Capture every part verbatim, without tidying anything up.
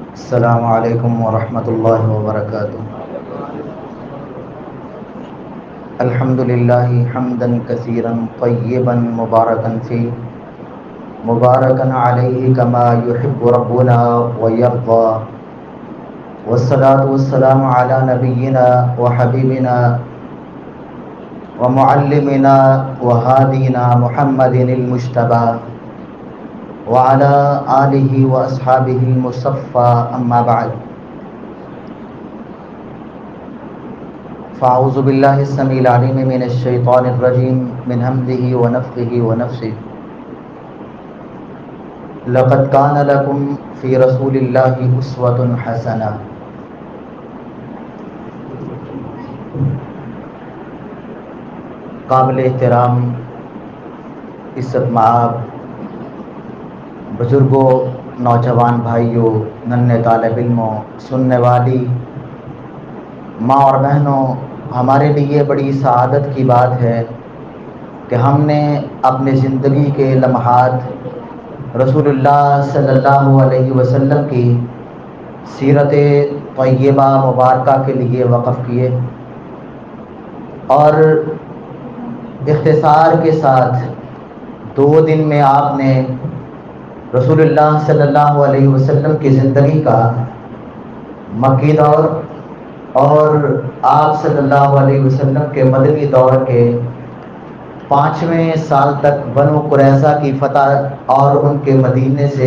السلام علیکم ورحمۃ اللہ وبرکاتہ۔ الحمد للہ حمدا کثیرا طیبا مبارکا فی مبارکا علیہ کما یحب ربنا ویرضى، والصلاة والسلام علی نبینا وحبیبنا ومعلمنا وہادینا محمد المجتبی وعلى آلہ واصحابہ المصطفى، اما بعد، فاعوذ باللہ السمیع العلیم من الشیطان الرجیم من ہمزہ ونفخہ ونفثہ۔ لقد کان لکم فی رسول اللہ اسوۃ حسنہ۔ قابل احترام عزت مآب بزرگوں، نوجوان بھائیوں، ننھے طالب علموں، سننے والی ماں اور بہنوں، ہمارے لیے بڑی سعادت کی بات ہے کہ ہم نے اپنے زندگی کے لمحات رسول اللہ صلی اللہ علیہ وسلم کی سیرت طیبہ مبارکہ کے لیے وقف کیے، اور اختصار کے ساتھ دو دن میں آپ نے رسول اللہ صلی اللہ علیہ وسلم کی زندگی کا مکی دور اور آپ صلی اللہ علیہ وسلم کے مدنی دور کے پانچویں سال تک بنو قریظہ کی فتح اور ان کے مدینے سے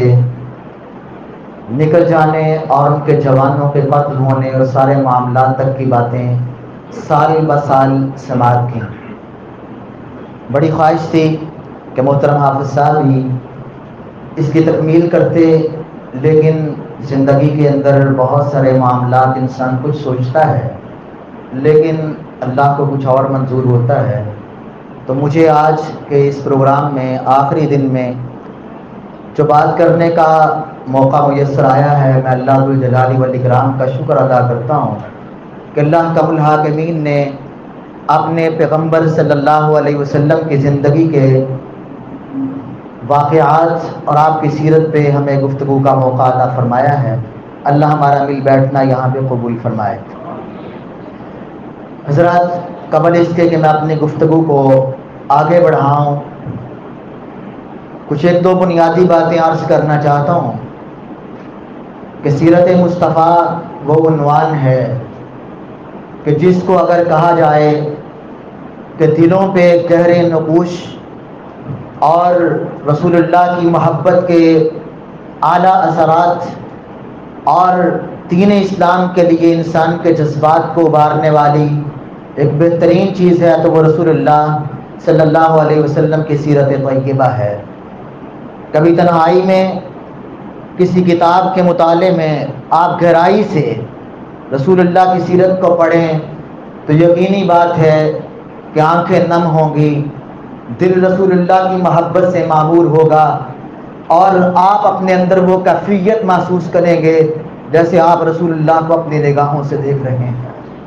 نکل جانے اور ان کے جوانوں کے قتل ہونے اور سارے معاملات تک کی باتیں سال بہ سال سماعت کی۔ بڑی خواہش تھی کہ محترم حافظ صاحب ہی اس کی تکمیل کرتے، لیکن زندگی کے اندر بہت سارے معاملات، انسان کچھ سوچتا ہے لیکن اللہ کو کچھ اور منظور ہوتا ہے۔ تو مجھے آج کے اس پروگرام میں آخری دن میں جو بات کرنے کا موقع میسر آیا ہے، میں اللہ ذوالجلال والاکرام کا شکر ادا کرتا ہوں کہ اللہ کم الحاکمین نے اپنے پیغمبر صلی اللہ علیہ وسلم کی زندگی کے واقعات اور آپ کی سیرت پہ ہمیں گفتگو کا موقع عطا فرمایا ہے۔ اللہ ہمارا مل بیٹھنا یہاں پہ قبول فرمائے۔ حضرات، قبل اس کے کہ میں اپنی گفتگو کو آگے بڑھاؤں، کچھ ایک دو بنیادی باتیں عرض کرنا چاہتا ہوں کہ سیرت مصطفیٰ وہ عنوان ہے کہ جس کو اگر کہا جائے کہ دلوں پہ گہرے نقوش اور رسول اللہ کی محبت کے اعلیٰ اثرات اور دین اسلام کے لیے انسان کے جذبات کو ابھارنے والی ایک بہترین چیز ہے تو وہ رسول اللہ صلی اللہ علیہ وسلم کی سیرت طیبہ ہے۔ کبھی تنہائی میں کسی کتاب کے مطالعے میں آپ گہرائی سے رسول اللہ کی سیرت کو پڑھیں تو یقینی بات ہے کہ آنکھیں نم ہوں گی، دل رسول اللہ کی محبت سے معمور ہوگا اور آپ اپنے اندر وہ کیفیت محسوس کریں گے جیسے آپ رسول اللہ کو اپنی نگاہوں سے دیکھ رہے ہیں۔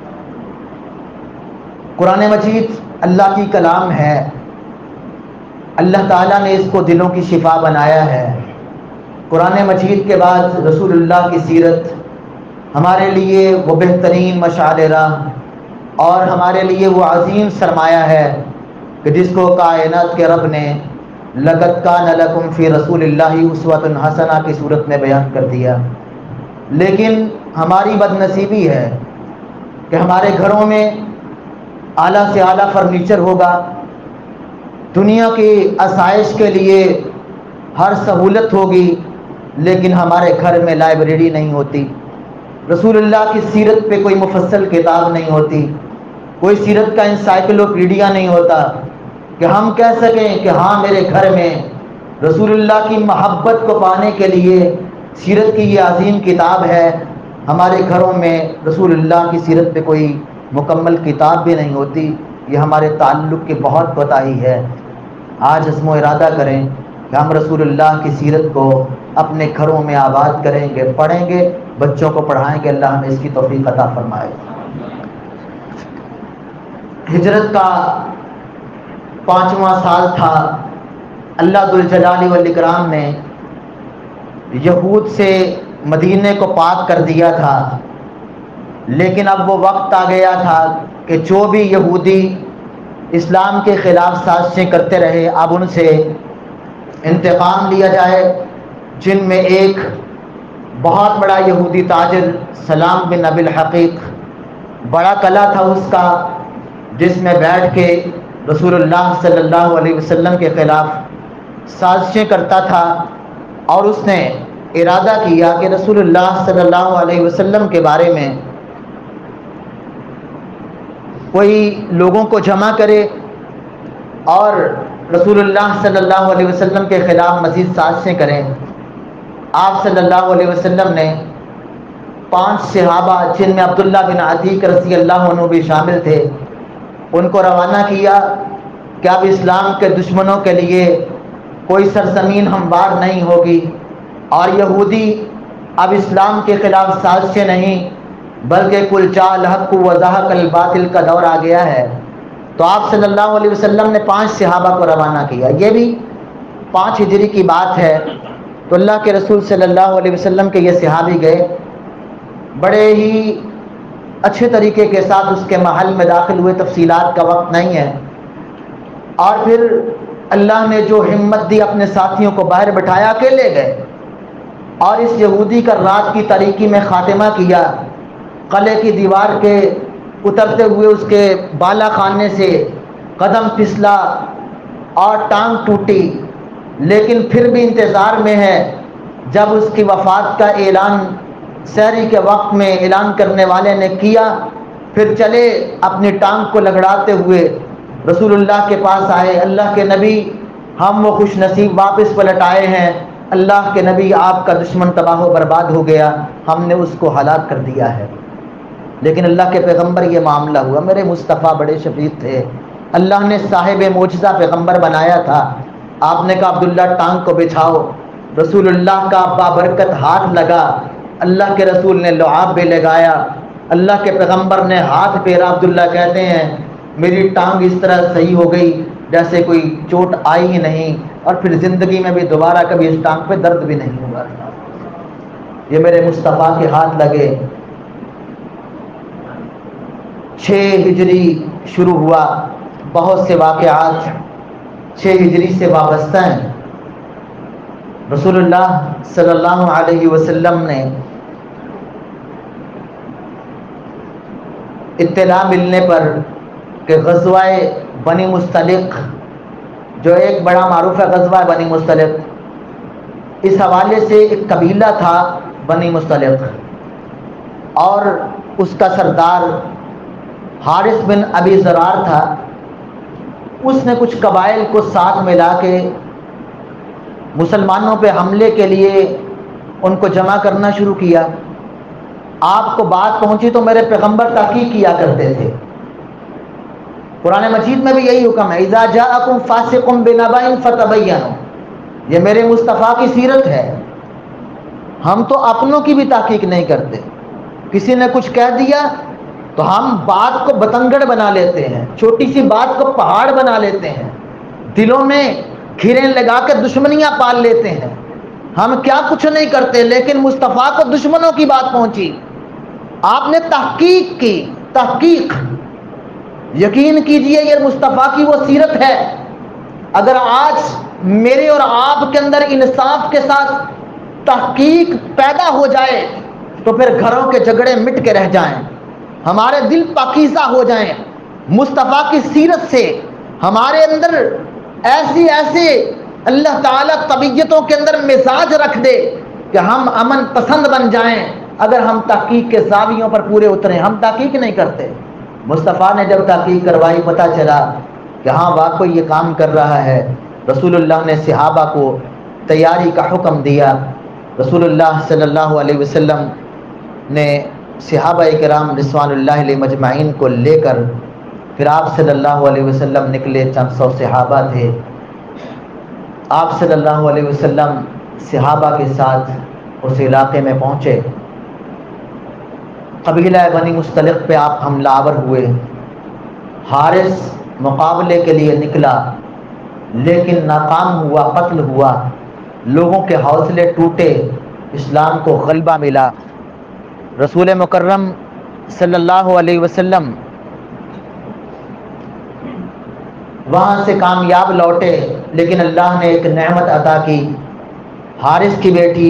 قرآن مجید اللہ کی کلام ہے، اللہ تعالیٰ نے اس کو دلوں کی شفا بنایا ہے۔ قرآن مجید کے بعد رسول اللہ کی سیرت ہمارے لیے وہ بہترین مشعل راہ اور ہمارے لیے وہ عظیم سرمایہ ہے کہ جس کو کائنات کے رب نے لقد کان لکم فی رسول اللہ اسوۃ حسنہ کی صورت میں بیان کر دیا۔ لیکن ہماری بد نصیبی ہے کہ ہمارے گھروں میں اعلیٰ سے اعلیٰ فرنیچر ہوگا، دنیا کی آسائش کے لیے ہر سہولت ہوگی، لیکن ہمارے گھر میں لائبریری نہیں ہوتی، رسول اللہ کی سیرت پہ کوئی مفصل کتاب نہیں ہوتی، کوئی سیرت کا انسائکلوپیڈیا نہیں ہوتا کہ ہم کہہ سکیں کہ ہاں میرے گھر میں رسول اللہ کی محبت کو پانے کے لیے سیرت کی یہ عظیم کتاب ہے۔ ہمارے گھروں میں رسول اللہ کی سیرت پہ کوئی مکمل کتاب بھی نہیں ہوتی، یہ ہمارے تعلق کی بہت کوتاہی ہے۔ آج عزم و ارادہ کریں کہ ہم رسول اللہ کی سیرت کو اپنے گھروں میں آباد کریں گے، پڑھیں گے، بچوں کو پڑھائیں گے، اللہ ہمیں اس کی توفیق عطا فرمائے۔ ہجرت کا پانچواں سال تھا، اللہ ذوالجلال والاکرام نے یہود سے مدینے کو پاک کر دیا تھا، لیکن اب وہ وقت آ گیا تھا کہ جو بھی یہودی اسلام کے خلاف سازشیں کرتے رہے اب ان سے انتقام لیا جائے، جن میں ایک بہت بڑا یہودی تاجر سلام بن ابی الحقیق، بڑا قلعہ تھا اس کا جس میں بیٹھ کے رسول اللہ صلی اللہ علیہ وسلم کے خلاف سازشیں کرتا تھا، اور اس نے ارادہ کیا کہ رسول اللہ صلی اللہ علیہ وسلم کے بارے میں کوئی لوگوں کو جمع کرے اور رسول اللہ صلی اللہ علیہ وسلم کے خلاف مزید سازشیں کریں۔ آپ صلی اللہ علیہ وسلم نے پانچ صحابہ جن میں عبداللہ بن عتیق رضی اللہ عنہ بھی شامل تھے ان کو روانہ کیا کہ اب اسلام کے دشمنوں کے لیے کوئی سرزمین ہموار نہیں ہوگی، اور یہودی اب اسلام کے خلاف سازشیں نہیں بلکہ کل جاء الحق وزہق الباطل کا دور آ گیا ہے۔ تو آپ صلی اللہ علیہ وسلم نے پانچ صحابہ کو روانہ کیا، یہ بھی پانچ ہجری کی بات ہے۔ تو اللہ کے رسول صلی اللہ علیہ وسلم کے یہ صحابی گئے، بڑے ہی اچھے طریقے کے ساتھ اس کے محل میں داخل ہوئے، تفصیلات کا وقت نہیں ہے، اور پھر اللہ نے جو ہمت دی اپنے ساتھیوں کو باہر بٹھایا، اکیلے گئے اور اس یہودی کا رات کی تاریکی میں خاتمہ کیا۔ قلعے کی دیوار کے اترتے ہوئے اس کے بالا خانے سے قدم پھسلا اور ٹانگ ٹوٹی، لیکن پھر بھی انتظار میں ہے۔ جب اس کی وفات کا اعلان سحری کے وقت میں اعلان کرنے والے نے کیا، پھر چلے اپنی ٹانگ کو لگڑاتے ہوئے رسول اللہ کے پاس آئے، اللہ کے نبی ہم وہ خوش نصیب واپس پلٹ آئے ہیں، اللہ کے نبی آپ کا دشمن تباہ و برباد ہو گیا، ہم نے اس کو ہلاک کر دیا ہے۔ لیکن اللہ کے پیغمبر یہ معاملہ ہوا، میرے مصطفیٰ بڑے شفیق تھے، اللہ نے صاحب معجزہ پیغمبر بنایا تھا۔ آپ نے کہا عبداللہ ٹانگ کو بچھاؤ، رسول اللہ کا بابرکت ہاتھ لگا، اللہ کے رسول نے لعاب بھی لگایا، اللہ کے پیغمبر نے ہاتھ پھیرا، عبداللہ کہتے ہیں میری ٹانگ اس طرح صحیح ہو گئی جیسے کوئی چوٹ آئی ہی نہیں، اور پھر زندگی میں بھی دوبارہ کبھی اس ٹانگ پہ درد بھی نہیں ہوا تھا۔ یہ میرے مصطفیٰ کے ہاتھ لگے۔ چھ ہجری شروع ہوا، بہت سے واقعات چھ ہجری سے وابستہ ہیں۔ رسول اللہ صلی اللہ علیہ وسلم نے اطلاع ملنے پر کہ غزوہ بنی مصطلق، جو ایک بڑا معروف ہے غزوہ بنی مصطلق، اس حوالے سے ایک قبیلہ تھا بنی مصطلق، اور اس کا سردار حارث بن ابی زرار تھا۔ اس نے کچھ قبائل کو ساتھ ملا کے مسلمانوں پہ حملے کے لیے ان کو جمع کرنا شروع کیا۔ آپ کو بات پہنچی تو میرے پیغمبر تحقیق کیا کرتے تھے۔ قرآن مجید میں بھی یہی حکم ہے، اذا جاءکم فاسق بنبأ فتبینوا، یہ میرے مصطفیٰ کی سیرت ہے۔ ہم تو اپنوں کی بھی تحقیق نہیں کرتے، کسی نے کچھ کہہ دیا تو ہم بات کو بتنگڑ بنا لیتے ہیں، چھوٹی سی بات کو پہاڑ بنا لیتے ہیں، دلوں میں کھیریں لگا کے دشمنیاں پال لیتے ہیں۔ ہم کیا کچھ نہیں کرتے، لیکن مصطفیٰ کو دشمنوں کی بات پہنچی، آپ نے تحقیق کی۔ تحقیق یقین کیجئے یہ مصطفیٰ کی وہ سیرت ہے۔ اگر آج میرے اور آپ کے اندر انصاف کے ساتھ تحقیق پیدا ہو جائے تو پھر گھروں کے جھگڑے مٹ کے رہ جائیں، ہمارے دل پاکیزہ ہو جائیں، مصطفیٰ کی سیرت سے ہمارے اندر ایسی ایسے اللہ تعالیٰ طبیعتوں کے اندر مزاج رکھ دے کہ ہم امن پسند بن جائیں، اگر ہم تحقیق کے زاویوں پر پورے اتریں۔ ہم تحقیق نہیں کرتے۔ مصطفیٰ نے جب تحقیق کروائی، پتہ چلا کہ ہاں واقعی یہ کام کر رہا ہے۔ رسول اللہ نے صحابہ کو تیاری کا حکم دیا۔ رسول اللہ صلی اللہ علیہ وسلم نے صحابہ کرام رضوان اللہ علیہ مجمعین کو لے کر پھر آپ صلی اللہ علیہ وسلم نکلے۔ چند سو صحابہ تھے۔ آپ صلی اللہ علیہ وسلم صحابہ کے ساتھ اس علاقے میں پہنچے۔ قبیلہ بنی مصطلق پہ آپ حملہ آور ہوئے۔ حارث مقابلے کے لیے نکلا لیکن ناکام ہوا، قتل ہوا۔ لوگوں کے حوصلے ٹوٹے، اسلام کو غلبہ ملا. رسول مکرم صلی اللہ علیہ وسلم وہاں سے کامیاب لوٹے، لیکن اللہ نے ایک نعمت عطا کی. حارث کی بیٹی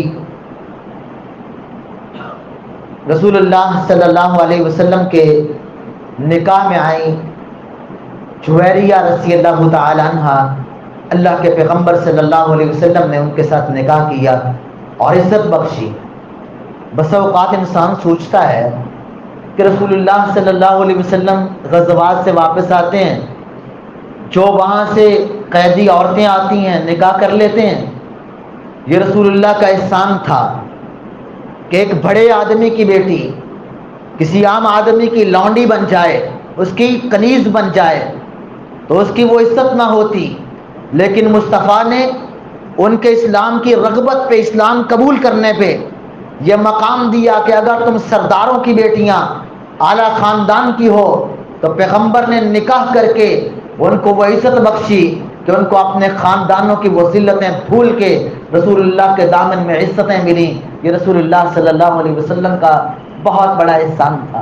رسول اللہ صلی اللہ علیہ وسلم کے نکاح میں آئیں. جویریہ رضی اللہ تعالی عنہ، اللہ کے پیغمبر صلی اللہ علیہ وسلم نے ان کے ساتھ نکاح کیا اور عزت بخشی. بس اوقات انسان سوچتا ہے کہ رسول اللہ صلی اللہ علیہ وسلم غزوات سے واپس آتے ہیں، جو وہاں سے قیدی عورتیں آتی ہیں نکاح کر لیتے ہیں. یہ رسول اللہ کا احسان تھا کہ ایک بڑے آدمی کی بیٹی کسی عام آدمی کی لونڈی بن جائے، اس کی کنیز بن جائے تو اس کی وہ عزت نہ ہوتی، لیکن مصطفیٰ نے ان کے اسلام کی رغبت پہ، اسلام قبول کرنے پہ یہ مقام دیا کہ اگر تم سرداروں کی بیٹیاں اعلیٰ خاندان کی ہو تو پیغمبر نے نکاح کر کے ان کو وہ عزت بخشی کہ ان کو اپنے خاندانوں کی وہ ذلتیں بھول کے رسول اللہ کے دامن میں عزتیں ملیں. یہ رسول اللہ صلی اللہ علیہ وسلم کا بہت بڑا احسان تھا.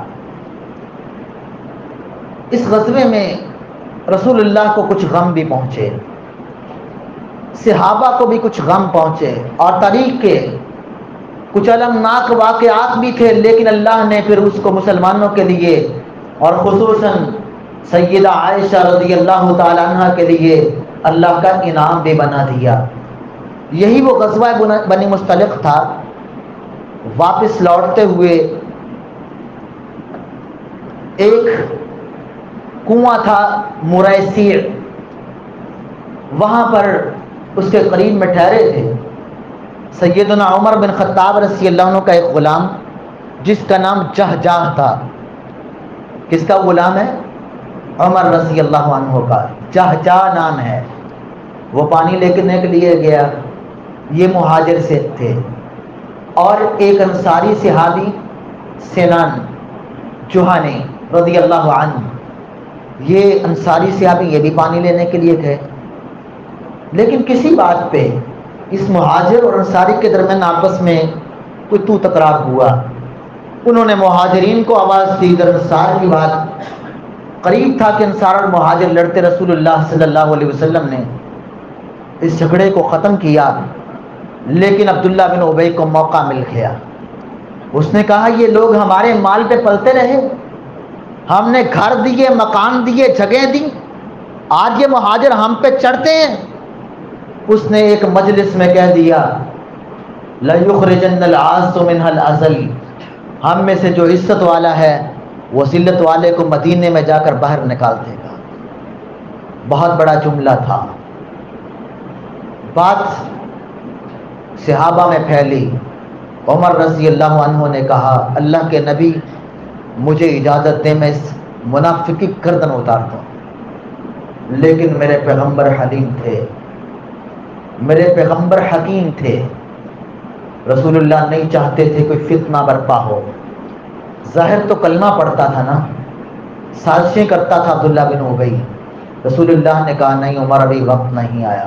اس غزوے میں رسول اللہ کو کچھ غم بھی پہنچے، صحابہ کو بھی کچھ غم پہنچے، اور طریق کے کچھ المناک واقعات بھی تھے، لیکن اللہ نے پھر اس کو مسلمانوں کے لیے اور خصوصاً سیدہ عائشہ رضی اللہ تعالی عنہ کے لیے اللہ کا انعام بھی بنا دیا. یہی وہ غزوہ بنی مصطلق تھا. واپس لوٹتے ہوئے ایک کنواں تھا مریسیع، وہاں پر اس کے قریب میں ٹھہرے تھے. سیدنا عمر بن خطاب رضی اللہ عنہ کا ایک غلام جس کا نام جہجاہ تھا. کس کا غلام ہے؟ عمر رضی اللہ عنہ کا. جہجاہ نام ہے. وہ پانی لینے کے لیے گیا. یہ مہاجر سے تھے. اور ایک انصاری صحابی سنان جوہانی رضی اللہ عنہ، یہ انصاری صحابی یہ بھی پانی لینے کے لیے گئے. لیکن کسی بات پہ اس مہاجر اور انصاری کے درمیان آپس میں کوئی تو تکرار ہوا. انہوں نے مہاجرین کو آواز دی. در انصار کی بات قریب تھا کہ انصار اور مہاجر لڑتے. رسول اللہ صلی اللہ علیہ وسلم نے اس جھگڑے کو ختم کیا، لیکن عبداللہ بن ابی کو موقع مل گیا. اس نے کہا یہ لوگ ہمارے مال پہ پلتے رہے، ہم نے گھر دیے، مکان دیے، جگہیں دی، آج یہ مہاجر ہم پہ چڑھتے ہیں. اس نے ایک مجلس میں کہہ دیا لَيُخْرِجَنَّ الْعَازُّ مِنْهَا الْأَذَلِ، ہم میں سے جو عزت والا ہے وہ ذلت والے کو مدینے میں جا کر باہر نکال دے گا. بہت بڑا جملہ تھا. بات صحابہ میں پھیلی. عمر رضی اللہ عنہ نے کہا اللہ کے نبی مجھے اجازت دیں میں اس منافق کی گردن اتارتا ہوں. لیکن میرے پیغمبر حلیم تھے، میرے پیغمبر حکیم تھے. رسول اللہ نہیں چاہتے تھے کوئی فتنہ برپا ہو. ظاہر تو کلمہ پڑھتا تھا نا، سازشیں کرتا تھا عبداللہ بن ابی. رسول اللہ نے کہا نہیں عمر ابھی وقت نہیں آیا.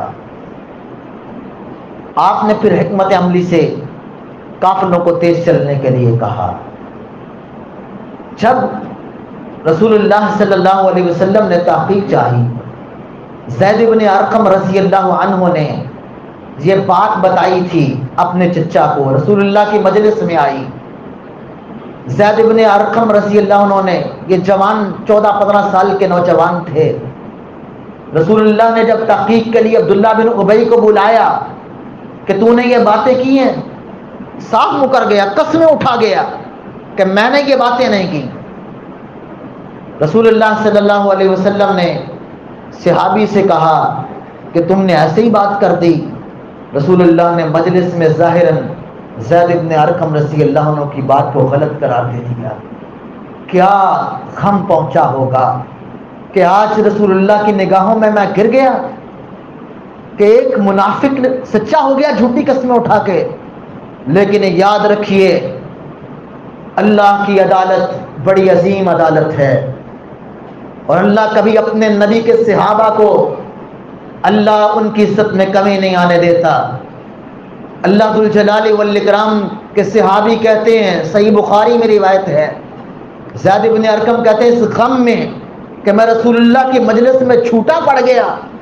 آپ نے پھر حکمت عملی سے قافلوں کو تیز چلنے کے لیے کہا. جب رسول اللہ صلی اللہ علیہ وسلم نے تحقیق چاہی، زید بن ارقم رضی اللہ عنہ نے یہ بات بتائی تھی اپنے چچا کو. رسول اللہ کی مجلس میں آئی. زید بن ارقم رضی اللہ عنہ نے، یہ جوان چودہ پندرہ سال کے نوجوان تھے. رسول اللہ نے جب تحقیق کے لیے عبداللہ بن ابی کو بلایا کہ تو نے یہ باتیں کی ہیں، صاف مکر گیا، قسمیں اٹھا گیا کہ میں نے یہ باتیں نہیں کی. رسول اللہ صلی اللہ علیہ وسلم نے صحابی سے کہا کہ تم نے ایسے ہی بات کر دی. رسول اللہ نے مجلس میں ظاہراً زید بن ارقم رضی اللہ عنہ کی بات کو غلط قرار دے دیا. کیا غم پہنچا ہوگا کہ آج رسول اللہ کی نگاہوں میں میں گر گیا کہ ایک منافق سچا ہو گیا جھوٹی قسمیں اٹھا کے. لیکن یاد رکھیے اللہ کی عدالت بڑی عظیم عدالت ہے، اور اللہ کبھی اپنے نبی کے صحابہ کو، اللہ ان کی عزت میں کمی نہیں آنے دیتا. اللہ ذو الجلال والاکرام کے صحابی کہتے ہیں، صحیح بخاری میں روایت ہے، زید بن ارقم کہتے ہیں اس غم میں کہ میں رسول اللہ کی مجلس میں چھوٹا پڑ گیا،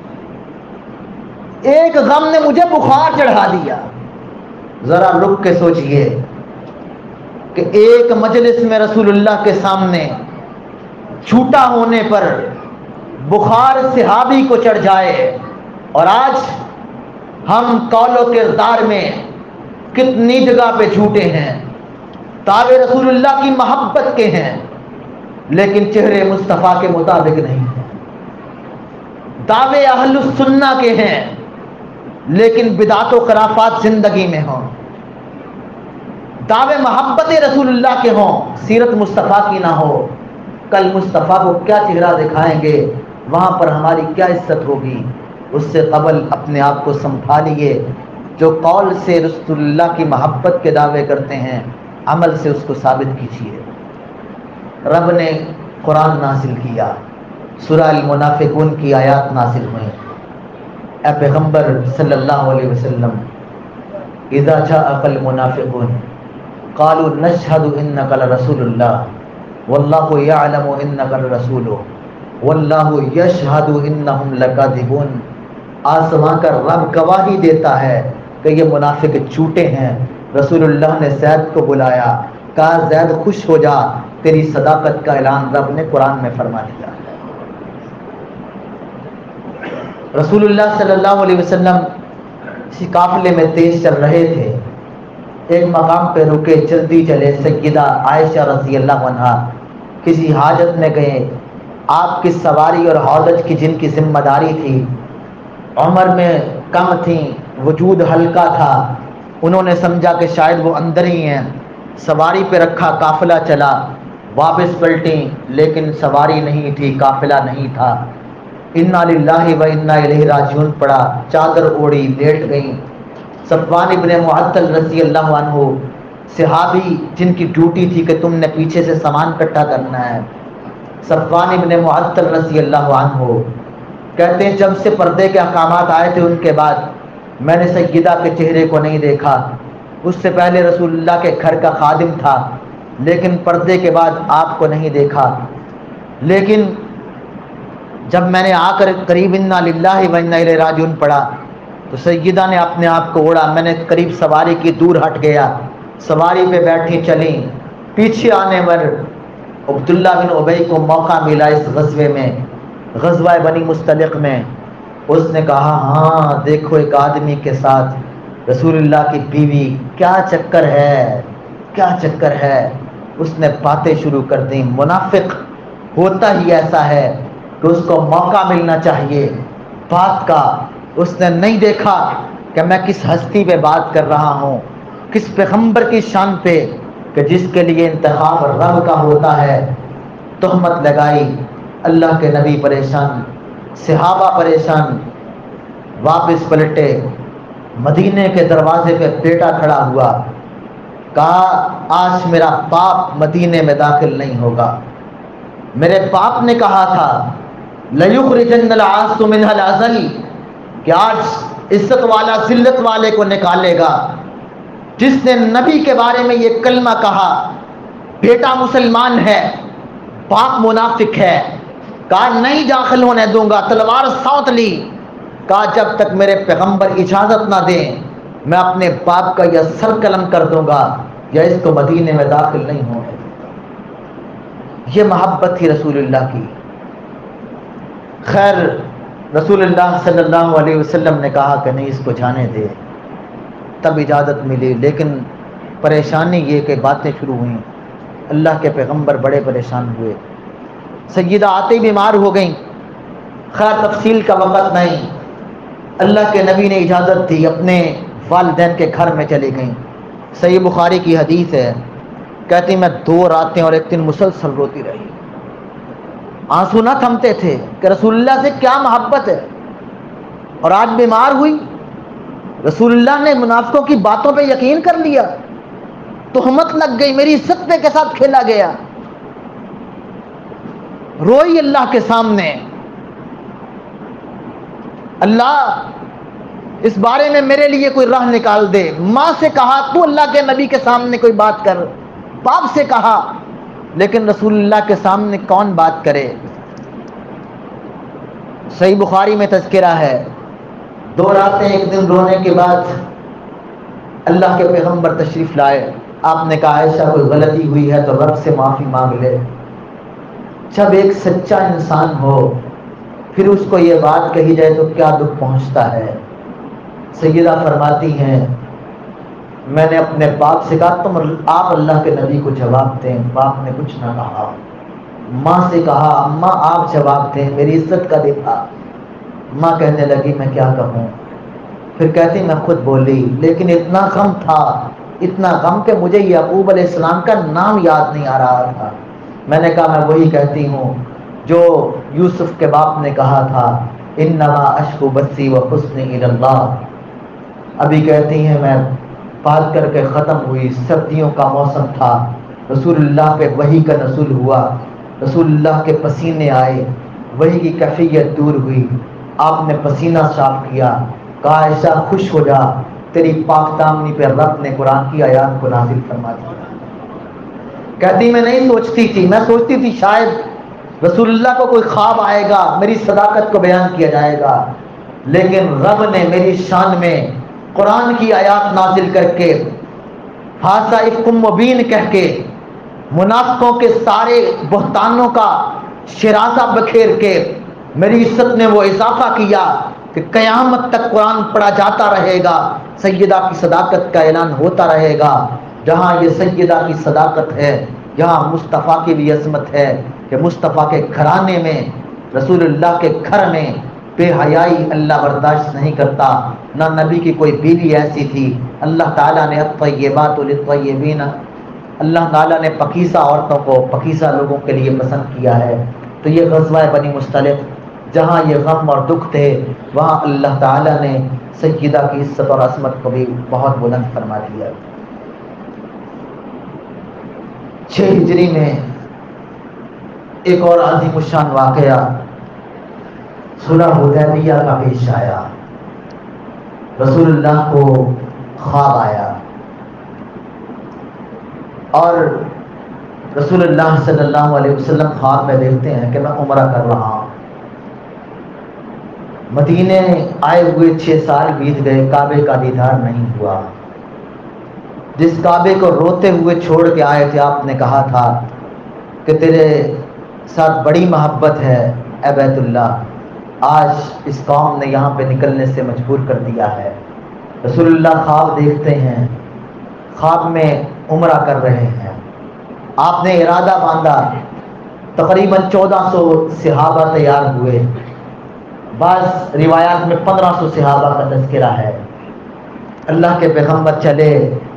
ایک غم نے مجھے بخار چڑھا دیا۔ ذرا رک کے سوچئے کہ ایک مجلس میں رسول اللہ کے سامنے چھوٹا ہونے پر بخار صحابی کو چڑھ جائے، اور آج ہم قول و کردار میں کتنی جگہ پہ جھوٹے ہیں، تابع رسول اللہ کی محبت کے ہیں لیکن چہرے مصطفیٰ کے مطابق نہیں ہیں، دعوے اہل السنہ کے ہیں لیکن بدعت و خرافات زندگی میں ہوں، دعوے محبت رسول اللہ کے ہوں، سیرت مصطفیٰ کی نہ ہو، کل مصطفیٰ کو کیا چہرہ دکھائیں گے، وہاں پر ہماری کیا عزت ہوگی؟ اس سے قبل اپنے آپ کو سنبھالیے، جو قول سے رسول اللہ کی محبت کے دعوے کرتے ہیں عمل سے اس کو ثابت کیجیے۔ رب نے قرآن نازل کیا، سورہ المنافقون کی آیات نازل ہوئیں۔ اے پیغمبر صلی اللہ علیہ وسلم، اذا جاءك المنافقون قالوا نشهد انك لرسول الله والله يعلم انك لرسول والله يشهد انهم لكاذبون۔ آسمان کا رب گواہی دیتا ہے کہ یہ منافق جھوٹے ہیں۔ رسول اللہ نے زید کو بلایا، کہا زید خوش ہو جا، تیری صداقت کا اعلان رب نے قرآن میں فرما دیا۔ رسول اللہ صلی اللہ علیہ وسلم اسی قافلے میں تیز چل رہے تھے، ایک مقام پہ رکے، جلدی چلے۔ سیدہ عائشہ رضی اللہ عنہا کسی حاجت میں گئے، آپ کی سواری اور حوض کی جن کی ذمہ داری تھی عمر میں کم تھی، وجود ہلکا تھا، انہوں نے سمجھا کہ شاید وہ اندر ہی ہیں، سواری پہ رکھا، قافلہ چلا، واپس پلٹیں لیکن سواری نہیں تھی، قافلہ نہیں تھا۔ انا للہ و انا الیہ راجعون پڑا، چادر اوڑی، لیٹ گئیں۔ صفوان ابن معطل رضی اللہ عنہ صحابی جن کی ڈیوٹی تھی کہ تم نے پیچھے سے سامان اکٹھا کرنا ہے، صفوان ابن معطل رضی اللہ عنہ کہتے ہیں جب سے پردے کے احکامات آئے تھے ان کے بعد میں نے سیدہ کے چہرے کو نہیں دیکھا۔ اس سے پہلے رسول اللہ کے گھر کا خادم تھا لیکن پردے کے بعد آپ کو نہیں دیکھا، لیکن جب میں نے آ کر قریب انا للہ و انا الیہ راجعون پڑھا تو سیدہ نے اپنے آپ کو اوڑا، میں نے قریب سواری کی، دور ہٹ گیا، سواری پہ بیٹھی چلیں۔ پیچھے آنے پر عبداللہ بن ابی کو موقع ملا اس غزوے میں، غزوہ بنی مستلق میں۔ اس نے کہا ہاں دیکھو ایک آدمی کے ساتھ رسول اللہ کی بیوی، کیا چکر ہے کیا چکر ہے۔ اس نے باتیں شروع کر دیں۔ منافق ہوتا ہی ایسا ہے کہ اس کو موقع ملنا چاہیے بات کا۔ اس نے نہیں دیکھا کہ میں کس ہستی پہ بات کر رہا ہوں، کس پیغمبر کی شان پہ کہ جس کے لیے انتخاب رب کا ہوتا ہے۔ تہمت لگائی، اللہ کے نبی پریشان، صحابہ پریشان، واپس پلٹے۔ مدینے کے دروازے پہ بیٹا کھڑا ہوا، کہا آج میرا باپ مدینے میں داخل نہیں ہوگا۔ میرے باپ نے کہا تھا لَيُخْرِجَنَّ الْعَازُّ مِنْهَا الْأَذَلِ، کہ آج عزت والا ذلت والے کو نکالے گا۔ جس نے نبی کے بارے میں یہ کلمہ کہا، بیٹا مسلمان ہے، باپ منافق ہے، کہا نہیں داخل ہونے دوں گا، تلوار سونت لی، کہا جب تک میرے پیغمبر اجازت نہ دیں میں اپنے باپ کا یہ سر قلم کر دوں گا یا اس کو مدینے میں داخل نہیں ہونے دوں گا۔ یہ محبت تھی رسول اللہ کی۔ خیر رسول اللہ صلی اللہ علیہ وسلم نے کہا کہ نہیں اس کو جانے دے، تب اجازت ملی۔ لیکن پریشانی یہ کہ باتیں شروع ہوئیں، اللہ کے پیغمبر بڑے پریشان ہوئے، سیدہ آتے بیمار ہو گئیں۔ خیر تفصیل کا وقت نہیں، اللہ کے نبی نے اجازت دی، اپنے والدین کے گھر میں چلی گئیں۔ صحیح بخاری کی حدیث ہے، کہتی میں دو راتیں اور ایک دن مسلسل روتی رہی، آنسو نہ تھمتے تھے کہ رسول اللہ سے کیا محبت ہے، اور آج بیمار ہوئی، رسول اللہ نے منافقوں کی باتوں پہ یقین کر لیا، تہمت لگ گئی، میری عزت پہ کے ساتھ کھیلا گیا، روئی اللہ کے سامنے۔ اللہ اس بارے میں میرے لیے کوئی راہ نکال دے۔ ماں سے کہا تو اللہ کے نبی کے سامنے کوئی بات کر، باپ سے کہا، لیکن رسول اللہ کے سامنے کون بات کرے؟ صحیح بخاری میں تذکرہ ہے، دو راتیں ایک دن رونے کے بعد اللہ کے پیغمبر تشریف لائے۔ آپ نے کہا عائشہ کوئی غلطی ہوئی ہے تو رب سے معافی مانگ لے۔ جب ایک سچا انسان ہو پھر اس کو یہ بات کہی جائے تو کیا دکھ پہنچتا ہے۔ سیدہ فرماتی ہیں میں نے اپنے باپ سے کہا تم آپ اللہ کے نبی کو جواب دیں، باپ نے کچھ نہ کہا۔ ماں سے کہا اماں آپ جواب دیں، میری عزت کا دکھا۔ ماں کہنے لگی میں کیا کہوں، پھر کہتی میں خود بولی، لیکن اتنا غم تھا، اتنا غم کہ مجھے یعقوب علیہ السلام کا نام یاد نہیں آ رہا تھا۔ میں نے کہا میں وہی کہتی ہوں جو یوسف کے باپ نے کہا تھا، انما اشکو بثی وحزنی الی اللہ۔ ابھی کہتی ہیں میں بات کر کے ختم ہوئی، سردیوں کا موسم تھا، رسول اللہ پہ وحی کا نزول ہوا، رسول اللہ کے پسینے آئے، وحی کی کیفیت دور ہوئی، آپ نے پسینہ صاف کیا، کہا عائشہ خوش ہو جا، تیری پاک دامنی پہ رب نے قرآن کی آیات کو نازل فرما دیا۔ کہتی میں نہیں سوچتی تھی، میں سوچتی تھی شاید رسول اللہ کو کوئی خواب آئے گا، میری صداقت کو بیان کیا جائے گا، لیکن رب نے میری شان میں قرآن کی آیات نازل کر کے حاذا افکم مبین کہہ کے منافقوں کے سارے بہتانوں کا شرازہ بکھیر کے میری عزت نے وہ اضافہ کیا کہ قیامت تک قرآن پڑھا جاتا رہے گا، سیدہ کی صداقت کا اعلان ہوتا رہے گا۔ جہاں یہ سیدہ کی صداقت ہے یہاں مصطفیٰ کی بھی عظمت ہے کہ مصطفیٰ کے گھرانے میں، رسول اللہ کے گھر میں بے حیائی اللہ برداشت نہیں کرتا۔ نہ نبی کی کوئی بیوی ایسی تھی، اللہ تعالیٰ نے الطیبات للطیبین، اللہ تعالیٰ نے پکیزہ عورتوں کو پکیزہ لوگوں کے لیے پسند کیا ہے۔ تو یہ غزوہ بنی مصطلق جہاں یہ غم اور دکھ تھے وہاں اللہ تعالیٰ نے سیدہ کی عزت اور عظمت کو بھی بہت بلند فرما دیا۔ چھ ہجری میں ایک اور عظیم الشان واقعہ صلح حدیبیہ کا پیش آیا۔ رسول اللہ کو خواب آیا اور رسول اللہ صلی اللہ علیہ وسلم خواب میں دیکھتے ہیں کہ میں عمرہ کر رہا ہوں۔ مدینے آئے ہوئے چھ سال بیت گئے، کعبے کا دیدار نہیں ہوا۔ جس کعبے کو روتے ہوئے چھوڑ کے آئے تھے آپ نے کہا تھا کہ تیرے ساتھ بڑی محبت ہے اے بیت اللہ، آج اس قوم نے یہاں پہ نکلنے سے مجبور کر دیا ہے۔ رسول اللہ خواب دیکھتے ہیں، خواب میں عمرہ کر رہے ہیں، آپ نے ارادہ باندھا، تقریباً چودہ سو صحابہ تیار ہوئے، بعض روایات میں پندرہ سو صحابہ کا تذکرہ ہے۔ اللہ کے پیغمبر چلے،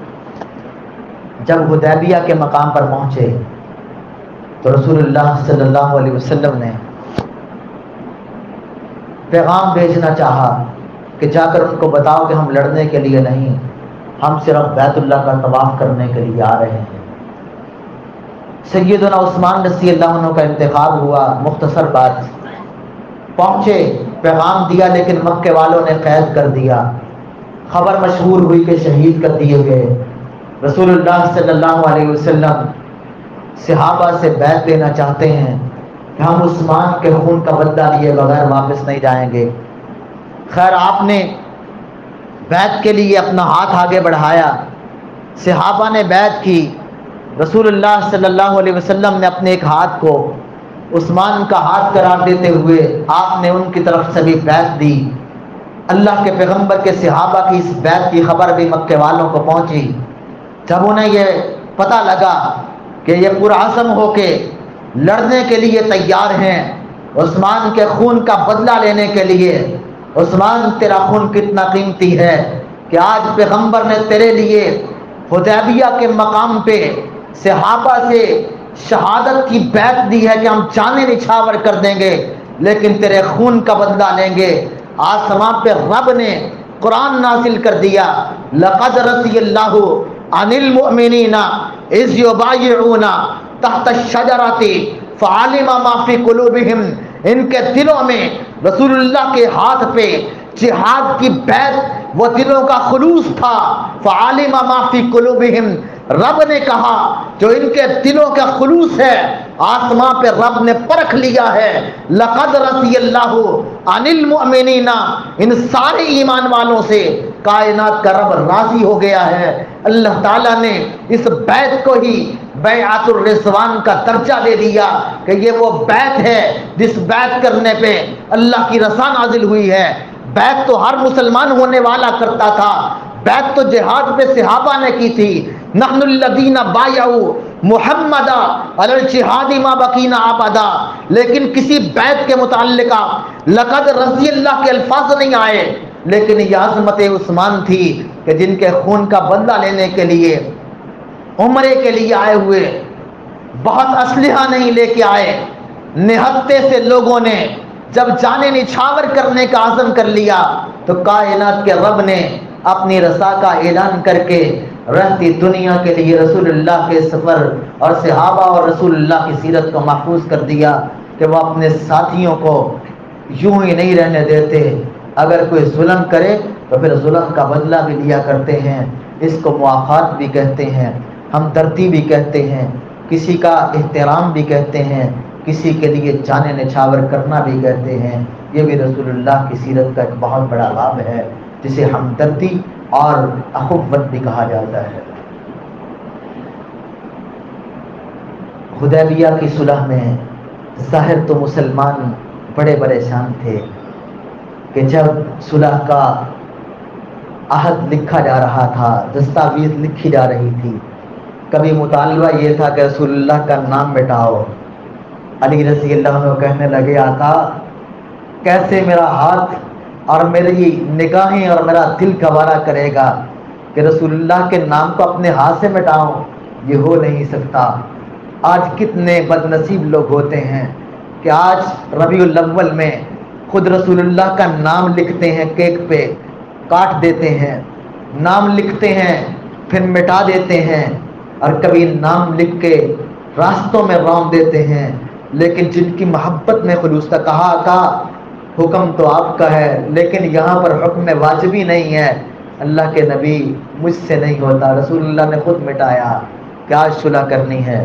جب حدیبیہ کے مقام پر پہنچے تو رسول اللہ صلی اللہ علیہ وسلم نے پیغام بھیجنا چاہا کہ جا کر ان کو بتاؤ کہ ہم لڑنے کے لیے نہیں، ہم صرف بیت اللہ کا طواف کرنے کے لیے آ رہے ہیں۔ سیدنا عثمان رضی اللہ عنہ کا انتخاب ہوا، مختصر بات، پہنچے، پیغام دیا، لیکن مکے والوں نے قید کر دیا، خبر مشہور ہوئی کہ شہید کر دیے گئے۔ رسول اللہ صلی اللہ علیہ وسلم صحابہ سے بیعت لینا چاہتے ہیں کہ ہم عثمان کے خون کا بدلہ لیے بغیر واپس نہیں جائیں گے۔ خیر آپ نے بیعت کے لیے اپنا ہاتھ آگے بڑھایا، صحابہ نے بیعت کی، رسول اللہ صلی اللہ علیہ وسلم نے اپنے ایک ہاتھ کو عثمان کا ہاتھ قرار دیتے ہوئے آپ نے ان کی طرف سے بھی بیعت دی۔ اللہ کے پیغمبر کے صحابہ کی اس بیعت کی خبر بھی مکے والوں کو پہنچی۔ جب انہیں یہ پتہ لگا کہ یہ پرعزم ہو کے لڑنے کے لیے تیار ہیں، عثمان کے خون کا بدلہ لینے کے لیے، عثمان تیرا خون کتنا قیمتی ہے کہ آج پیغمبر نے تیرے لیے حدیبیہ کے مقام پہ صحابہ سے شہادت کی بیعت دی ہے کہ ہم جانیں نچھاور کر دیں گے لیکن تیرے خون کا بدلہ لیں گے۔ آسمان پہ رب نے قرآن نازل کر دیا، لقد رضی اللہ عن المؤمنین اذ یبایعون تحت الشجرۃ فعلم ما فی قلوبہم، ان کے دلوں میں رسول اللہ کے ہاتھ پہ جہاد کی بیعت وہ دلوں کا خلوص تھا۔ فعلم ما فی قلوبہم، رب نے کہا جو ان کے دلوں کا خلوص ہے آسمان پہ رب نے پرکھ لیا ہے۔ لقد رضی اللہ عن المؤمنین، ان سارے ایمان والوں سے کائنات کا رب راضی ہو گیا ہے۔ اللہ تعالیٰ نے اس بیعت کو ہی بیعت الرضوان کا درجہ دے دیا کہ یہ وہ بیعت ہے جس بیعت کرنے پہ اللہ کی رضا نازل ہوئی ہے۔ بیعت تو ہر مسلمان ہونے والا کرتا تھا، بیعت تو جہاد پہ صحابہ نے کی تھی۔ نحن الذین بایعوا محمد علی الجہاد ما بقینا ابدا، لیکن کسی بیعت کے متعلقہ لقد رضی اللہ کے الفاظ نہیں آئے، لیکن یہ عظمت عثمان تھی کہ جن کے خون کا بدلہ لینے کے لیے عمرے کے لیے آئے ہوئے، بہت اسلحہ نہیں لے کے آئے، نہتے سے لوگوں نے جب جانیں نچھاور کرنے کا عزم کر لیا تو کائنات کے رب نے اپنی رضا کا اعلان کر کے رہتی دنیا کے لیے رسول اللہ کے سفر اور صحابہ اور رسول اللہ کی سیرت کو محفوظ کر دیا کہ وہ اپنے ساتھیوں کو یوں ہی نہیں رہنے دیتے، اگر کوئی ظلم کرے تو پھر ظلم کا بدلہ بھی لیا کرتے ہیں۔ اس کو موافات بھی کہتے ہیں، ہمدردی بھی کہتے ہیں، کسی کا احترام بھی کہتے ہیں، کسی کے لیے جانے نچھاور کرنا بھی کہتے ہیں۔ یہ بھی رسول اللہ کی سیرت کا ایک بہت بڑا باب ہے جسے ہمدردی اور اخوت بھی کہا جاتا ہے۔ حدیبیہ کی صلح میں ظاہر تو مسلمان بڑے پریشان تھے کہ جب صلح کا عہد لکھا جا رہا تھا، دستاویز لکھی جا رہی تھی، کبھی مطالبہ یہ تھا کہ رسول اللہ کا نام مٹاؤ۔ علی رضی اللہ عنہ کہنے لگے آقا کیسے میرا ہاتھ اور میری نگاہیں اور میرا دل گوارا کرے گا کہ رسول اللہ کے نام کو اپنے ہاتھ سے مٹاؤں، یہ ہو نہیں سکتا۔ آج کتنے بد نصیب لوگ ہوتے ہیں کہ آج ربیع الاول میں خود رسول اللہ کا نام لکھتے ہیں، کیک پہ کاٹ دیتے ہیں، نام لکھتے ہیں پھر مٹا دیتے ہیں، اور کبھی نام لکھ کے راستوں میں رون دیتے ہیں، لیکن جن کی محبت میں خلوص تھا کہا کا حکم تو آپ کا ہے لیکن یہاں پر حکم واجبی نہیں ہے، اللہ کے نبی مجھ سے نہیں ہوتا، رسول اللہ نے خود مٹایا، کیا صلح کرنی ہے۔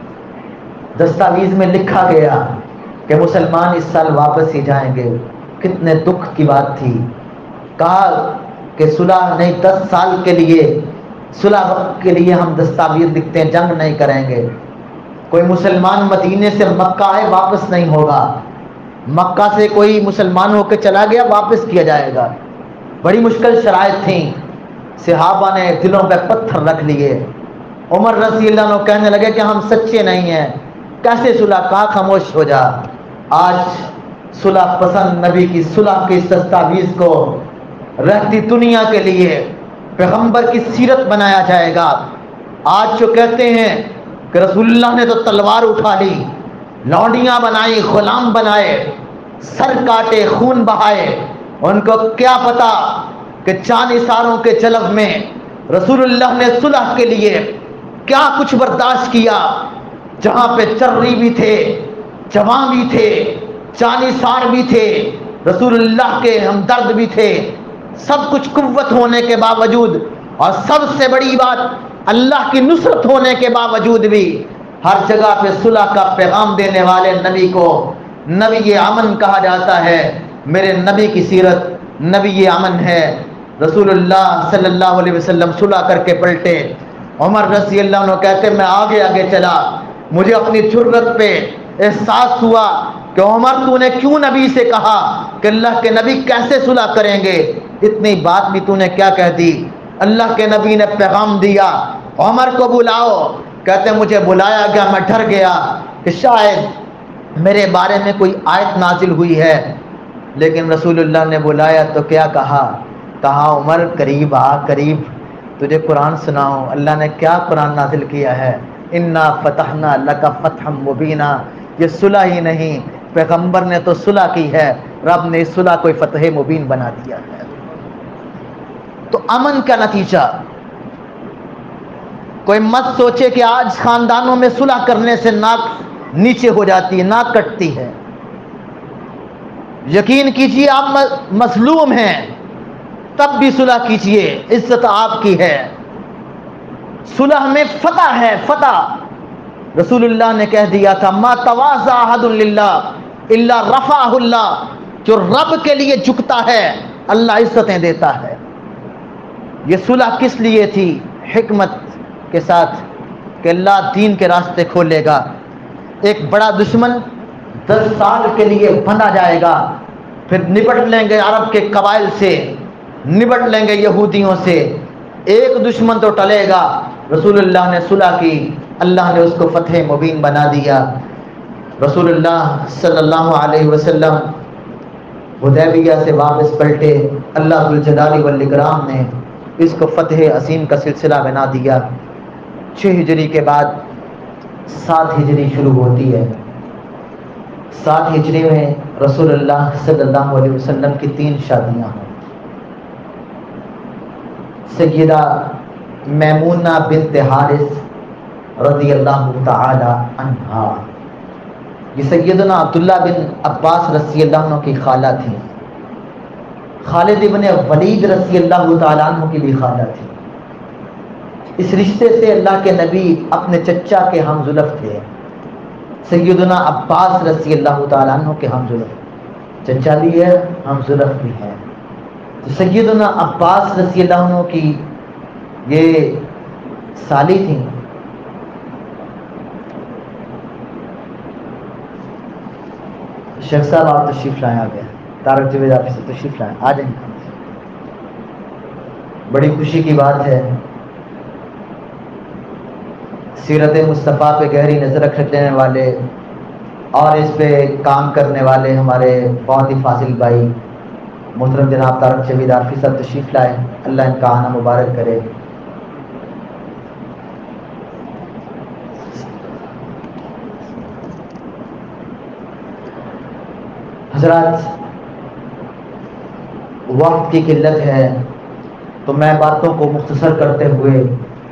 دستاویز میں لکھا گیا کہ مسلمان اس سال واپس ہی جائیں گے، کتنے دکھ کی بات تھی۔ کہا کہ صلح نہیں، دس سال کے لیے صلح کے لیے ہم دستاویز لکھتے ہیں، جنگ نہیں کریں گے۔ کوئی مسلمان مدینے سے مکہ آئے واپس نہیں ہوگا، مکہ سے کوئی مسلمان ہو کے چلا گیا واپس کیا جائے گا۔ بڑی مشکل شرائط تھیں، صحابہ نے دلوں پہ پتھر رکھ لیے۔ عمر رضی اللہ عنہ کہنے لگے کہ ہم سچے نہیں ہیں، کیسے صلح؟ کہا خاموش ہو جا۔ آج صلح پسند نبی کی صلح کی دستاویز کو رہتی دنیا کے لیے پیغمبر کی سیرت بنایا جائے گا۔ آج جو کہتے ہیں کہ رسول اللہ نے تو تلوار اٹھا لی، لونڈیاں بنائی، غلام بنائے، سر کاٹے، خون بہائے، ان کو کیا پتا کہ چاند اشاروں کے جلب میں رسول اللہ نے صلح کے لیے کیا کچھ برداشت کیا۔ جہاں پہ چرری بھی تھے، جوان بھی تھے، چاند اشار بھی تھے، رسول اللہ کے ہمدرد بھی تھے، سب کچھ قوت ہونے کے باوجود اور سب سے بڑی بات اللہ کی نصرت ہونے کے باوجود بھی ہر جگہ پہ صلح کا پیغام دینے والے نبی کو نبی امن کہا جاتا ہے۔ میرے نبی کی سیرت نبی امن ہے۔ رسول اللہ صلی اللہ علیہ وسلم صلح کر کے پلٹے۔ عمر رضی اللہ عنہ کہتے میں آگے آگے چلا، مجھے اپنی جرت پہ احساس ہوا کہ عمر تو نے کیوں نبی سے کہا کہ اللہ کے نبی کیسے صلح کریں گے، اتنی بات بھی تو نے کیا کہہ دی۔ اللہ کے نبی نے پیغام دیا عمر کو بلاؤ، کہتے مجھے بلایا گیا، میں ڈر گیا کہ شاید میرے بارے میں کوئی آیت نازل ہوئی ہے، لیکن رسول اللہ نے بلایا تو کیا کہا؟ کہا عمر قریب آ، قریب تجھے قرآن سناؤ۔ اللہ نے کیا قرآن نازل کیا ہے؟ انا فتحنا لک فتحا مبینا۔ یہ صلح ہی نہیں، پیغمبر نے تو صلح کی ہے، رب نے اس صلح کو فتح مبین بنا دیا ہے۔ تو امن کا نتیجہ، کوئی مت سوچے کہ آج خاندانوں میں صلح کرنے سے ناک نیچے ہو جاتی ہے، ناک کٹتی ہے۔ یقین کیجیے آپ مظلوم ہیں تب بھی صلح کیجیے، عزت آپ کی ہے، صلح میں فتح ہے، فتح۔ رسول اللہ نے کہہ دیا تھا ما تواضع احد للہ الا رفعہ اللہ، جو رب کے لیے جھکتا ہے اللہ عزتیں دیتا ہے۔ یہ صلح کس لیے تھی؟ حکمت کے ساتھ کہ اللہ دین کے راستے کھولے گا۔ ایک بڑا دشمن دس سال کے لیے بنا جائے گا، پھر نپٹ لیں گے عرب کے قبائل سے، نپٹ لیں گے یہودیوں سے، ایک دشمن تو ٹلے گا۔ رسول اللہ نے صلح کی، اللہ نے اس کو فتح مبین بنا دیا۔ رسول اللہ صلی اللہ علیہ وسلم حدیبیہ سے واپس پلٹے، اللہ ذوالجلال والاکرام نے اس کو فتح عظیم کا سلسلہ بنا دیا۔ چھ ہجری کے بعد سات ہجری شروع ہوتی ہے۔ سات ہجری میں رسول اللہ صلی اللہ علیہ وسلم کی تین شادیاں ہیں۔ سیدہ میمونہ بنت حارث رضی اللہ تعالی عنہا، یہ سیدنا عبداللہ بن عباس رضی اللہ عنہ کی خالہ تھی، خالد ابن ولید رضی اللہ تعالیٰ عنہ کی بھی خالہ تھی۔ اس رشتے سے اللہ کے نبی اپنے چچا کے ہم زلف تھے، سیدنا عباس رضی اللہ تعالیٰ عنہ کے ہم زلف، چچا بھی ہے ہم زلف بھی ہیں۔ تو سیدنا عباس رضی اللہ عنہ کی یہ سالی تھیں۔ شیخ صاحب آپ تشریف لائیں، آ گئے تارک جوید آپ سے تشریف لائیں، آ جائیں۔ بڑی خوشی کی بات ہے، سیرت مصطفیٰ پہ گہری نظر رکھنے والے اور اس پہ کام کرنے والے ہمارے بہت ہی فاضل بھائی محترم جناب تارک جوید عارفی صاحب تشریف لائے، اللہ ان کا آنا مبارک کرے۔ حضرات، وقت کی قلت ہے تو میں باتوں کو مختصر کرتے ہوئے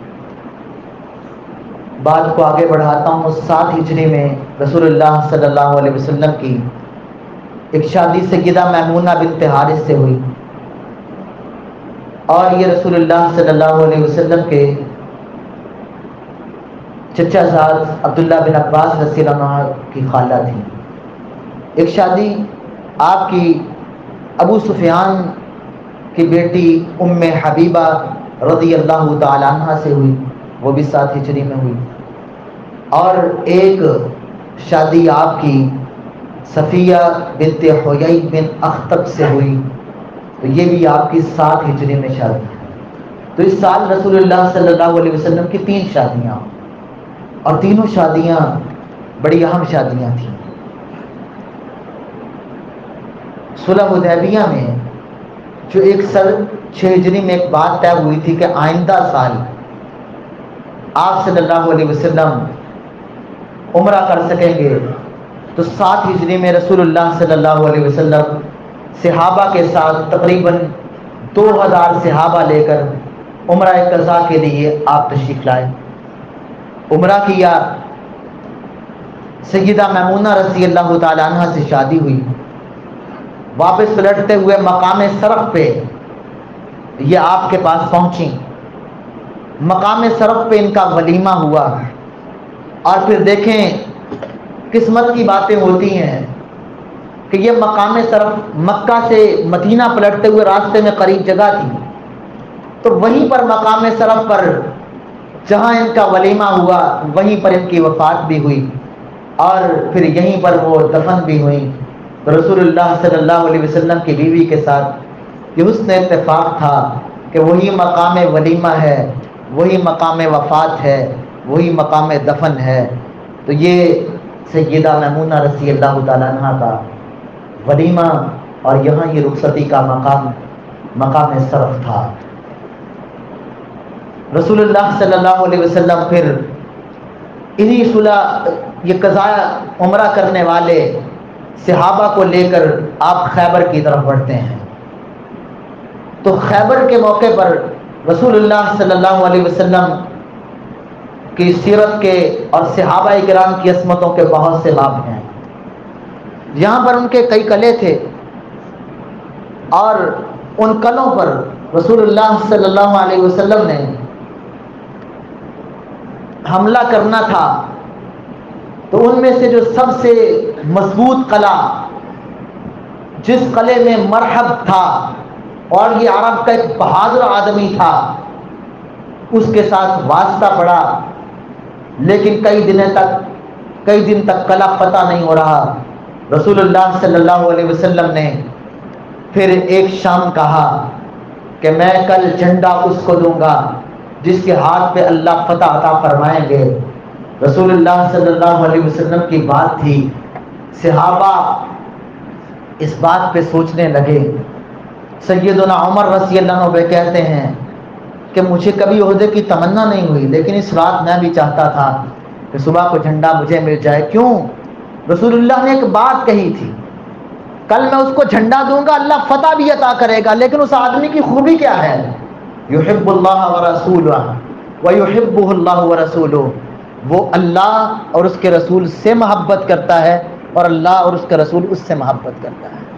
بات کو آگے بڑھاتا ہوں۔ سات ہجری میں رسول اللہ صلی اللہ علیہ وسلم کی ایک شادی سیدہ میمونہ بنت حارث سے ہوئی، اور یہ رسول اللہ صلی اللہ علیہ وسلم کے چچا زاد عبداللہ بن عباس رضی اللہ عنہ کی خالہ تھی۔ ایک شادی آپ کی ابو سفیان کی بیٹی ام حبیبہ رضی اللہ تعالی عنہ سے ہوئی، وہ بھی سات ہجری میں ہوئی، اور ایک شادی آپ کی صفیہ بنت حیی بن اخطب سے ہوئی، تو یہ بھی آپ کی سات ہجری میں شادی ہے۔ تو اس سال رسول اللہ صلی اللہ علیہ وسلم کی تین شادیاں، اور تینوں شادیاں بڑی اہم شادیاں تھیں۔ صلح حدیبیہ میں جو ایک سال چھ ہجری میں ایک بات طے ہوئی تھی کہ آئندہ سال آپ صلی اللہ علیہ وسلم عمرہ کر سکیں گے، تو سات ہجری میں رسول اللہ صلی اللہ علیہ وسلم صحابہ کے ساتھ تقریباً دو ہزار صحابہ لے کر عمرہ قضا کے لیے آپ تشریف لائے، عمرہ کیا۔ سیدہ میمونہ رضی اللہ تعالی عنہ سے شادی ہوئی، واپس پلٹتے ہوئے مقام صرف پہ یہ آپ کے پاس پہنچیں، مقام صرف پہ ان کا ولیمہ ہوا، اور پھر دیکھیں قسمت کی باتیں ہوتی ہیں کہ یہ مقام صرف مکہ سے مدینہ پلٹتے ہوئے راستے میں قریب جگہ تھی، تو وہیں پر مقام صرف پر جہاں ان کا ولیمہ ہوا وہیں پر ان کی وفات بھی ہوئی، اور پھر یہیں پر وہ دفن بھی ہوئی۔ رسول اللہ صلی اللہ علیہ وسلم کی بیوی کے ساتھ یہ حسن اتفاق تھا کہ وہی مقام ولیمہ ہے، وہی مقام وفات ہے، وہی مقام دفن ہے۔ تو یہ سیدہ میمونہ رضی اللہ تعالیٰ عنہ کا ولیمہ اور یہاں یہ رخصتی کا مقام مقام صرف تھا۔ رسول اللہ صلی اللہ علیہ وسلم پھر انہی صلح یہ قضاء عمرہ کرنے والے صحابہ کو لے کر آپ خیبر کی طرف بڑھتے ہیں۔ تو خیبر کے موقع پر رسول اللہ صلی اللہ علیہ وسلم کی سیرت کے اور صحابہ کرام کی عصمتوں کے بہت سے باب ہیں۔ یہاں پر ان کے کئی قلعے تھے، اور ان کلوں پر رسول اللہ صلی اللہ علیہ وسلم نے حملہ کرنا تھا تو ان میں سے جو سب سے مضبوط قلعہ، جس قلعے میں مرحب تھا اور یہ عرب کا ایک بہادر آدمی تھا، اس کے ساتھ واسطہ پڑا، لیکن کئی دنوں تک کئی دن تک قلعہ فتح نہیں ہو رہا۔ رسول اللہ صلی اللہ علیہ وسلم نے پھر ایک شام کہا کہ میں کل جھنڈا اس کو دوں گا جس کے ہاتھ پہ اللہ فتح عطا فرمائیں گے۔ رسول اللہ صلی اللہ علیہ وسلم کی بات تھی، صحابہ اس بات پہ سوچنے لگے۔ سیدنا عمر رضی اللہ عنہ کہتے ہیں کہ مجھے کبھی عہدے کی تمنا نہیں ہوئی، لیکن اس رات میں بھی چاہتا تھا کہ صبح کو جھنڈا مجھے مل جائے۔ کیوں؟ رسول اللہ نے ایک بات کہی تھی، کل میں اس کو جھنڈا دوں گا، اللہ فتح بھی عطا کرے گا، لیکن اس آدمی کی خوبی کیا ہے؟ یحب اللہ ورسولہ ویحبہ اللہ ورسولہ، وہ اللہ اور اس کے رسول سے محبت کرتا ہے اور اللہ اور اس کا رسول اس سے محبت کرتا ہے۔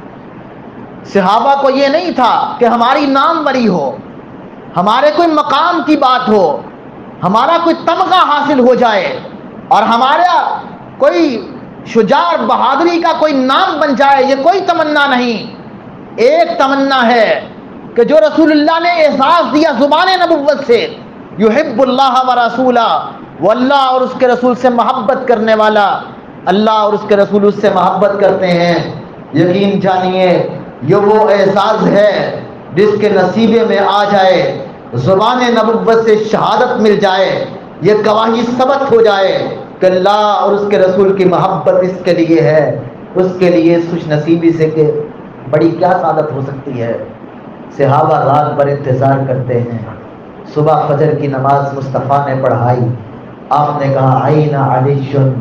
صحابہ کو یہ نہیں تھا کہ ہماری نام بری ہو، ہمارے کوئی مقام کی بات ہو، ہمارا کوئی تمغہ حاصل ہو جائے اور ہمارا کوئی شجاع بہادری کا کوئی نام بن جائے، یہ کوئی تمنا نہیں۔ ایک تمنا ہے کہ جو رسول اللہ نے احساس دیا زبان نبوت سے، یحب اللہ ورسولہ، وہ اللہ اور اس کے رسول سے محبت کرنے والا، اللہ اور اس کے رسول اس سے محبت کرتے ہیں۔ یقین جانیے یہ وہ احساس ہے جس کے نصیبے میں آ جائے، زبان نبوت سے شہادت مل جائے، یہ گواہی ثبت ہو جائے کہ اللہ اور اس کے رسول کی محبت اس کے لیے ہے، اس کے لیے خوش نصیبی سے کہ بڑی کیا سعادت ہو سکتی ہے۔ صحابہ رات بھر انتظار کرتے ہیں، صبح فجر کی نماز مصطفیٰ نے پڑھائی، آپ نے کہا عین علی،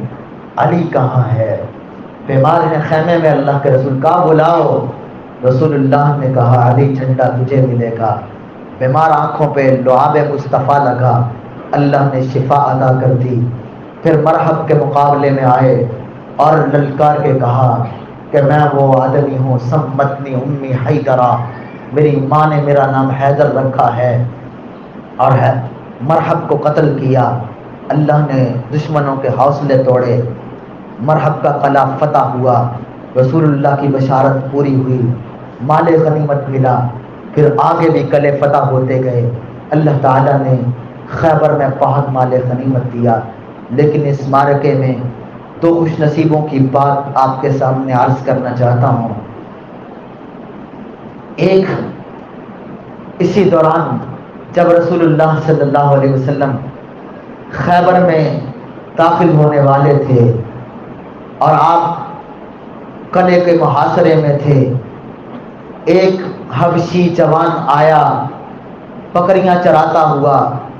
علی کہاں ہے؟ بیمار نے خیمے میں اللہ کے رسول کا بلاؤ۔ رسول اللہ نے کہا علی جھنڈا تجھے ملے گا۔ بیمار آنکھوں پہ لعاب مصطفیٰ لگا، اللہ نے شفا عطا کر دی۔ پھر مرحب کے مقابلے میں آئے اور للکار کے کہا کہ میں وہ آدمی ہوں، سمتنی امی حیدرہ، میری ماں نے میرا نام حیدر رکھا ہے، اور ہے مرحب کو قتل کیا۔ اللہ نے دشمنوں کے حوصلے توڑے، مرحب کا قلعہ فتح ہوا، رسول اللہ کی بشارت پوری ہوئی، مال غنیمت ملا۔ پھر آگے بھی قلعے فتح ہوتے گئے، اللہ تعالیٰ نے خیبر میں بہت مال غنیمت دیا۔ لیکن اس معرکے میں دو خوش نصیبوں کی بات آپ کے سامنے عرض کرنا چاہتا ہوں۔ ایک اسی دوران جب رسول اللہ صلی اللہ علیہ وسلم خیبر میں داخل ہونے والے تھے اور آپ قلعے کے محاصرے میں تھے، ایک حبشی جوان آیا بکریاں چراتا ہوا،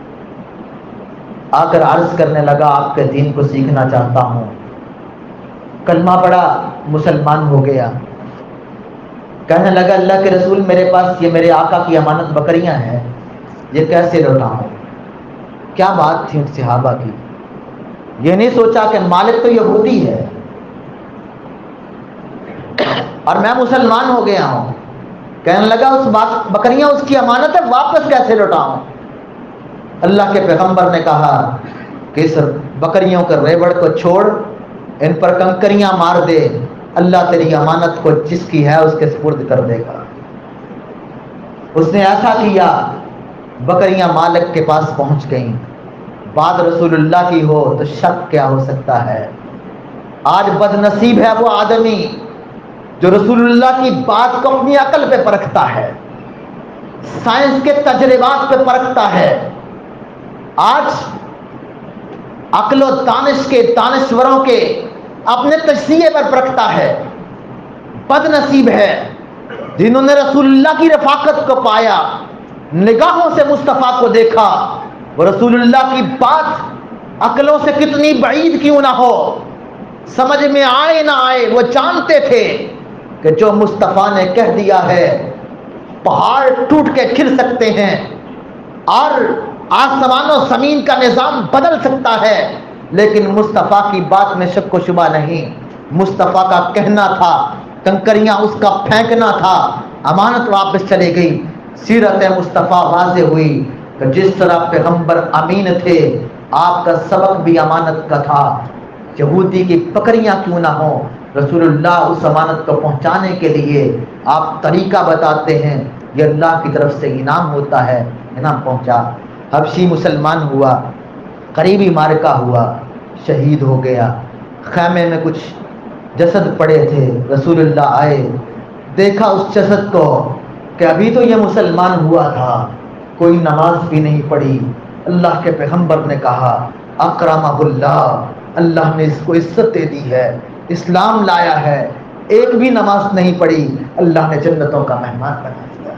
آ کر عرض کرنے لگا آپ کے دین کو سیکھنا چاہتا ہوں۔ کلمہ پڑھا، مسلمان ہو گیا۔ کہنے لگا اللہ کے رسول میرے پاس یہ میرے آقا کی امانت بکریاں ہیں، یہ کیسے لوٹاؤں؟ کیا بات تھی ان صحابہ کی، یہ نہیں سوچا کہ مالک تو یہودی ہے اور میں مسلمان ہو گیا ہوں۔ کہنے لگا اس بات بکریاں اس کی امانت ہے، واپس کیسے لوٹاؤں؟ اللہ کے پیغمبر نے کہا کہ اس بکریوں کے ریوڑ کو چھوڑ، ان پر کنکریاں مار دے، اللہ تیری امانت کو جس کی ہے اس کے سپرد کر دے گا۔ اس نے ایسا کیا، بکریاں مالک کے پاس پہنچ گئیں۔ بات رسول اللہ کی ہو تو شک کیا ہو سکتا ہے؟ آج بد نصیب ہے وہ آدمی جو رسول اللہ کی بات کو اپنی عقل پہ پرکھتا ہے، سائنس کے تجربات پہ پرکھتا ہے، آج عقل و دانش کے دانشوروں کے اپنے تجزیے پر پرکھتا ہے۔ بد نصیب ہے جنہوں نے رسول اللہ کی رفاقت کو پایا، نگاہوں سے مصطفیٰ کو دیکھا، وہ رسول اللہ کی بات عقلوں سے کتنی بعید کیوں نہ ہو، سمجھ میں آئے نہ آئے، وہ جانتے تھے کہ جو مصطفیٰ نے کہہ دیا ہے پہاڑ ٹوٹ کے کھل سکتے ہیں اور آسمان و زمین کا نظام بدل سکتا ہے، لیکن مصطفیٰ کی بات میں شک و شبہ نہیں۔ مصطفیٰ کا کہنا تھا، کنکریاں اس کا پھینکنا تھا، امانت واپس چلی گئی. سیرت مصطفیٰ واضح ہوئی کہ جس طرح پیغمبر امین تھے آپ کا سبق بھی امانت کا تھا. یہودی کی بکریاں کیوں نہ ہوں، رسول اللہ اس امانت کو پہنچانے کے لیے آپ طریقہ بتاتے ہیں. یہ اللہ کی طرف سے انعام ہوتا ہے. انعام پہنچا. حبشی مسلمان ہوا، قریبی مارکہ ہوا، شہید ہو گیا. خیمے میں کچھ جسد پڑے تھے. رسول اللہ آئے، دیکھا اس جسد کو کہ ابھی تو یہ مسلمان ہوا تھا، کوئی نماز بھی نہیں پڑھی. اللہ کے پیغمبر نے کہا اکرمہ اللہ، اللہ نے اس کو عزت دے دی ہے، اسلام لایا ہے، ایک بھی نماز نہیں پڑھی، اللہ نے جنتوں کا مہمان بنا دیا.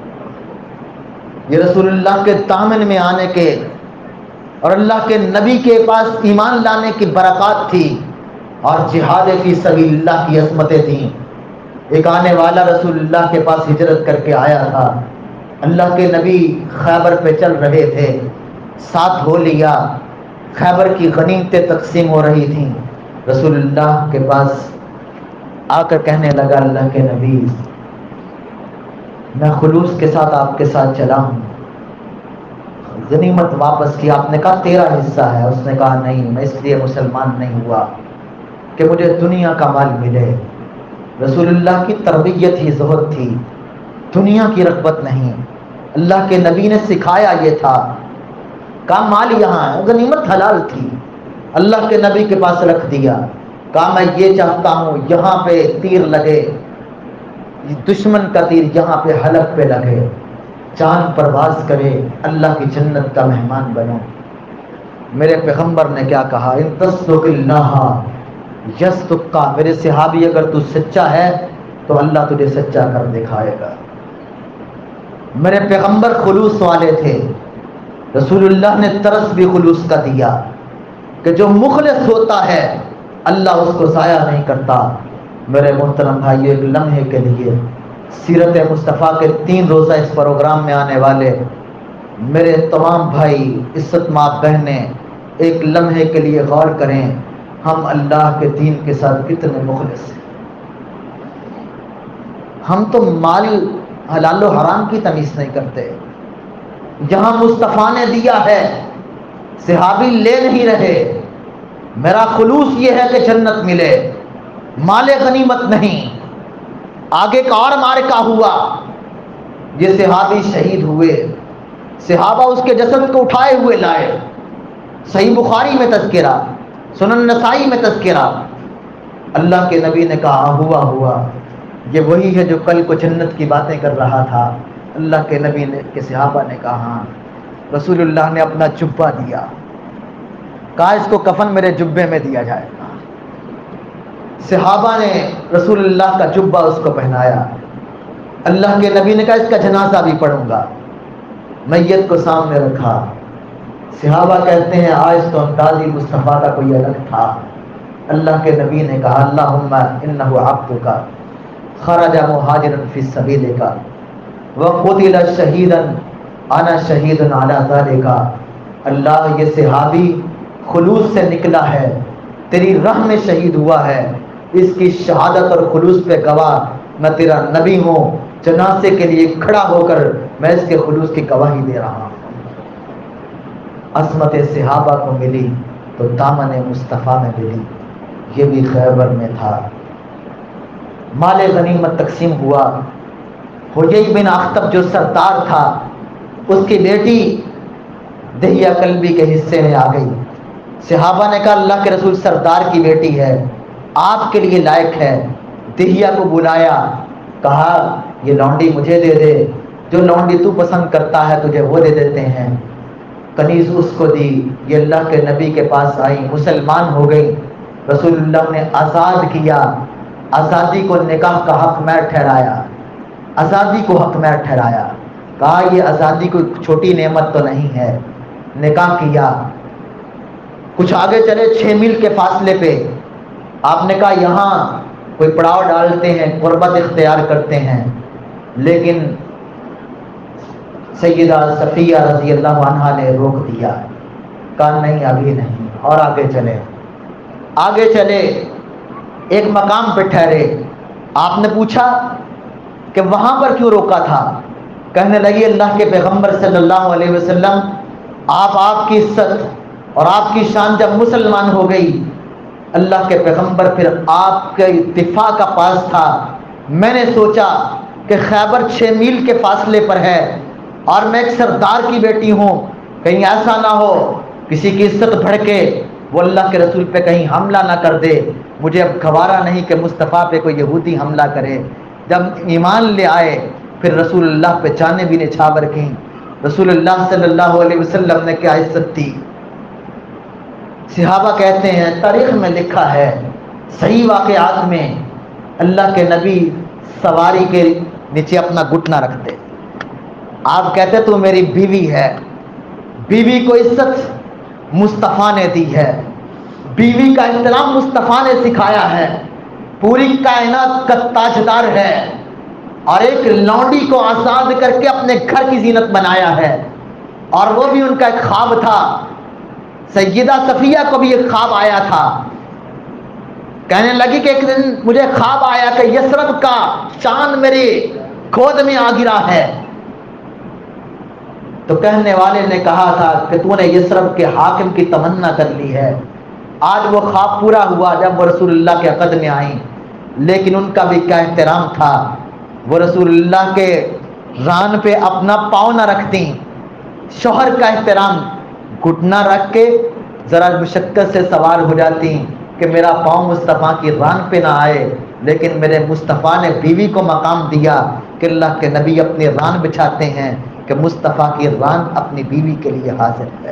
یہ رسول اللہ کے دامن میں آنے کے اور اللہ کے نبی کے پاس ایمان لانے کی برکات تھی اور جہاد فی سبیل اللہ کی عظمتیں تھیں. ایک آنے والا رسول اللہ کے پاس ہجرت کر کے آیا تھا. اللہ کے نبی خیبر پہ چل رہے تھے، ساتھ ہو لیا. خیبر کی غنیمتیں تقسیم ہو رہی تھیں. رسول اللہ کے پاس آ کر کہنے لگا اللہ کے نبی میں خلوص کے ساتھ آپ کے ساتھ چلا ہوں، غنیمت واپس کی. آپ نے کہا تیرا حصہ ہے. اس نے کہا نہیں، میں اس لیے مسلمان نہیں ہوا کہ مجھے دنیا کا مال ملے. رسول اللہ کی تربیت ہی زہد تھی، دنیا کی رغبت نہیں. اللہ کے نبی نے سکھایا یہ تھا. کہا مال یہاں ہے، غنیمت حلال تھی، اللہ کے نبی کے پاس رکھ دیا. کہا میں یہ چاہتا ہوں یہاں پہ تیر لگے، دشمن کا تیر یہاں پہ حلق پہ لگے، چاند پرواز کرے، اللہ کی جنت کا مہمان بنو. میرے پیغمبر نے کیا کہا؟ ان تصدق اللہ یصدق کا. میرے صحابی اگر تو سچا ہے تو اللہ تجھے سچا کر دکھائے گا. میرے پیغمبر خلوص والے تھے. رسول اللہ نے ترس بھی خلوص کا دیا کہ جو مخلص ہوتا ہے اللہ اس کو ضائع نہیں کرتا. میرے محترم بھائی، ایک لمحے کے لیے سیرت مصطفیٰ کے تین روزہ اس پروگرام میں آنے والے میرے تمام بھائی، عزت ماں بہنیں، ایک لمحے کے لیے غور کریں ہم اللہ کے دین کے ساتھ کتنے مخلص ہیں. ہم تو مال حلال و حرام کی تمیز نہیں کرتے. جہاں مصطفیٰ نے دیا ہے صحابی لے نہیں رہے. میرا خلوص یہ ہے کہ جنت ملے، مال غنیمت نہیں. آگے کا اور مارکہ ہوا، یہ صحابی شہید ہوئے. صحابہ اس کے جسد کو اٹھائے ہوئے لائے. صحیح بخاری میں تذکرہ، سنن نسائی میں تذکرہ. اللہ کے نبی نے کہا ہوا ہوا، یہ وہی ہے جو کل کو جنت کی باتیں کر رہا تھا. اللہ کے نبی نے کے صحابہ نے کہا ہاں. رسول اللہ نے اپنا جبہ دیا، کہا اس کو کفن میرے جبے میں دیا جائے گا. صحابہ نے رسول اللہ کا جبہ اس کو پہنایا. اللہ کے نبی نے کہا اس کا جنازہ بھی پڑھوں گا. میت کو سامنے رکھا. صحابہ کہتے ہیں آج تو انداز ہی مصطفیٰ کا کوئی الگ تھا. اللہ کے نبی نے کہا اللہم انہ عبدک خرج مہاجرا فی سبیلک وقتل شہیدا انا شہید علی ذلک. اللہ یہ صحابی خلوص سے نکلا ہے، تیری راہ میں شہید ہوا ہے، اس کی شہادت اور خلوص پہ گواہ میں تیرا نبی ہوں. جنازے کے لیے کھڑا ہو کر میں اس کے خلوص کی گواہی دے رہا ہوں. عصمت صحابہ کو ملی تو دامن مصطفیٰ میں ملی. یہ بھی خیبر میں تھا. مال غنیمت تقسیم ہوا. حجی بن اخطب جو سردار تھا، اس کی بیٹی دہیہ کلبی کے حصے میں آ گئی. صحابہ نے کہا اللہ کے رسول سردار کی بیٹی ہے، آپ کے لیے لائق ہے. دہیہ کو بلایا، کہا یہ لونڈی مجھے دے دے، جو لونڈی تو پسند کرتا ہے تجھے وہ دے دیتے ہیں. کنیز اس کو دی. یہ اللہ کے نبی کے پاس آئی، مسلمان ہو گئی. رسول اللہ نے آزاد کیا. آزادی کو نکاح کا حق میں ٹھہرایا، آزادی کو حق میں ٹھہرایا. کہا یہ آزادی کوئی چھوٹی نعمت تو نہیں ہے. نکاح کیا. کچھ آگے چلے چھ میل کے فاصلے پہ آپ نے کہا یہاں کوئی پڑاؤ ڈالتے ہیں، قربت اختیار کرتے ہیں. لیکن سیدہ صفیہ رضی اللہ عنہا نے روک دیا. کہا نہیں ابھی نہیں. اور آگے چلے آگے چلے ایک مقام پہ ٹھہرے. آپ نے پوچھا کہ وہاں پر کیوں روکا تھا؟ کہنے لگی اللہ کے پیغمبر صلی اللہ علیہ وسلم، آپ آپ کی عزت اور آپ کی شان جب مسلمان ہو گئی، اللہ کے پیغمبر پھر آپ کے دفاع کا پاس تھا، میں نے سوچا کہ خیبر چھ میل کے فاصلے پر ہے اور میں ایک سردار کی بیٹی ہوں، کہیں ایسا نہ ہو کسی کی عزت بھڑکے، وہ اللہ کے رسول پہ کہیں حملہ نہ کر دے، مجھے اب گوارا نہیں کہ مصطفیٰ پہ کوئی یہودی حملہ کرے۔ جب ایمان لے آئے پھر رسول اللہ پہ جانیں بھی نچھاور کیں۔ رسول اللہ صلی اللہ علیہ وسلم نے کیا عزت دی۔ صحابہ کہتے ہیں، تاریخ میں لکھا ہے، صحیح واقعات میں، اللہ کے نبی سواری کے نیچے اپنا گھٹنا رکھتے، آپ کہتے تو میری بیوی ہے۔ بیوی کو عزت مصطفیٰ نے دی ہے، بیوی کا احترام مصطفیٰ نے سکھایا ہے، پوری کائنات کا تاجدار ہے، اور ایک لونڈی کو آزاد کر کے اپنے گھر کی زینت بنایا ہے، اور وہ بھی ان کا ایک خواب تھا۔ سیدہ صفیہ کو بھی ایک خواب آیا تھا، کہنے لگی کہ ایک دن مجھے خواب آیا کہ یثرب کا چاند میرے گود میں آ گرا ہے، تو کہنے والے نے کہا تھا کہ تو نے یثرب کے حاکم کی تمنا کر لی ہے۔ آج وہ خواب پورا ہوا جب وہ رسول اللہ کے عقد میں آئیں، لیکن ان کا بھی کیا احترام تھا، وہ رسول اللہ کے ران پہ اپنا پاؤں نہ رکھتی، شوہر کا احترام گھٹنا رکھ کے ذرا مشقت سے سوار ہو جاتی کہ میرا پاؤں مصطفیٰ کی ران پہ نہ آئے، لیکن میرے مصطفیٰ نے بیوی کو مقام دیا کہ اللہ کے نبی اپنی ران بچھاتے ہیں کہ مصطفیٰ کی ران اپنی بیوی کے لیے حاضر ہے۔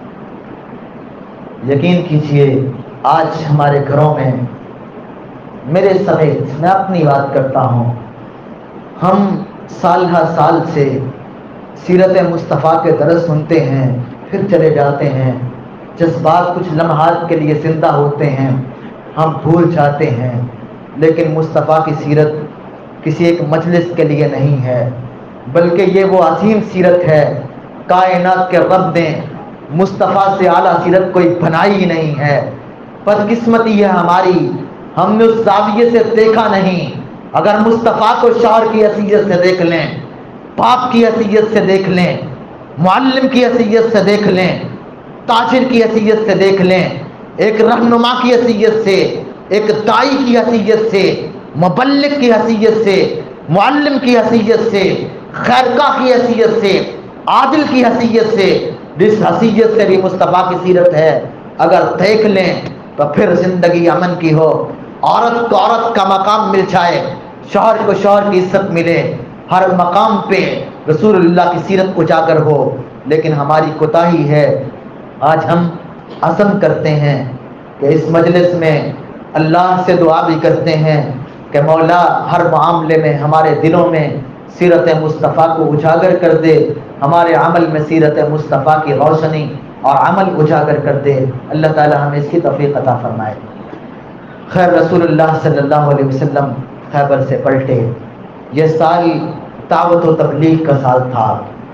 یقین کیجئے آج ہمارے گھروں میں، میرے سمیت میں اپنی بات کرتا ہوں، ہم سال ہر سال سے سیرت مصطفیٰ کے درس سنتے ہیں، پھر چلے جاتے ہیں، جذبات کچھ لمحات کے لیے زندہ ہوتے ہیں، ہم بھول جاتے ہیں، لیکن مصطفیٰ کی سیرت کسی ایک مجلس کے لیے نہیں ہے، بلکہ یہ وہ عظیم سیرت ہے، کائنات کے رب نے مصطفیٰ سے اعلیٰ سیرت کوئی بنائی ہی نہیں ہے۔ بدقسمتی ہے ہماری، ہم نے اس زاویے سے دیکھا نہیں۔ اگر مصطفیٰ کو شوہر کی حیثیت سے دیکھ لیں، باپ کی حیثیت سے دیکھ لیں، معلم کی حیثیت سے دیکھ لیں، تاجر کی حیثیت سے دیکھ لیں، ایک رہنما کی حیثیت سے، ایک دائی کی حیثیت سے، مبلغ کی حیثیت سے، معلم کی حیثیت سے، خیرخواہ کی حیثیت سے، عادل کی حیثیت سے، جس حیثیت سے بھی مصطفیٰ کی سیرت ہے، اگر دیکھ لیں تو پھر زندگی امن کی ہو، عورت کو عورت کا مقام مل جائے، شوہر کو شوہر کی عزت ملے، ہر مقام پہ رسول اللہ کی سیرت اجاگر ہو۔ لیکن ہماری کوتاہی ہے، آج ہم عزم کرتے ہیں کہ اس مجلس میں اللہ سے دعا بھی کرتے ہیں کہ مولا ہر معاملے میں ہمارے دلوں میں سیرت مصطفیٰ کو اجاگر کر دے، ہمارے عمل میں سیرت مصطفیٰ کی روشنی اور عمل اجاگر کر دے۔ اللہ تعالی ہمیں اس کی توفیق عطا فرمائے۔ خیر، رسول اللہ صلی اللہ علیہ وسلم خیبر سے پلٹے، یہ سال دعوت و تبلیغ کا سال تھا۔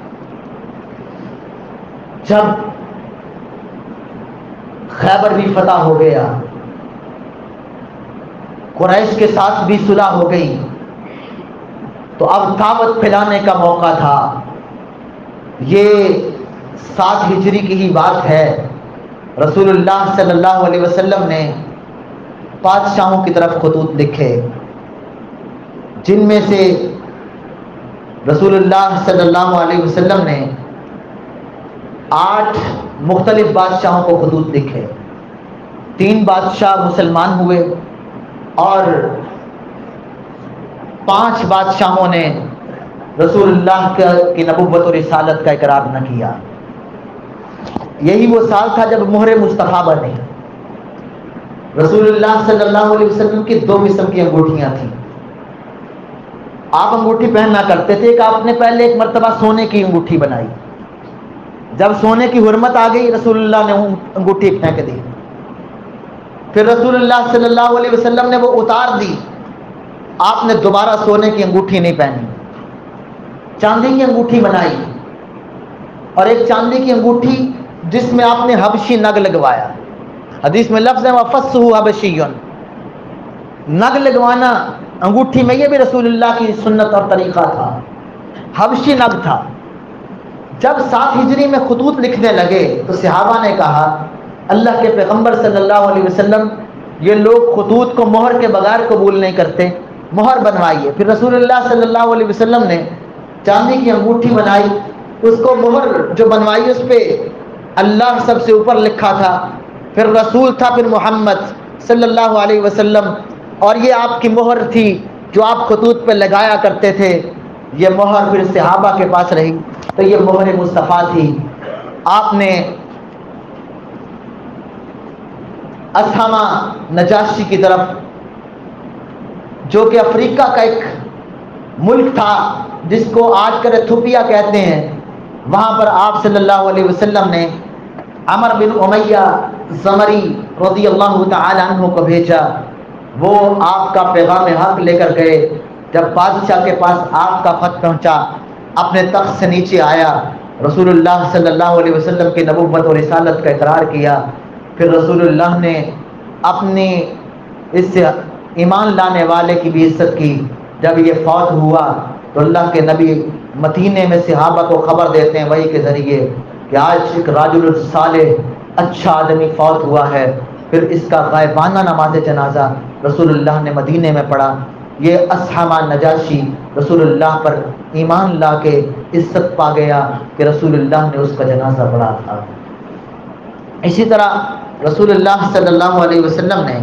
جب خیبر بھی فتح ہو گیا، قریش کے ساتھ بھی صلح ہو گئی، تو اب دعوت پھیلانے کا موقع تھا۔ یہ سات ہجری کی ہی بات ہے، رسول اللہ صلی اللہ علیہ وسلم نے بادشاہوں کی طرف خطوط لکھے، جن میں سے رسول اللہ صلی اللہ علیہ وسلم نے آٹھ مختلف بادشاہوں کو خطوط لکھے۔ تین بادشاہ مسلمان ہوئے اور پانچ بادشاہوں نے رسول اللہ کی نبوت و رسالت کا اقرار نہ کیا۔ یہی وہ سال تھا جب مہر مصطفیٰ بنی۔ رسول اللہ صلی اللہ علیہ وسلم کی دو قسم کی انگوٹھیاں تھیں، آپ انگوٹھی پہننا کرتے تھے۔ ایک آپ نے پہلے ایک مرتبہ سونے کی انگوٹھی بنائی، جب سونے کی حرمت آ گئی رسول اللہ نے انگوٹھی پھینک دی، پھر رسول اللہ صلی اللہ علیہ وسلم نے وہ اتار دی، آپ نے دوبارہ سونے کی انگوٹھی نہیں پہنی، چاندی کی انگوٹھی بنائی، اور ایک چاندی کی انگوٹھی جس میں آپ نے حبشی نگ لگوایا۔ حدیث میں لفظ ہے وَفَصُّهُ حَبَشِيٌّ، نگ لگوانا انگوٹھی میں یہ بھی رسول اللہ کی سنت اور طریقہ تھا، حبشی نگ تھا۔ جب سات ہجری میں خطوط لکھنے لگے تو صحابہ نے کہا اللہ کے پیغمبر صلی اللہ علیہ وسلم یہ لوگ خطوط کو مہر کے بغیر قبول نہیں کرتے، مہر بنوائیے۔ پھر رسول اللہ صلی اللہ علیہ وسلم نے چاندی کی انگوٹھی بنائی، اس کو مہر جو بنوائی اس پہ اللہ سب سے اوپر لکھا تھا، پھر رسول تھا، پھر محمد صلی اللہ علیہ وسلم، اور یہ آپ کی مہر تھی جو آپ خطوط پہ لگایا کرتے تھے۔ یہ مہر پھر صحابہ کے پاس رہی، تو یہ مہر مصطفیٰ تھی۔ آپ نے اسہمہ نجاشی کی طرف، جو کہ افریقہ کا ایک ملک تھا جس کو آج کل ایتھوپیا کہتے ہیں، وہاں پر آپ صلی اللہ علیہ وسلم نے عمر بن امیہ زمری رضی اللہ تعالی عنہ کو بھیجا۔ وہ آپ کا پیغام حق لے کر گئے۔ جب بادشاہ کے پاس آپ کا خط پہنچا، اپنے تخت سے نیچے آیا، رسول اللہ صلی اللہ علیہ وسلم کی نبوت اور رسالت کا اقرار کیا۔ پھر رسول اللہ نے اپنی اس ایمان لانے والے کی بھی عزت کی۔ جب یہ فوت ہوا تو اللہ کے نبی مدینے میں صحابہ کو خبر دیتے ہیں وحی کے ذریعے کہ آج ایک رجل الصالح اچھا آدمی فوت ہوا ہے۔ پھر اس کا غائبانہ نماز جنازہ رسول اللہ نے مدینے میں پڑھا۔ یہ اسحمہ نجاشی رسول اللہ پر ایمان لا کے عزت پا گیا کہ رسول اللہ نے اس کا جنازہ پڑھا تھا۔ اسی طرح رسول اللہ صلی اللہ علیہ وسلم نے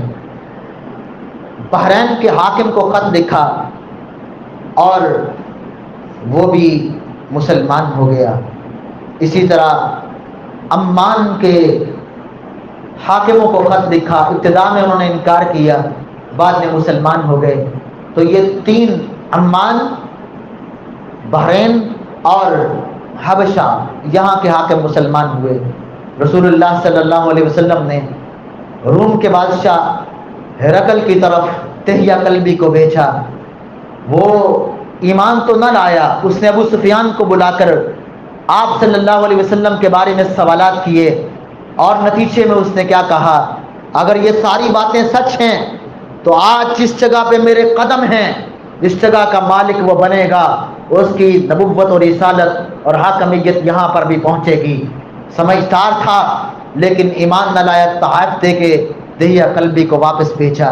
بحرین کے حاکم کو خط لکھا اور وہ بھی مسلمان ہو گیا۔ اسی طرح عمان کے حاکموں کو خط لکھا، ابتداء میں انہوں نے انکار کیا، بعد میں مسلمان ہو گئے۔ تو یہ تین، عمان، بحرین اور حبشہ، یہاں کے حاکم مسلمان ہوئے۔ رسول اللہ صلی اللہ علیہ وسلم نے روم کے بادشاہ ہرقل کی طرف دحیہ کلبی کو بھیجا۔ وہ ایمان تو نہ لایا، اس نے ابو سفیان کو بلا کر آپ صلی اللہ علیہ وسلم کے بارے میں سوالات کیے، اور نتیجے میں اس نے کیا کہا، اگر یہ ساری باتیں سچ ہیں تو آج جس جگہ پہ میرے قدم ہیں، جس جگہ کا مالک وہ بنے گا، اس کی نبوت اور رسالت اور حاکمیت یہاں پر بھی پہنچے گی۔ سمجھدار تھا لیکن ایمان نہ لایا، تحائف دے کے دحیہ کلبی کو واپس بھیجا۔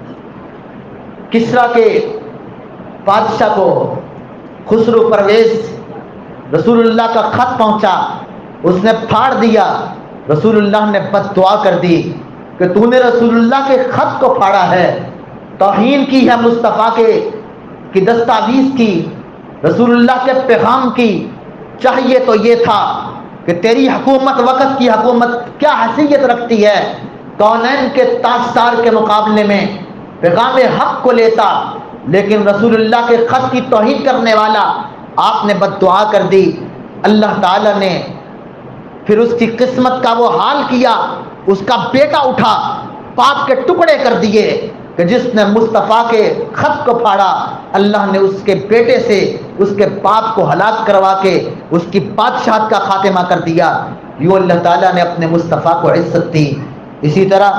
کسرا کے بادشاہ کو خسرو پرویز رسول اللہ کا خط پہنچا، اس نے پھاڑ دیا۔ رسول اللہ نے بد دعا کر دی کہ تو نے رسول اللہ کے خط کو پھاڑا ہے، توہین کی ہے مصطفیٰ کے کی دستاویز کی، رسول اللہ کے پیغام کی۔ چاہیے تو یہ تھا کہ تیری حکومت وقت کی حکومت کیا حیثیت رکھتی ہے، کونین کے تاجدار کے مقابلے میں پیغام حق کو لیتا، لیکن رسول اللہ کے خط کی توہین کرنے والا آپ نے بد دعا کر دی۔ اللہ تعالیٰ نے پھر اس کی قسمت کا وہ حال کیا، اس کا بیٹا اٹھا، پاپ کے ٹکڑے کر دیے کہ جس نے مصطفیٰ کے خط کو پھاڑا، اللہ نے اس کے بیٹے سے اس کے باپ کو ہلاک کروا کے اس کی بادشاہت کا خاتمہ کر دیا۔ یوں اللہ تعالیٰ نے اپنے مصطفیٰ کو عزت دی۔ اسی طرح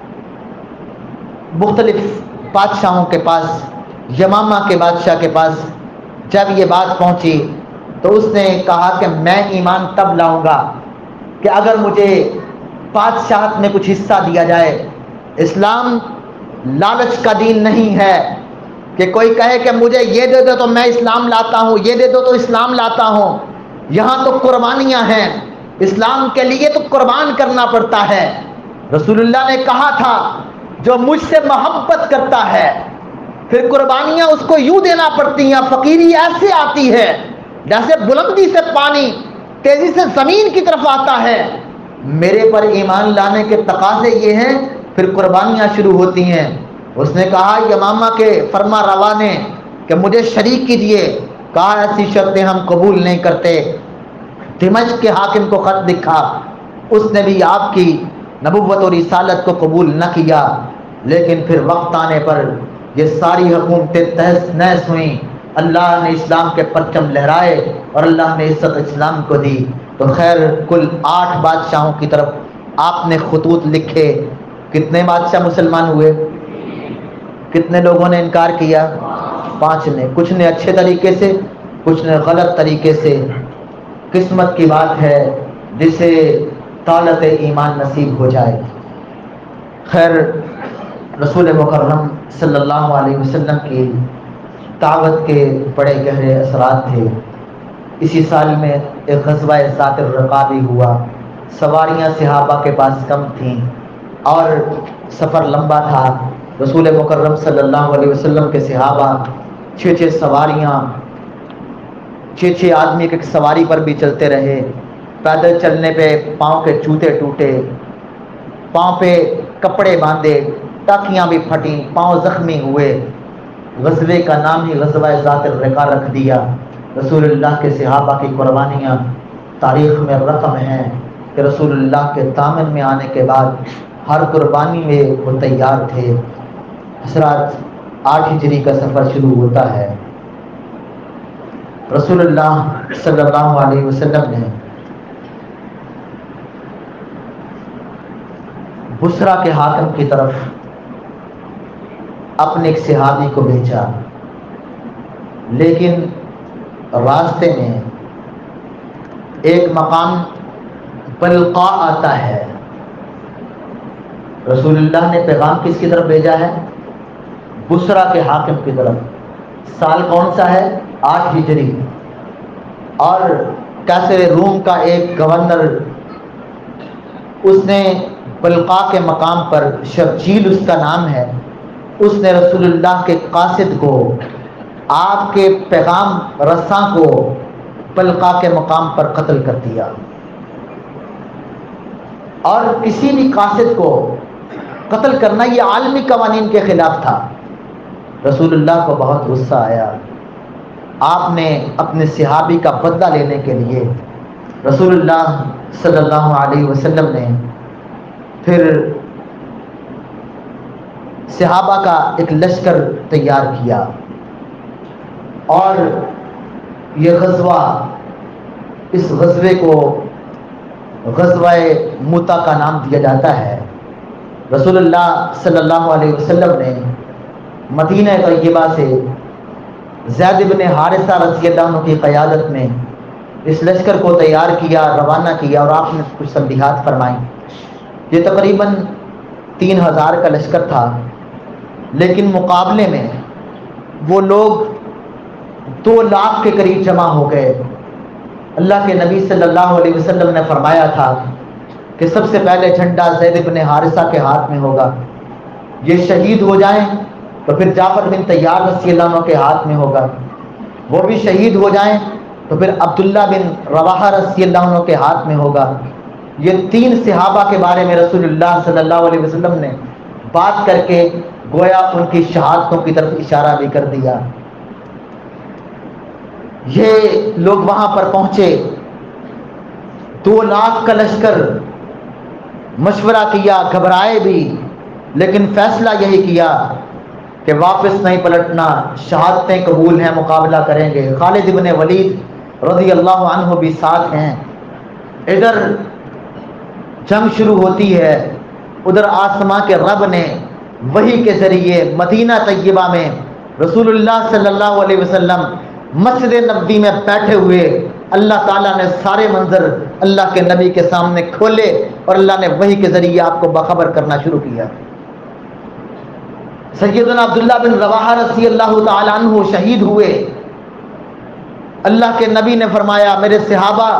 مختلف بادشاہوں کے پاس، یمامہ کے بادشاہ کے پاس جب یہ بات پہنچی تو اس نے کہا کہ میں ایمان تب لاؤں گا کہ اگر مجھے بادشاہت میں کچھ حصہ دیا جائے۔ اسلام لالچ کا دین نہیں ہے کہ کوئی کہے کہ مجھے یہ دے دو تو میں اسلام لاتا ہوں، یہ دے دو تو اسلام لاتا ہوں۔ یہاں تو قربانیاں ہیں، اسلام کے لیے تو قربان کرنا پڑتا ہے۔ رسول اللہ نے کہا تھا جو مجھ سے محبت کرتا ہے پھر قربانیاں اس کو یوں دینا پڑتی ہیں، فقیری ایسے آتی ہے جیسے بلندی سے پانی تیزی سے زمین کی طرف آتا ہے۔ میرے پر ایمان لانے کے تقاضے یہ ہیں، پھر قربانیاں شروع ہوتی ہیں۔ اس نے کہا یمامہ کے فرما روا نے کہ مجھے شریک کیجیے، کہا ایسی شرطیں ہم قبول نہیں کرتے۔ دمشق کے حاکم کو خط لکھا، اس نے بھی آپ کی نبوت اور رسالت کو قبول نہ کیا، لیکن پھر وقت آنے پر یہ ساری حکومتیں تہس نہس ہوئیں، اللہ نے اسلام کے پرچم لہرائے اور اللہ نے عزت اسلام کو دی۔ تو خیر کل آٹھ بادشاہوں کی طرف، آپ نے خطوط لکھے، کتنے بادشاہ مسلمان ہوئے؟ کتنے لوگوں نے انکار کیا؟ پانچ نے. کچھ نے اچھے طریقے سے، کچھ نے غلط طریقے سے. قسمت کی بات ہے جسے طالت ایمان نصیب ہو جائے. خیر، رسول مکرم صلی اللہ علیہ وسلم کی دعوت کے بڑے گہرے اثرات تھے. اسی سال میں ایک غزوہ ذات الرقاع بھی ہوا. سواریاں صحابہ کے پاس کم تھیں اور سفر لمبا تھا. رسول مکرم صلی اللہ علیہ وسلم کے صحابہ چھ چھ سواریاں، چھ چھ آدمی ایک سواری پر بھی چلتے رہے. پیدل چلنے پہ پاؤں کے جوتے ٹوٹے، پاؤں پہ کپڑے باندھے، ٹاکیاں بھی پھٹیں، پاؤں زخمی ہوئے. غزوے کا نام ہی غزوہ ذات الرقاع رکھ دیا. رسول اللہ کے صحابہ کی قربانیاں تاریخ میں رقم ہیں کہ رسول اللہ کے دامن میں آنے کے بعد ہر قربانی میں وہ تیار تھے. حضرات، آٹھ ہجری کا سفر شروع ہوتا ہے. رسول اللہ صلی اللہ علیہ وسلم نے بصرہ کے حاکم کی طرف اپنے ایک صحابی کو بھیجا، لیکن راستے میں ایک مقام بلقاء آتا ہے. رسول اللہ نے پیغام کس کی طرف بھیجا ہے؟ بصرہ کے حاکم کی طرف. سال کون سا ہے؟ آٹھ ہجری. اور کیسر روم کا ایک گورنر، اس نے بلقاء کے مقام پر، شرجیل اس کا نام ہے، اس نے رسول اللہ کے قاصد کو، آپ کے پیغام رساں کو بلقاء کے مقام پر قتل کر دیا. اور کسی بھی قاصد کو قتل کرنا یہ عالمی قوانین کے خلاف تھا. رسول اللہ کو بہت غصہ آیا. آپ نے اپنے صحابی کا بدلہ لینے کے لیے رسول اللہ صلی اللہ علیہ وسلم نے پھر صحابہ کا ایک لشکر تیار کیا، اور یہ غزوہ، اس غزوے کو غزوہ موتا کا نام دیا جاتا ہے. رسول اللہ صلی اللہ علیہ وسلم نے مدینہ طیبہ سے زید بن حارثہ رضی اللہ عنہ کی قیادت میں اس لشکر کو تیار کیا، روانہ کیا، اور آپ نے کچھ تنبیہات فرمائیں. یہ تقریباً تین ہزار کا لشکر تھا، لیکن مقابلے میں وہ لوگ دو لاکھ کے قریب جمع ہو گئے. اللہ کے نبی صلی اللہ علیہ وسلم نے فرمایا تھا کہ سب سے پہلے جھنڈا زید بن حارثہ کے ہاتھ میں ہوگا. یہ شہید ہو جائیں تو پھر جعفر بن طیار رضی اللہ عنہ کے ہاتھ میں ہوگا. وہ بھی شہید ہو جائیں تو پھر عبداللہ بن رواحہ رضی اللہ عنہ کے ہاتھ میں ہوگا. یہ تین صحابہ کے بارے میں رسول اللہ صلی اللہ علیہ وسلم نے بات کر کے گویا ان کی شہادتوں کی طرف اشارہ بھی کر دیا. یہ لوگ وہاں پر پہنچے، دو لاکھ کا لشکر، مشورہ کیا، گھبرائے بھی، لیکن فیصلہ یہی کیا کہ واپس نہیں پلٹنا، شہادتیں قبول ہیں، مقابلہ کریں گے. خالد بن ولید رضی اللہ عنہ بھی ساتھ ہیں. ادھر جنگ شروع ہوتی ہے، ادھر آسماں کے رب نے وحی کے ذریعے مدینہ طیبہ میں رسول اللہ صلی اللہ علیہ وسلم مسجد نبوی میں بیٹھے ہوئے اللہ تعالیٰ نے سارے منظر اللہ کے نبی کے سامنے کھولے، اور اللہ نے وحی کے ذریعے آپ کو باخبر کرنا شروع کیا. سیدنا عبداللہ بن رواحہ رضی اللہ تعالیٰ عنہ شہید ہوئے. اللہ کے نبی نے فرمایا میرے صحابہ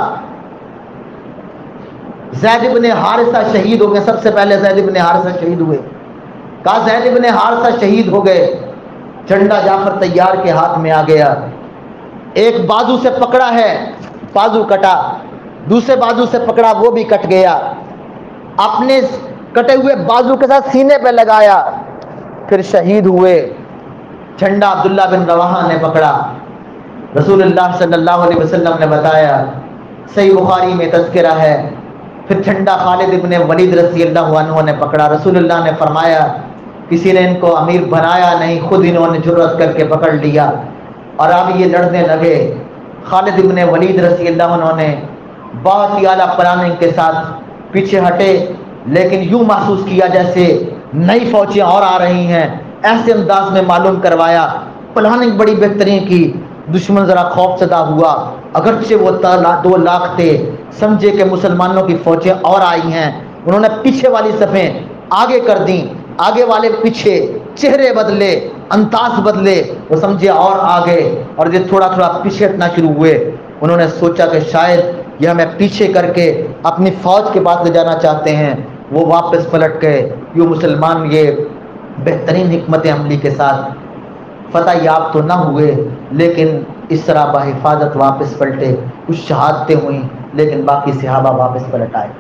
زید بن حارثہ شہید ہو گئے. سب سے پہلے زید بن حارثہ شہید ہوئے. کہا زید بن حارثہ شہید ہو گئے. جھنڈا جعفر طیار کے ہاتھ میں آ گیا. ایک بازو سے پکڑا ہے، بازو کٹا، دوسرے بازو سے پکڑا، وہ بھی کٹ گیا. اپنے کٹے ہوئے بازو کے ساتھ سینے پہ لگایا، پھر شہید ہوئے. جھنڈا عبداللہ بن رواحہ نے پکڑا. رسول اللہ صلی اللہ علیہ وسلم نے بتایا، صحیح بخاری میں تذکرہ ہے، پھر جھنڈا خالد بن ولید رضی اللہ عنہ نے پکڑا. رسول اللہ نے فرمایا کسی نے ان کو امیر بنایا نہیں، خود انہوں نے جرأت کر کے پکڑ لیا، اور اب یہ لڑنے لگے. خالد بن ولید رضی اللہ عنہ نے بہت ہی اعلیٰ پلاننگ کے ساتھ پیچھے ہٹے، لیکن یوں محسوس کیا جیسے نئی فوجیں اور آ رہی ہیں. ایسے انداز میں معلوم کروایا، پلاننگ بڑی بہترین کی۔ دشمن ذرا خوف زدہ ہوا، اگرچہ وہ دو لاکھ تھے، سمجھے کہ مسلمانوں کی فوجیں اور آئی ہیں، انہوں نے پیچھے والی صفیں آگے کر دیں، آگے والے پیچھے، چہرے بدلے، انداز بدلے، وہ سمجھے اور آگے، اور یہ تھوڑا تھوڑا پیچھے ہٹنا شروع ہوئے۔ انہوں نے سوچا کہ شاید یہ ہمیں پیچھے کر کے اپنی فوج کے پاس لے جانا چاہتے ہیں۔ وہ واپس پلٹ گئے۔ یہ مسلمان یہ بہترین حکمت عملی کے ساتھ فتح یاب تو نہ ہوئے، لیکن اس طرح بحفاظت واپس پلٹے۔ کچھ شہادتیں ہوئیں، لیکن باقی صحابہ واپس پلٹ آئے۔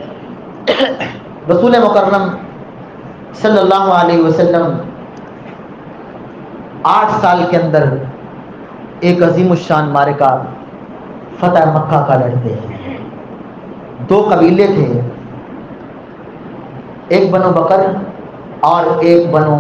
رسول مکرم صلی اللہ علیہ وسلم آٹھ سال کے اندر ایک عظیم الشان معرکہ فتح مکہ کا لڑتے ہیں۔ دو قبیلے تھے، ایک بنو بکر اور ایک بنو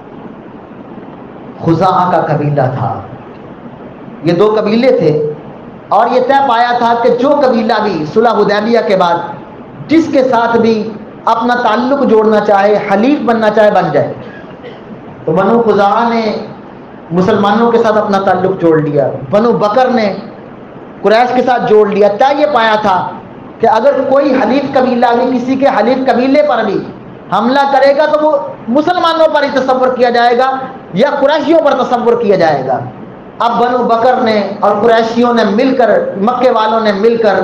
خزاعہ کا قبیلہ تھا۔ یہ دو قبیلے تھے، اور یہ طے پایا تھا کہ جو قبیلہ بھی صلح حدیبیہ کے بعد جس کے ساتھ بھی اپنا تعلق جوڑنا چاہے، حلیف بننا چاہے، بن جائے۔ تو بنو خزاعہ نے مسلمانوں کے ساتھ اپنا تعلق جوڑ لیا، بنو بکر نے قریش کے ساتھ جوڑ لیا۔ طے یہ پایا تھا کہ اگر کوئی حلیف قبیلہ بھی کسی کے حلیف قبیلے پر بھی حملہ کرے گا تو وہ مسلمانوں پر ہی تصور کیا جائے گا یا قریشیوں پر تصور کیا جائے گا۔ اب بنو بکر نے اور قریشیوں نے مل کر، مکے والوں نے مل کر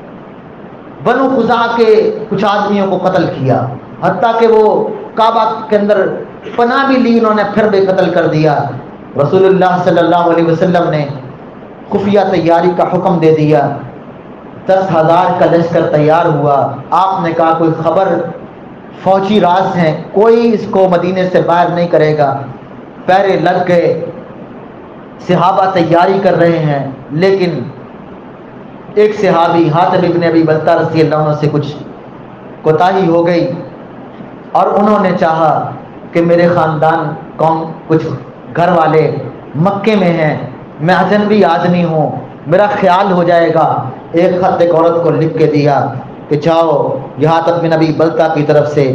بنو خزاعہ کے کچھ آدمیوں کو قتل کیا، حتیٰ کہ وہ کعبہ کے اندر پناہ بھی لی، انہوں نے پھر بھی قتل کر دیا۔ رسول اللہ صلی اللہ علیہ وسلم نے خفیہ تیاری کا حکم دے دیا، دس ہزار کا لشکر تیار ہوا۔ آپ نے کہا کوئی خبر، فوجی راز ہیں، کوئی اس کو مدینے سے باہر نہیں کرے گا۔ پہرے لگ گئے، صحابہ تیاری کر رہے ہیں، لیکن ایک صحابی حاتب ابن ابی بلتہ رضی اللہ عنہ سے کچھ کوتاہی ہو گئی، اور انہوں نے چاہا کہ میرے خاندان قوم کچھ گھر والے مکے میں ہیں، میں اجنبی آدمی ہوں، میرا خیال ہو جائے گا۔ ایک خط ایک عورت کو لکھ کے دیا کہ جاؤ، یہ حاتب بن ابی بلتہ کی طرف سے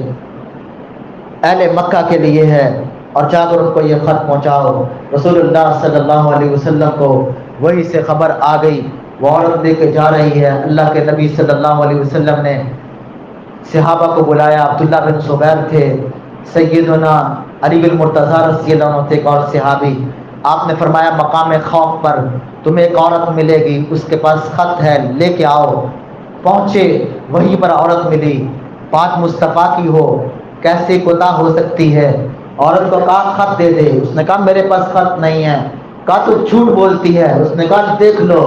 اہل مکہ کے لیے ہے، اور جا کر ان کو یہ خط پہنچاؤ۔ رسول اللہ صلی اللہ علیہ وسلم کو وہی سے خبر آ گئی، وہ عورت لے کے جا رہی ہے۔ اللہ کے نبی صلی اللہ علیہ وسلم نے صحابہ کو بلایا، عبداللہ بن زبیر تھے، سیدنا علی المرتضیٰ رضی اللہ عنہ تھے، ایک اور صحابی۔ آپ نے فرمایا مقام خوف پر تمہیں ایک عورت ملے گی، اس کے پاس خط ہے، لے کے آؤ۔ پہنچے، وہیں پر عورت ملی، بات مصطفیٰ کی ہو کیسے کوتاہ ہو سکتی ہے؟ عورت کو کہا خط دے دے، اس نے کہا میرے پاس خط نہیں ہے۔ کہا تو جھوٹ بولتی ہے، اس نے کہا دیکھ لو۔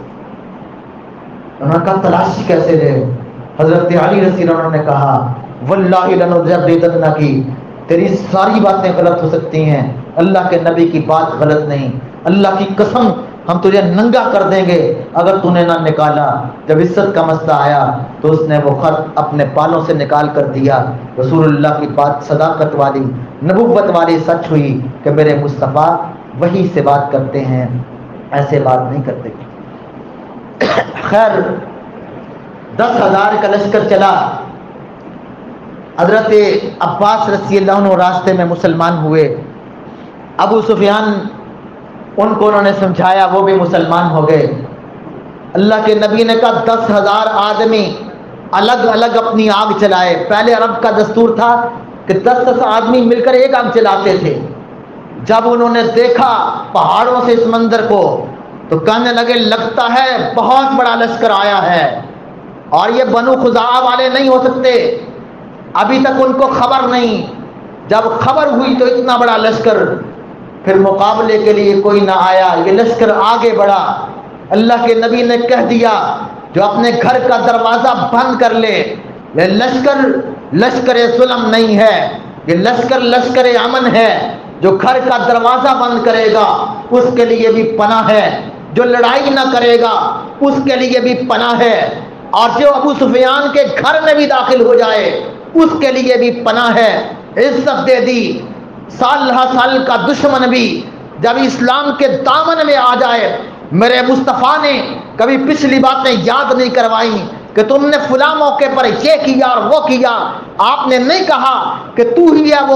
انہوں نے کہا تلاشی کیسے دے؟ حضرت علی رضی اللہ عنہ نے کہا واللہ لنجددن کی، تیری ساری باتیں غلط ہو سکتی ہیں، اللہ کے نبی کی بات غلط نہیں، اللہ کی قسم ہم تجھے ننگا کر دیں گے اگر تو نے نہ نکالا۔ جب عزت کا مسئلہ آیا تو اس نے وہ خط اپنے بالوں سے نکال کر دیا۔ رسول اللہ کی بات صداقت والی، نبوت والی سچ ہوئی کہ میرے مصطفیٰ وہی سے بات کرتے ہیں، ایسے بات نہیں کرتے۔ خیر، دس ہزار کا لشکر چلا۔ حضرت عباس رضی اللہ عنہ راستے میں مسلمان ہوئے۔ ابو سفیان ان کو انہوں نے سمجھایا، وہ بھی مسلمان ہو گئے۔ اللہ کے نبی نے کہا دس ہزار آدمی الگ الگ اپنی آگ چلائے۔ پہلے عرب کا دستور تھا کہ دس دس آدمی مل کر ایک آگ چلاتے تھے۔ جب انہوں نے دیکھا پہاڑوں سے اس منظر کو تو کہنے لگے لگتا ہے بہت بڑا لشکر آیا ہے، اور یہ بنو خزاعہ والے نہیں ہو سکتے، ابھی تک ان کو خبر نہیں۔ جب خبر ہوئی تو اتنا بڑا لشکر، پھر مقابلے کے لیے کوئی نہ آیا، یہ لشکر آگے بڑھا۔ اللہ کے نبی نے کہہ دیا جو اپنے گھر کا دروازہ بند کر لے، یہ لشکر لشکر ظلم نہیں ہے، یہ لشکر لشکر امن ہے۔ جو گھر کا دروازہ بند کرے گا اس کے لیے بھی پناہ ہے، جو لڑائی نہ کرے گا اس کے لیے بھی پناہ ہے، اور جو ابو سفیان کے گھر میں بھی داخل ہو جائے اس کے لیے بھی پناہ ہے۔ عزت دے دی۔ سال ہر سال کا دشمن بھی جب اسلام کے دامن میں آ جائے، میرے مصطفیٰ نے کبھی پچھلی باتیں یاد نہیں کروائی کہ تم نے فلاں موقع پر یہ کیا اور وہ کیا۔ آپ نے نہیں کہا کہ تو ہی ہے وہ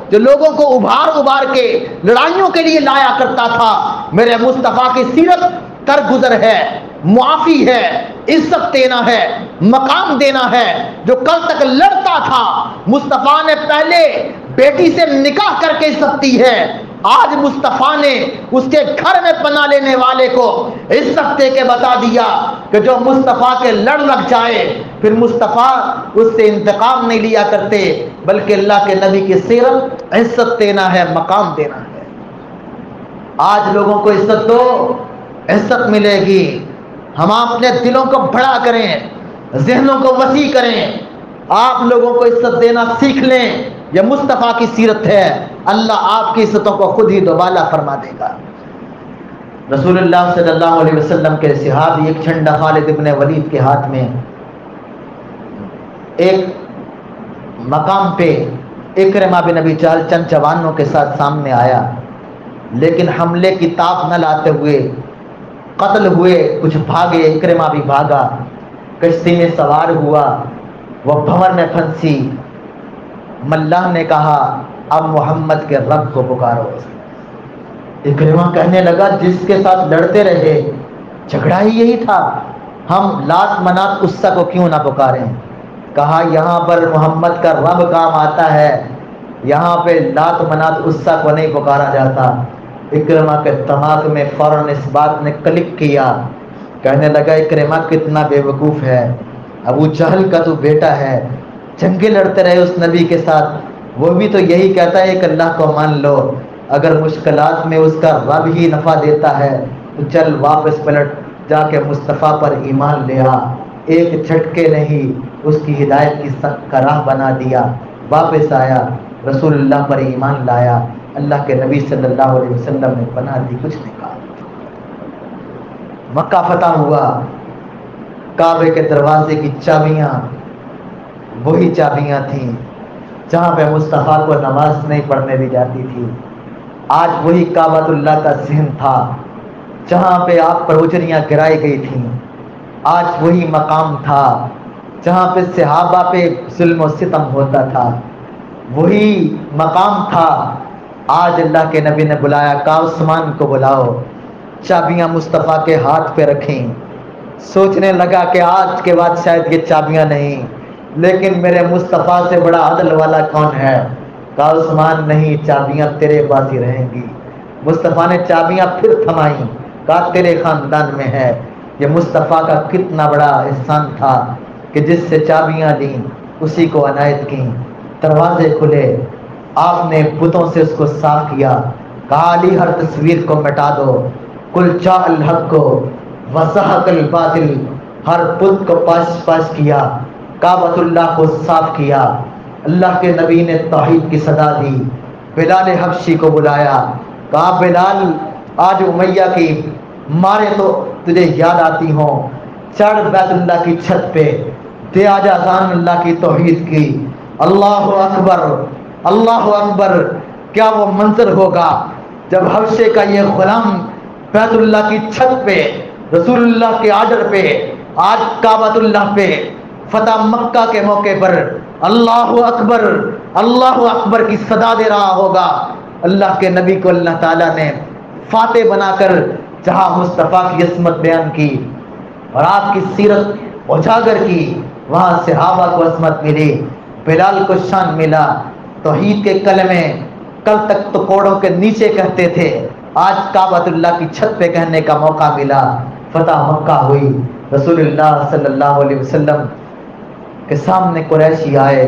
جو لوگوں کو ابھار ابھار کے لڑائیوں کے لیے لایا کرتا تھا، میرے مصطفیٰ کی سیرت درگزر ہے، معافی ہے، عزت دینا ہے، مقام دینا ہے۔ جو کل تک لڑتا تھا، مصطفیٰ نے پہلے بیٹی سے نکاح کر کے عزت دی ہے، آج مصطفیٰ نے اس کے گھر میں پناہ لینے والے کو عزت دے کے بتا دیا کہ جو مصطفیٰ کے لڑ لگ جائے، پھر مصطفیٰ اس سے انتقام نہیں لیا کرتے، بلکہ اللہ کے نبی کی سیرت عزت دینا ہے، مقام دینا ہے۔ آج لوگوں کو عزت دو، عزت ملے گی۔ ہم اپنے دلوں کو بڑا کریں، ذہنوں کو وسیع کریں، آپ لوگوں کو عزت دینا سیکھ لیں۔ یہ مصطفیٰ کی سیرت ہے، اللہ آپ کی عزتوں کو خود ہی دوبالا فرما دے گا۔ رسول اللہ صلی اللہ علیہ وسلم کے صحابی ایک جھنڈا خالد ابن ولید کے ہاتھ میں، ایک مقام پہ اکرمہ بن ابی جہل چند جوانوں کے ساتھ سامنے آیا، لیکن حملے کی تاب نہ لاتے ہوئے قتل ہوئے، کچھ بھاگے، اکرمہ بھی بھاگا، کشتی میں سوار ہوا، وہ بھنور میں پھنسی۔ ملاح نے کہا اب محمد کے رب کو پکارو۔ اکرمہ کہنے لگا جس کے ساتھ لڑتے رہے جھگڑا ہی یہی تھا، ہم لات منات عزا کو کیوں نہ پکاریں؟ کہا یہاں پر محمد کا رب کام آتا ہے، یہاں پہ لات منات عزا کو نہیں پکارا جاتا۔ اکرمہ کے دماغ میں فوراً اس بات نے کلک کیا، کہنے لگا اکرمہ کتنا بے وقوف ہے، ابو جہل کا تو بیٹا ہے، جنگیں لڑتے رہے اس نبی کے ساتھ، وہ بھی تو یہی کہتا ہے کہ اللہ کو مان لو، اگر مشکلات میں اس کا رب ہی نفع دیتا ہے تو چل واپس پلٹ جا کے مصطفیٰ پر ایمان لے آ۔ ایک جھٹکے نہیں اس کی ہدایت کی سخت کا راہ بنا دیا، واپس آیا، رسول اللہ پر ایمان لایا، اللہ کے نبی صلی اللہ علیہ وسلم نے پناہ دی، کچھ نہیں کہا۔ مکہ فتح ہوا، کعبے کے دروازے کی چابیاں وہی چابیاں تھیں جہاں پہ مصطفیٰ کو نماز نہیں پڑھنے دی جاتی تھی، آج وہی کعبۃ اللہ کا ذہن تھا جہاں پہ آپ پر اجریاں گرائی گئی تھیں، آج وہی مقام تھا جہاں پہ صحابہ پہ ظلم و ستم ہوتا تھا، وہی مقام تھا۔ آج اللہ کے نبی نے بلایا کہ عثمان کو بلاؤ، چابیاں مصطفیٰ کے ہاتھ پہ رکھیں۔ سوچنے لگا کہ آج کے بعد شاید یہ چابیاں نہیں، لیکن میرے مصطفیٰ سے بڑا عدل والا کون ہے؟ کہا عثمان نہیں، چابیاں تیرے پاس ہی رہیں گی۔ مصطفیٰ نے چابیاں پھر تھمائیں، کہا تیرے خاندان میں ہے۔ یہ مصطفیٰ کا کتنا بڑا احسان تھا کہ جس سے چابیاں لیں اسی کو عنایت کی، دروازے کھلے، آپ نے بتوں سے اس کو صاف کیا، کہا علی ہر تصویر کو مٹا دو، کل جاء الحق کو وزہق الباطل، ہر بت کو پاش پاش کیا، کعبۃ اللہ کو صاف کیا۔ اللہ کے نبی نے توحید کی صدا دی، بلال حبشی کو بلایا، کہا بلال آج امیہ کی مارے تو تجھے یاد آتی ہوں، چڑھ بیت اللہ کی چھت پہ، دے آج اذان اللہ کی توحید کی، اللہ اکبر اللہ اکبر۔ کیا وہ منظر ہوگا جب حبشے کا یہ غلام بیت اللہ کی چھت پہ رسول اللہ کے آرڈر پہ، آج کعبۃ اللہ پہ فتح مکہ کے موقع پر اللہ اکبر اللہ اکبر کی صدا دے رہا ہوگا۔ اللہ کے نبی کو اللہ تعالیٰ نے فاتح بنا کر جہاں مصطفیٰ کی عظمت بیان کی اور آپ کی سیرت اجاگر کی، وہاں صحابہ کو عظمت ملی، بلال کو شان ملا، توحید کے کلمے کل تک تو کوڑوں کے نیچے کہتے تھے، آج کعبۃ اللہ کی چھت پہ کہنے کا موقع ملا، فتح مکہ ہوئی۔ رسول اللہ صلی اللہ علیہ وسلم کے سامنے قریشی آئے،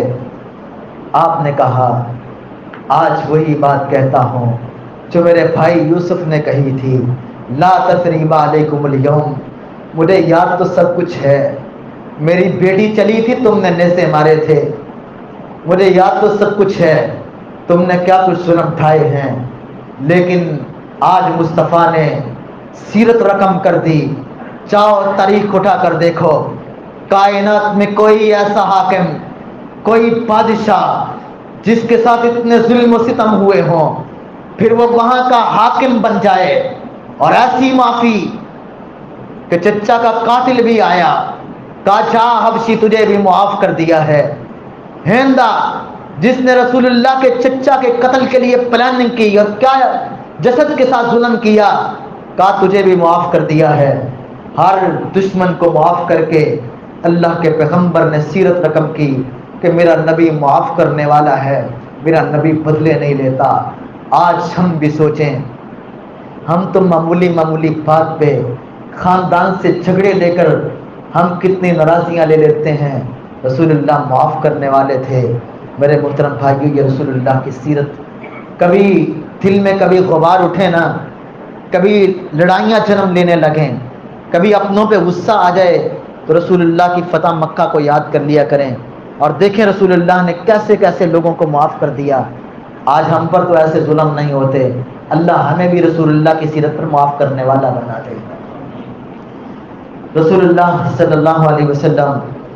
آپ نے کہا آج وہی بات کہتا ہوں جو میرے بھائی یوسف نے کہی تھی، لا تثریب علیکم اليوم، مجھے یاد تو سب کچھ ہے، میری بیٹی چلی تھی تم نے نیزے مارے تھے، مجھے یاد تو سب کچھ ہے، تم نے کیا کچھ ظلم ڈھائے ہیں، لیکن آج مصطفیٰ نے سیرت رقم کر دی۔ چاہو تاریخ اٹھا کر دیکھو، کائنات میں کوئی ایسا حاکم، کوئی بادشاہ جس کے ساتھ اتنے ظلم و ستم ہوئے ہوں، پھر وہ وہاں کا حاکم بن جائے اور ایسی معافی کہ چچا کا قاتل بھی آیا، کہا جا حبشی تجھے بھی معاف کر دیا ہے، ہیندا جس نے رسول اللہ کے چچا کے قتل کے لیے پلاننگ کی اور کیا جسد کے ساتھ ظلم کیا، کہا تجھے بھی معاف کر دیا ہے۔ ہر دشمن کو معاف کر کے اللہ کے پیغمبر نے سیرت رقم کی کہ میرا نبی معاف کرنے والا ہے، میرا نبی بدلے نہیں لیتا۔ آج ہم بھی سوچیں، ہم تو معمولی معمولی بات پہ خاندان سے جھگڑے لے کر ہم کتنی ناراضیاں لے لیتے ہیں۔ رسول اللہ معاف کرنے والے تھے۔ میرے محترم بھائیو، یہ رسول اللہ کی سیرت، کبھی دل میں کبھی غبار اٹھے نا، کبھی لڑائیاں جنم لینے لگیں، کبھی اپنوں پہ غصہ آ جائے، تو رسول اللہ کی فتح مکہ کو یاد کر لیا کریں اور دیکھیں رسول اللہ نے کیسے کیسے لوگوں کو معاف کر دیا۔ آج ہم پر تو ایسے ظلم نہیں ہوتے، اللہ ہمیں بھی رسول اللہ کی سیرت پر معاف کرنے والا بنا دے۔ رسول اللہ صلی اللہ علیہ وسلم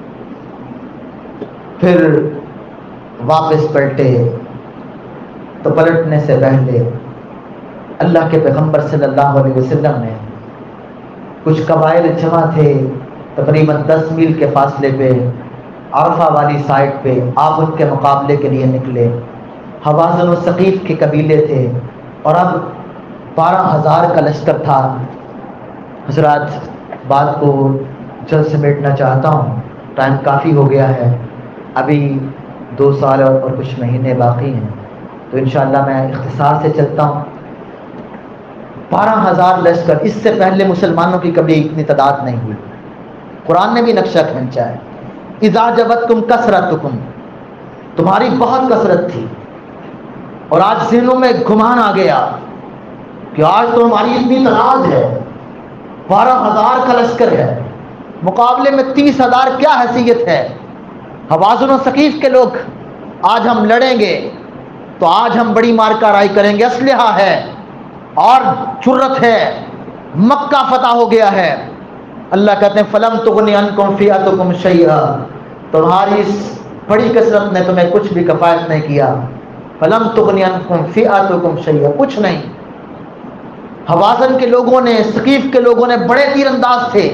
پھر واپس پلٹے تو پلٹنے سے پہلے اللہ کے پیغمبر صلی اللہ علیہ وسلم نے کچھ قبائل جمع تھے، تقریباً دس میل کے فاصلے پہ عرفہ والی سائٹ پہ آپ ان کے مقابلے کے لیے نکلے۔ حوازن و ثقیف کے قبیلے تھے اور اب بارہ ہزار کا لشکر تھا۔ حضرات، بات کو جلد سمیٹنا چاہتا ہوں، ٹائم کافی ہو گیا ہے، ابھی دو سال اور کچھ مہینے باقی ہیں، تو انشاءاللہ میں اختصار سے چلتا ہوں۔ بارہ ہزار لشکر، اس سے پہلے مسلمانوں کی کبھی اتنی تعداد نہیں ہوئی۔ قرآن نے بھی نقشہ کھینچا ہے، اذا جبتکم کثرتکم، تمہاری بہت کثرت تھی اور آج ذہنوں میں گمان آ گیا کہ آج تو ہماری اتنی تعداد ہے، بارہ ہزار کا لشکر ہے، مقابلے میں تیس ہزار کیا حیثیت ہے۔ حوازن و ثقیف کے لوگ، آج ہم لڑیں گے تو آج ہم بڑی مارکہ رائی کریں گے، اسلحہ ہے اور جرت ہے، مکہ فتح ہو گیا ہے۔ اللہ کہتے ہیں فلم تغنی عنکم فئتکم شیئا، تمہاری اس بڑی کثرت نے تمہیں کچھ بھی کفایت نہیں کیا۔ فلم تغنی عنکم فئتکم شیئا، کچھ نہیں۔ حوازن کے لوگوں نے، ثقیف کے لوگوں نے بڑے تیر انداز تھے،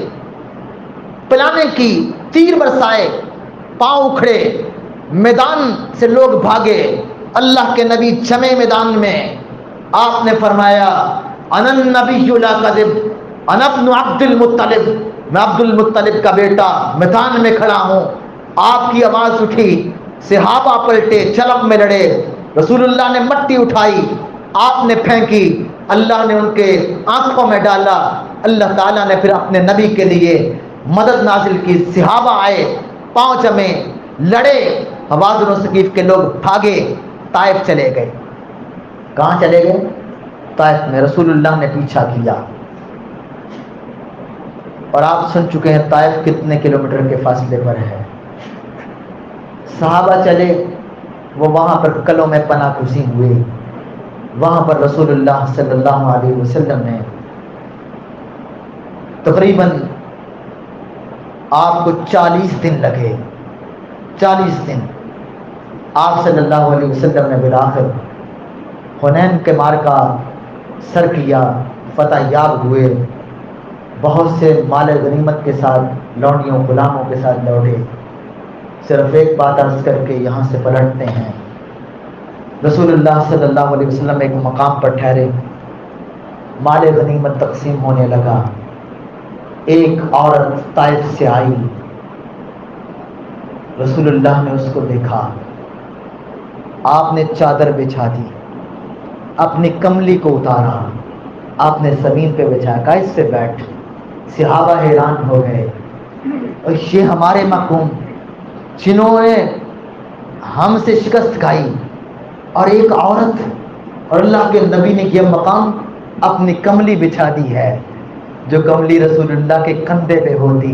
پلاننگ کی، تیر برسائے، پاؤں اکھڑے، میدان سے لوگ بھاگے۔ اللہ کے نبی جمع میدان میں آپ نے فرمایا انا النبی لا کذب انا ابن عبد المطلب، میں عبد المطلب کا بیٹا میدان میں کھڑا ہوں۔ آپ کی آواز اٹھی، صحابہ پلٹے، چلم میں لڑے، رسول اللہ نے مٹی اٹھائی، آپ نے پھینکی، اللہ نے ان کے آنکھوں میں ڈالا، اللہ تعالیٰ نے پھر اپنے نبی کے لیے مدد نازل کی، صحابہ آئے، پاؤں جمے، لڑے، حوازن و ثقیف کے لوگ بھاگے، طائف چلے گئے۔ کہاں چلے گئے؟ طائف میں۔ رسول اللہ نے پیچھا کیا، اور آپ سن چکے ہیں طائف کتنے کلومیٹر کے فاصلے پر ہے۔ صحابہ چلے، وہ وہاں پر کلوں میں پناہ گزین ہوئے، وہاں پر رسول اللہ صلی اللہ علیہ وسلم نے تقریباً آپ کو چالیس دن لگے، چالیس دن آپ صلی اللہ علیہ وسلم نے بالآخر حنین کے مارکا سر کیا، فتح یاب ہوئے، بہت سے مال غنیمت کے ساتھ، لونڈیوں غلاموں کے ساتھ لوٹے۔ صرف ایک بات عرض کر کے یہاں سے پلٹتے ہیں، رسول اللہ صلی اللہ علیہ وسلم ایک مقام پر ٹھہرے، مال غنیمت تقسیم ہونے لگا، ایک عورت طائف سے آئی، رسول اللہ نے اس کو دیکھا، آپ نے چادر بچھا دی، اپنی کملی کو اتارا، آپ نے زمین پہ بچھایا، کہا اس سے بیٹھ۔ صحابہ حیران ہو گئے، اور یہ ہمارے محکوم جنہوں نے ہم سے شکست کھائی، اور ایک عورت، اور اللہ کے نبی نے یہ مقام اپنی کملی بچھا دی ہے، جو کملی رسول اللہ کے کندھے پہ ہوتی۔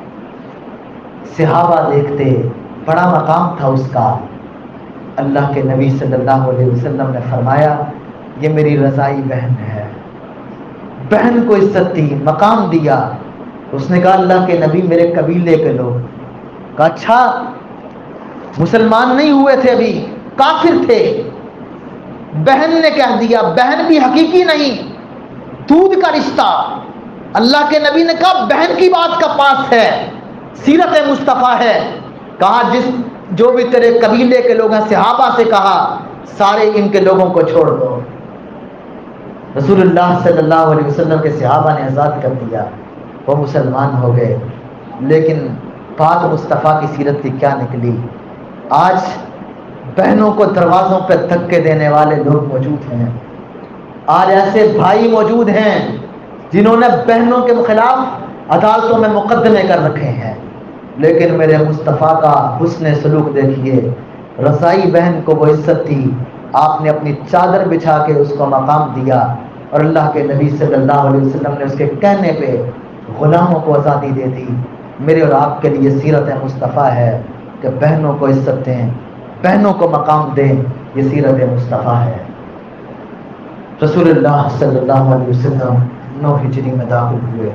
صحابہ دیکھتے، بڑا مقام تھا اس کا۔ اللہ کے نبی صلی اللہ علیہ وسلم نے فرمایا یہ میری رضائی بہن ہے۔ بہن کو عزت دی، مقام دیا۔ اس نے کہا اللہ کے نبی میرے قبیلے کے لوگ، کہا اچھا مسلمان نہیں ہوئے تھے، ابھی کافر تھے۔ بہن نے کہہ دیا، بہن بھی حقیقی نہیں، دودھ کا رشتہ۔ اللہ کے نبی نے کہا بہن کی بات کا پاس ہے، سیرت مصطفیٰ ہے۔ کہا جس جو بھی تیرے قبیلے کے لوگ ہیں صحابہ سے کہا سارے ان کے لوگوں کو چھوڑ دو۔ رسول اللہ صلی اللہ علیہ وسلم کے صحابہ نے آزاد کر دیا، وہ مسلمان ہو گئے۔ لیکن پاک مصطفیٰ کی سیرت کی کیا نکلی؟ آج بہنوں کو دروازوں پہ دھکے دینے والے لوگ موجود ہیں، آج ایسے بھائی موجود ہیں جنہوں نے بہنوں کے خلاف عدالتوں میں مقدمے کر رکھے ہیں۔ لیکن میرے مصطفیٰ کا حسن سلوک دیکھیے، رضائی بہن کو وہ عزت تھی، آپ نے اپنی چادر بچھا کے اس کو مقام دیا، اور اللہ کے نبی صلی اللہ علیہ وسلم نے اس کے کہنے پہ غلاموں کو آزادی دے دی۔ میرے اور آپ کے لیے سیرت مصطفیٰ ہے کہ بہنوں کو عزت دیں، بہنوں کو مقام دیں، یہ سیرت مصطفیٰ ہے۔ رسول اللہ صلی اللہ علیہ وسلم نو ہجری میں داخل ہوئے،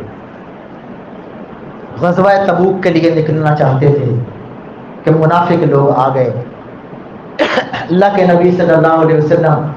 غزوہ تبوک کے لیے نکلنا چاہتے تھے کہ منافق لوگ آ گئے۔ اللہ کے نبی صلی اللہ علیہ وسلم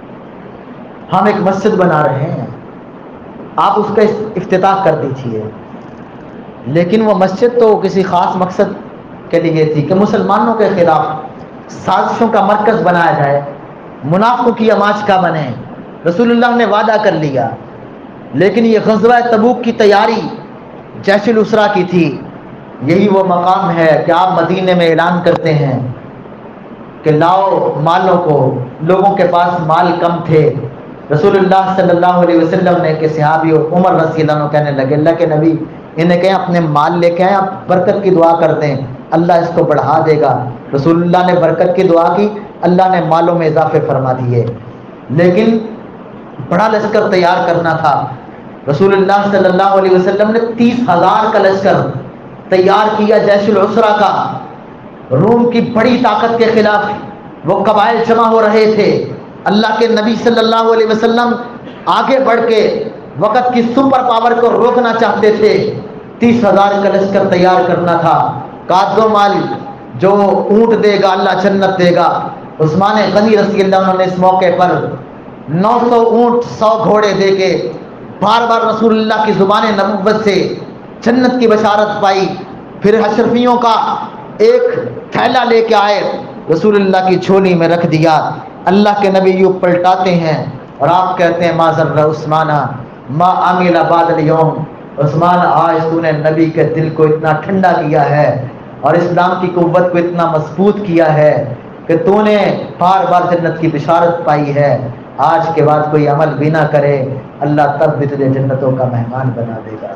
ہم ایک مسجد بنا رہے ہیں، آپ اس کا افتتاح کر دیجیے۔ لیکن وہ مسجد تو کسی خاص مقصد کے لیے تھی کہ مسلمانوں کے خلاف سازشوں کا مرکز بنایا جائے، منافقوں کی آماج کا بنے۔ رسول اللہ نے وعدہ کر لیا، لیکن یہ غزوہ تبوک کی تیاری جیش الاسرا کی تھی۔ یہی وہ مقام ہے کہ آپ مدینے میں اعلان کرتے ہیں کہ لاؤ مالوں کو، لوگوں کے پاس مال کم تھے۔ رسول اللہ صلی اللہ علیہ وسلم نے کہ صحابی اور عمر رضی اللہ عنہ کہنے لگے اللہ کے نبی انہیں کہیں اپنے مال لے کے آئیں، آپ برکت کی دعا کر دیں، اللہ اس کو بڑھا دے گا۔ رسول اللہ نے برکت کی دعا کی، اللہ نے مالوں میں اضافے فرما دیے۔ لیکن بڑا لشکر تیار کرنا تھا، رسول اللہ صلی اللہ علیہ وسلم نے تیس ہزار کا لشکر تیار کیا جیش العسرہ کا۔ روم کی بڑی طاقت کے خلاف وہ قبائل جمع ہو رہے تھے۔ اللہ کے نبی صلی اللہ علیہ وسلم آگے بڑھ کے وقت کی سپر پاور کو روکنا چاہتے تھے۔ تیس ہزار کا لشکر تیار کرنا تھا۔ قاضو مال جو اونٹ دے گا اللہ جنت دے گا۔ عثمان غنی رضی اللہ عنہ نے اس موقع پر نو سو اونٹ سو گھوڑے دے کے بار بار رسول اللہ کی زبان نبوت سے جنت کی بشارت پائی۔ پھر اشرفیوں کا ایک تھیلا لے کے آئے، رسول اللہ کی جھولی میں رکھ دیا۔ اللہ کے نبی یوں پلٹاتے ہیں اور آپ کہتے ہیں ما ذر عثمان ما عمل بعد اليوم، عثمان آج تو نے نبی کے دل کو اتنا ٹھنڈا کیا ہے اور اسلام کی قوت کو اتنا مضبوط کیا ہے کہ تو نے بار بار جنت کی بشارت پائی ہے۔ آج کے بعد کوئی عمل بھی نہ کرے، اللہ تب بھی تجھے جنتوں کا مہمان بنا دے گا۔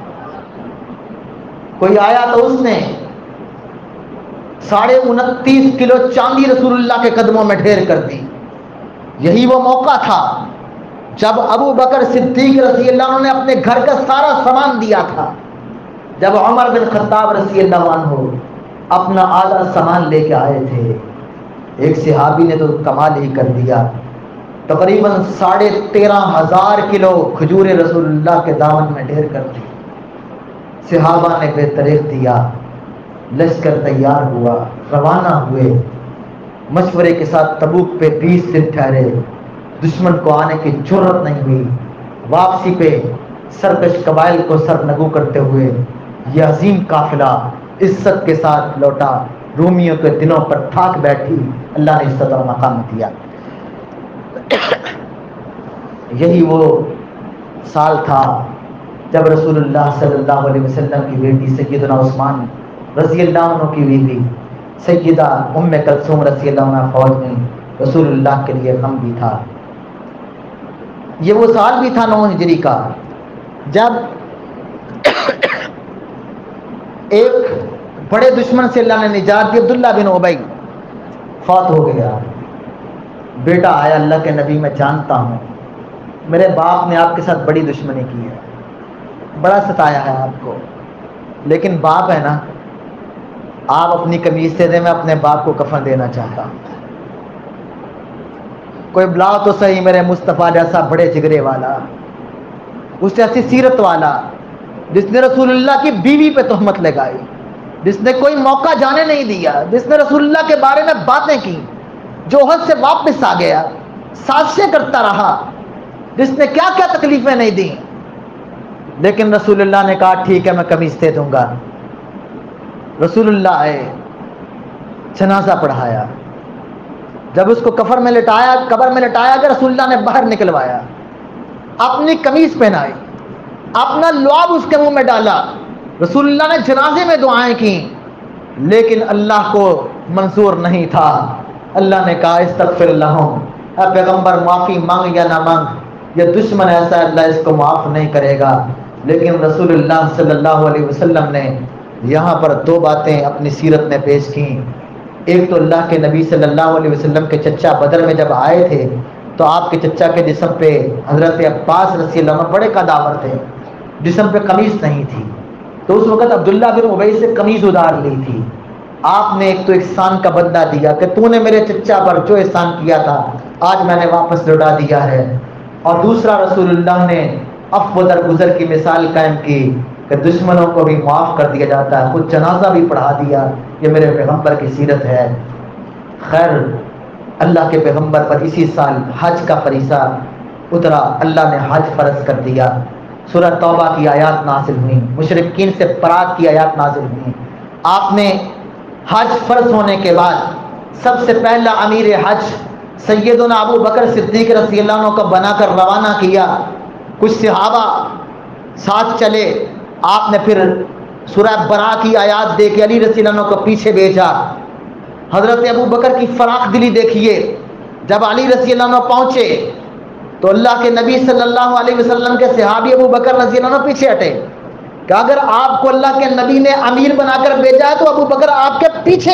کوئی آیا تو اس نے ساڑھے انتیس کلو چاندی رسول اللہ کے قدموں میں ڈھیر کر دی۔ یہی وہ موقع تھا جب ابو بکر صدیق رضی اللہ عنہ نے اپنے گھر کا سارا سامان دیا تھا، جب عمر بن خطاب رضی اللہ عنہ اپنا آدھا سامان لے کے آئے تھے۔ ایک صحابی نے تو کمال ہی کر دیا، تقریباً ساڑھے تیرہ ہزار کلو کھجور رسول اللہ کے دامن میں ڈھیر کر دی۔ صحابہ نے بے طریق دیا، لشکر تیار ہوا، روانہ ہوئے، مشورے کے ساتھ تبوک پہ بیس دن ٹھہرے، دشمن کو آنے کی جرت نہیں ہوئی۔ واپسی پہ سرکش قبائل کو سرنگو کرتے ہوئے یہ عظیم قافلہ عزت کے ساتھ لوٹا۔ رومیوں کے دنوں پر ٹھاک بیٹھی، اللہ نے عزت اور مقام دیا۔ یہی وہ سال تھا جب رسول اللہ صلی اللہ علیہ وسلم کی بیٹی سیدنا عثمان رضی اللہ عنہ کی بیوی سیدہ ام کلثوم رضی اللہ عنہ فوج میں رسول اللہ کے لیے غم بھی تھا۔ یہ وہ سال بھی تھا نو ہجری کا جب ایک بڑے دشمن سے اللہ نے نجات دی، عبداللہ بن ابی فوت ہو گیا۔ بیٹا آیا، اللہ کے نبی میں جانتا ہوں میرے باپ نے آپ کے ساتھ بڑی دشمنی کی ہے، بڑا ستایا ہے آپ کو، لیکن باپ ہے نا، آپ اپنی قمیض سے دیں، میں اپنے باپ کو کفن دینا چاہتا ہوں۔ کوئی بلاؤ تو صحیح میرے مصطفیٰ جیسا بڑے جگرے والا، اس جیسی سیرت والا، جس نے رسول اللہ کی بیوی پہ تہمت لگائی، جس نے کوئی موقع جانے نہیں دیا، جس نے رسول اللہ کے بارے میں باتیں کی، جو حد سے واپس آ گیا، سازشیں کرتا رہا، جس نے کیا کیا تکلیفیں نہیں دیں، لیکن رسول اللہ نے کہا ٹھیک ہے میں قمیص دے دوں گا۔ رسول اللہ آئے، جنازہ پڑھایا. جب اس کو کفر میں لٹایا قبر میں لٹایا کہ رسول اللہ نے باہر نکلوایا, اپنی قمیص پہنائی, اپنا لعاب اس کے منہ میں ڈالا. رسول اللہ نے جنازے میں دعائیں کی, لیکن اللہ کو منظور نہیں تھا. اللہ نے کہا استغفر لہم, اے پیغمبر معافی مانگ یا نہ مانگ, یہ دشمن ایسا ہے اللہ اس کو معاف نہیں کرے گا. لیکن رسول اللہ صلی اللہ علیہ وسلم نے یہاں پر دو باتیں اپنی سیرت میں پیش کیں. ایک تو اللہ کے نبی صلی اللہ علیہ وسلم کے چچا بدر میں جب آئے تھے تو آپ کے چچا کے جسم پہ حضرت عباس رضی اللہ عنہ بڑے قداور تھے, جسم پہ قمیص نہیں تھی, تو اس وقت عبداللہ بن ابی سے قمیص ادار لی تھی. آپ نے ایک تو احسان کا بدلہ دیا کہ تو نے میرے چچا پر جو احسان کیا تھا آج میں نے واپس لوٹا دیا ہے. اور دوسرا رسول اللہ نے عفو درگزر کی مثال قائم کی کہ دشمنوں کو بھی معاف کر دیا جاتا ہے, خود جنازہ بھی پڑھا دیا. یہ میرے پیغمبر کی سیرت ہے. خیر, اللہ کے پیغمبر پر اسی سال حج کا فریضہ اترا, اللہ نے حج فرض کر دیا. سورہ توبہ کی آیات نازل ہوئیں, مشرکین سے برات کی آیات نازل ہوئیں. آپ نے حج فرض ہونے کے بعد سب سے پہلا امیر حج سیدنا ابو بکر صدیق رضی اللہ عنہ کو بنا کر روانہ کیا. کچھ صحابہ ساتھ چلے. آپ نے پھر سورہ برا کی آیات دے کے علی رضی اللہ عنہ کو پیچھے بھیجا. حضرت ابو بکر کی فراخ دلی دیکھیے, جب علی رضی اللہ عنہ پہنچے تو اللہ کے نبی صلی اللہ علیہ وسلم کے صحابی ابو بکر رضی اللہ عنہ پیچھے ہٹے کہ اگر آپ کو اللہ کے نبی نے امیر بنا کر بھیجا ہے تو ابو بکر آپ کے پیچھے